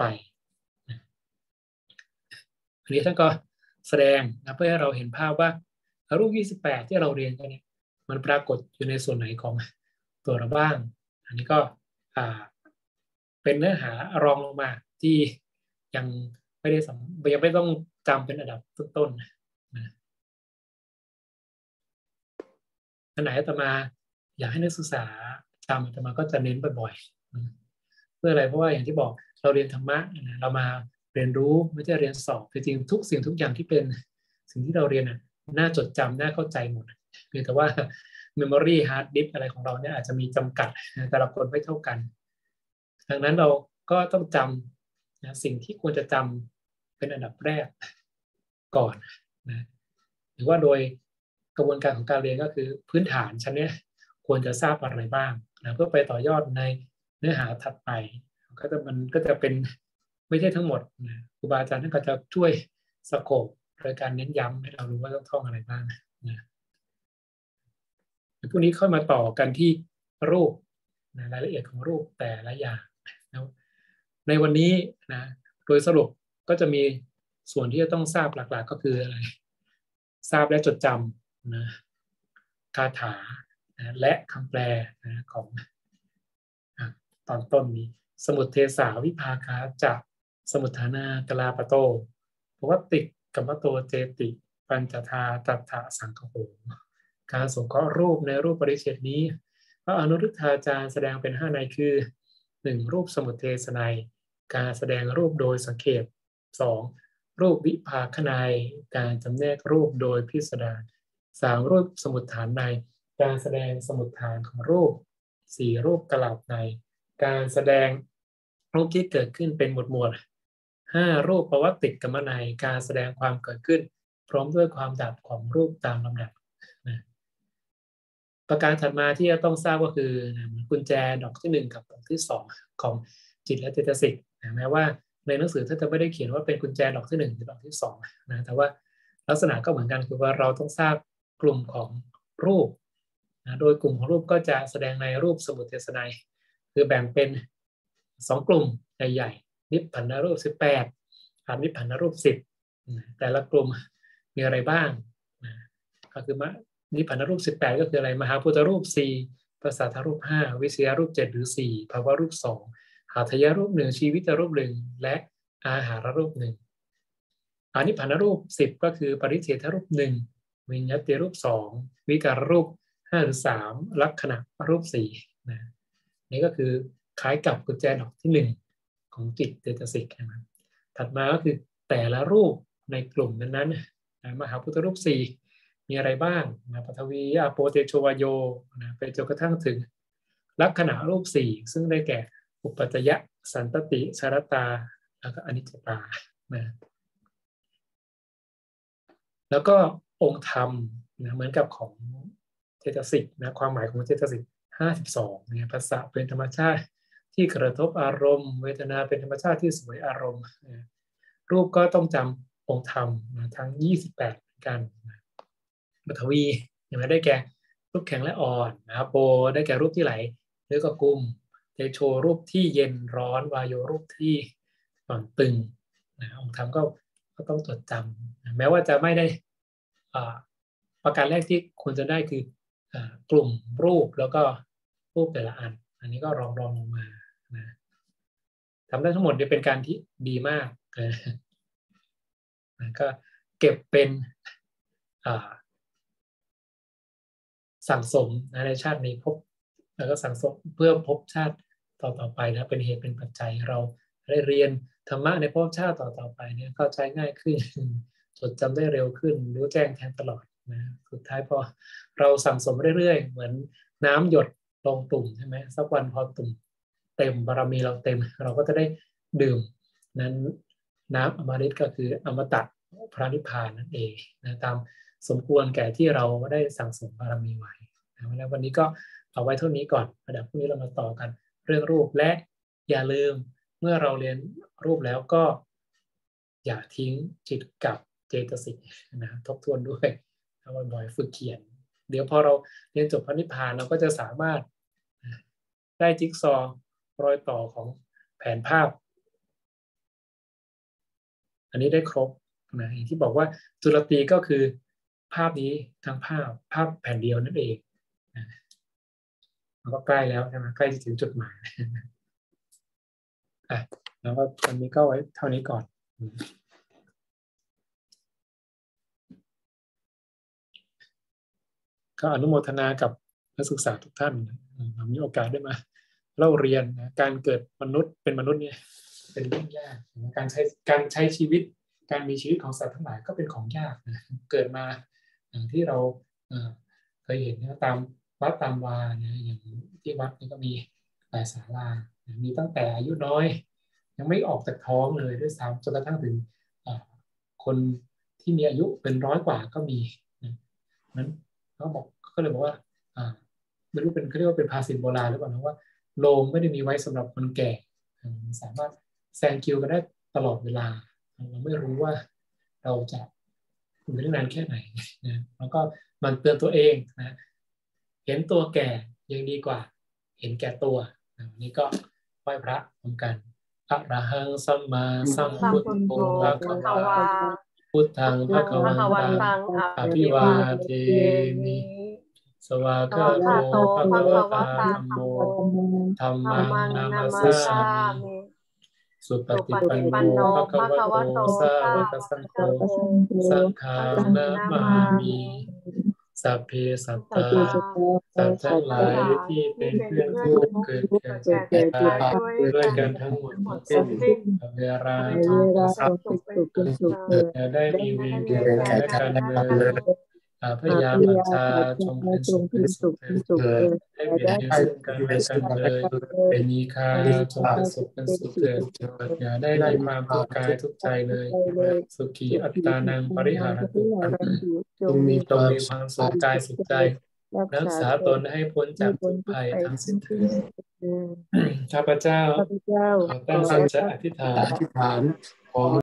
อันนี้ท่านก็แสดงนะเพื่อให้เราเห็นภาพว่ารูปยี่สิบแปดที่เราเรียนกันเนี่ยมันปรากฏอยู่ในส่วนไหนของตัวเราบ้างอันนี้ก็เป็นเนื้อหารองลงมาที่ยังไม่ได้ยังไม่ต้องจำเป็นอันดับต้นๆนะอันไหนอาตมาอยากให้นักศึกษาจำอาตมาก็จะเน้นบ่อยๆเพื่ออะไรเพราะว่าอย่างที่บอกเราเรียนธรรมะเรามาเรียนรู้ไม่ใช่เรียนสอบจริงๆทุกสิ่งทุกอย่างที่เป็นสิ่งที่เราเรียนน่ะน่าจดจำน่าเข้าใจหมดเพียงแต่ว่า memory hard disk อะไรของเราเนี่ยอาจจะมีจำกัดแต่ละคนไม่เท่ากันดังนั้นเราก็ต้องจำนะสิ่งที่ควรจะจำเป็นอันดับแรกก่อนนะหรือว่าโดยกระบวนการของการเรียนก็คือพื้นฐานชั้นนี้ควรจะทราบอะไรบ้างนะเพื่อไปต่อยอดในเนื้อหาถัดไปก็จะมันก็จะเป็นไม่ใช่ทั้งหมดนะครูบาอาจารย์ท่านก็จะช่วยสโคปโดยการเน้นย้ำให้เรารู้ว่าต้องท่องอะไรบ้างนะพวกนี้ค่อยมาต่อกันที่รูปนะรายละเอียดของรูปแต่ละอย่างนะในวันนี้นะโดยสรุปก็จะมีส่วนที่จะต้องทราบหลักๆก็คืออะไรทราบและจดจำนะคาถานะและคำแปลนะของตอนต้นนี้สมุทเทสาวิภาคาจะสมุทฐานากลาปโตภวติกัมมโตเจติปัญจทาตัฏฐสังคโหการสงเคราะห์รูปในรูปปริเฉดนี้พระอนุรุทธาจารย์แสดงเป็นห้าในคือหนึ่งรูปสมุทเทศนัยการแสดงรูปโดยสังเขปสองรูปวิภาคนัยการจำแนกรูปโดยพิสดารสามรูปสมุทฐานในการแสดงสมุทฐานของรูปสี่รูปกลาบในการแสดงรูปที่เกิดขึ้นเป็นหมวดหมวดห้ารูปประวัติกรรมในการแสดงความเกิดขึ้นพร้อมด้วยความดับของรูปตามลำดับนะประการถัดมาที่จะต้องทราบก็คือนะกุญแจดอกที่หนึ่งกับดอกที่สองของจิตและเจตสิกนะแม้ว่าในหนังสือท่านจะไม่ได้เขียนว่าเป็นกุญแจดอกที่หนึ่งหรือดอกที่สองนะแต่ว่าลักษณะก็เหมือนกันคือว่าเราต้องทราบกลุ่มของรูปนะโดยกลุ่มของรูปก็จะแสดงในรูปสมุทเทศนัยคือแบ่งเป็นสองกลุ่มใหญ่ๆนิพพานรูปสิบแปดอานิพพานรูปสิบแต่ละกลุ่มมีอะไรบ้างนะก็คือนิพพานรูปสิบแปดก็คืออะไรมหาพุทธรูปสี่ภาษาทรูปห้าวิเศษรูปเจ็ดหรือสี่ภาวะรูปสองหาทยรูปหนึ่งชีวิตรูปหนึ่งและอาหารรูปหนึ่งอานิพพานรูปสิบก็คือปริเฉทรูปหนึ่งวิญญาติรูปสองวิการรูปห้าหรือสามลักขณะรูปสี่นะนี่ก็คือคล้ายกับกุญแจดอกที่หนึ่งของจิตเจตสิกนะถัดมาก็คือแต่ละรูปในกลุ่มนั้นนะมหาพุทธรูปสี่มีอะไรบ้างนะปฐวีอาโปเตโชวโยนะไปจนกระทั่งถึงลักษณะรูปสี่ซึ่งได้แก่อุปัจจยะสันตติชารตาแล้วก็อนิจจตานะแล้วก็องค์ธรรมนะเหมือนกับของเจตสิกนะความหมายของเจตสิกห้าสิบสองเนี่ยภาษาเป็นธรรมชาติที่กระทบอารมณ์เวทนาเป็นธรรมชาติที่สวยอารมณ์นะรูปก็ต้องจำองค์ธรรมนะทั้งยี่สิบแปดเหมือนกันนะปฐวีอย่างไรได้แก่รูปแข็งและอ่อนนะโปได้แก่รูปที่ไหลหรือก็กุมเตโชรูปที่เย็นร้อนวายโยรูปที่อ่อนตึงนะองค์ธรรมก็ก็ต้องจดจำนะแม้ว่าจะไม่ได้ประการแรกที่ควรจะได้คือกลุ่มรูปแล้วก็รูปแต่ละอันอันนี้ก็รองรองลงมานะทำได้ทั้งหมดเนี่ยเป็นการที่ดีมากนะก็เก็บเป็นสั่งสมในชาตินี้พบแล้วก็สั่งสมเพื่อพบชาติต่อต่อไปนะเป็นเหตุเป็นปัจจัยเราได้เรียนธรรมะในภพชาติต่อต่อไปเนี่ยเข้าใจง่ายขึ้นจดจำได้เร็วขึ้นรู้แจ้งแทงตลอดนะสุดท้ายพอเราสั่งสมเรื่อยๆเหมือนน้ำหยดลงตุ่มใช่ไหมสักวันพอตุ่มเต็มบารมีเราเต็มเราก็จะได้ดื่มนั้นน้ำอมฤตก็คืออมตะพระนิพพานนั่นเองนะตามสมควรแก่ที่เราได้สั่งสมบารมีไว้นะแล้ววันนี้ก็เอาไว้เท่านี้ก่อนระดับพรุ่งนี้เรามาต่อกันเรื่องรูปและอย่าลืมเมื่อเราเรียนรูปแล้วก็อย่าทิ้งจิตกับเจตสิกนะทบทวนด้วยบ่อยๆฝึกเขียนเดี๋ยวพอเราเรียนจบพระนิพพานเราก็จะสามารถได้จิ๊กซอว์รอยต่อของแผนภาพอันนี้ได้ครบนะอย่างที่บอกว่าจุลตรีก็คือภาพนี้ทั้งภาพภาพแผ่นเดียวนั่นเองนะมันก็ใกล้แล้วใช่ไหมใกล้จะถึงจุดหมายอ่ะแล้วก็ตอนนี้ก็ไว้เท่านี้ก่อนก็อนุโมทนากับนักศึกษาทุกท่านมีโอกาสได้มาเล่าเรียนการเกิดมนุษย์เป็นมนุษย์เนี่ยเป็นเรื่องยากการใช้การใช้ชีวิตการมีชีวิตของสัตว์ทั้งหลายก็เป็นของยากนะเกิดมาอย่างที่เราเคยเห็นนะตามวัดตามวาเนี่ยอย่างที่วัดนี่ก็มีหลายศาลามีตั้งแต่อายุน้อยยังไม่ออกจากท้องเลยด้วยซ้ำจนกระทั่งถึงคนที่มีอายุเป็นร้อยกว่าก็มีนั้นเขาบอกก็เลยบอกว่าไม่รู้เป็นเขาเรียกว่าเป็นภาษิตโบราณหรือเปล่านะว่าโลงไม่ได้มีไว้สำหรับคนแก่สามารถแซงคิวกันได้ตลอดเวลาเราไม่รู้ว่าเราจะอยู่ได้นานแค่ไหนนะแล้วก็มันเตือนตัวเองนะเห็นตัวแก่ยังดีกว่าเห็นแก่ตัววันนี้ก็ไหว้พระพร้อมกันอะระหังสัมมาสัมพุทโธภะคะวาพุทธังภะคะวันตังอภิวาเทมิสวากขาโตภะคะวะตาธัมโมธัมมังนามัสสามิสุปฏิปันโนภะคะวะโตสาวกสังโฆสังฆังนะมามิสัพเพสัตตาสัตว์ทั้งหลายที่เป็นเพื่อนทุกข์เกิดแก่เจ็บตายด้วยกันทั้งหมดสิ้นเวลาทุกข์สัพพะได้มีเวรแก่กันและกันเลยพยายามบัญชาจงเป็นสุขเป็นสุขเถิดให้เบียดเบียนซึ่งกันและกันเลยเป็นนิคาจงเป็นสุขเป็นสุขเถิดอย่าได้มีความทุกข์กายทุกใจเลยสุขีอัตตานังปริหารตุจงมีตนมีความสุขกายสุขใจรักษาตนให้พ้นจากทุกภัยทั้งสิ้นเถิดข้าพเจ้าขอตั้งสัจจะอธิษฐาน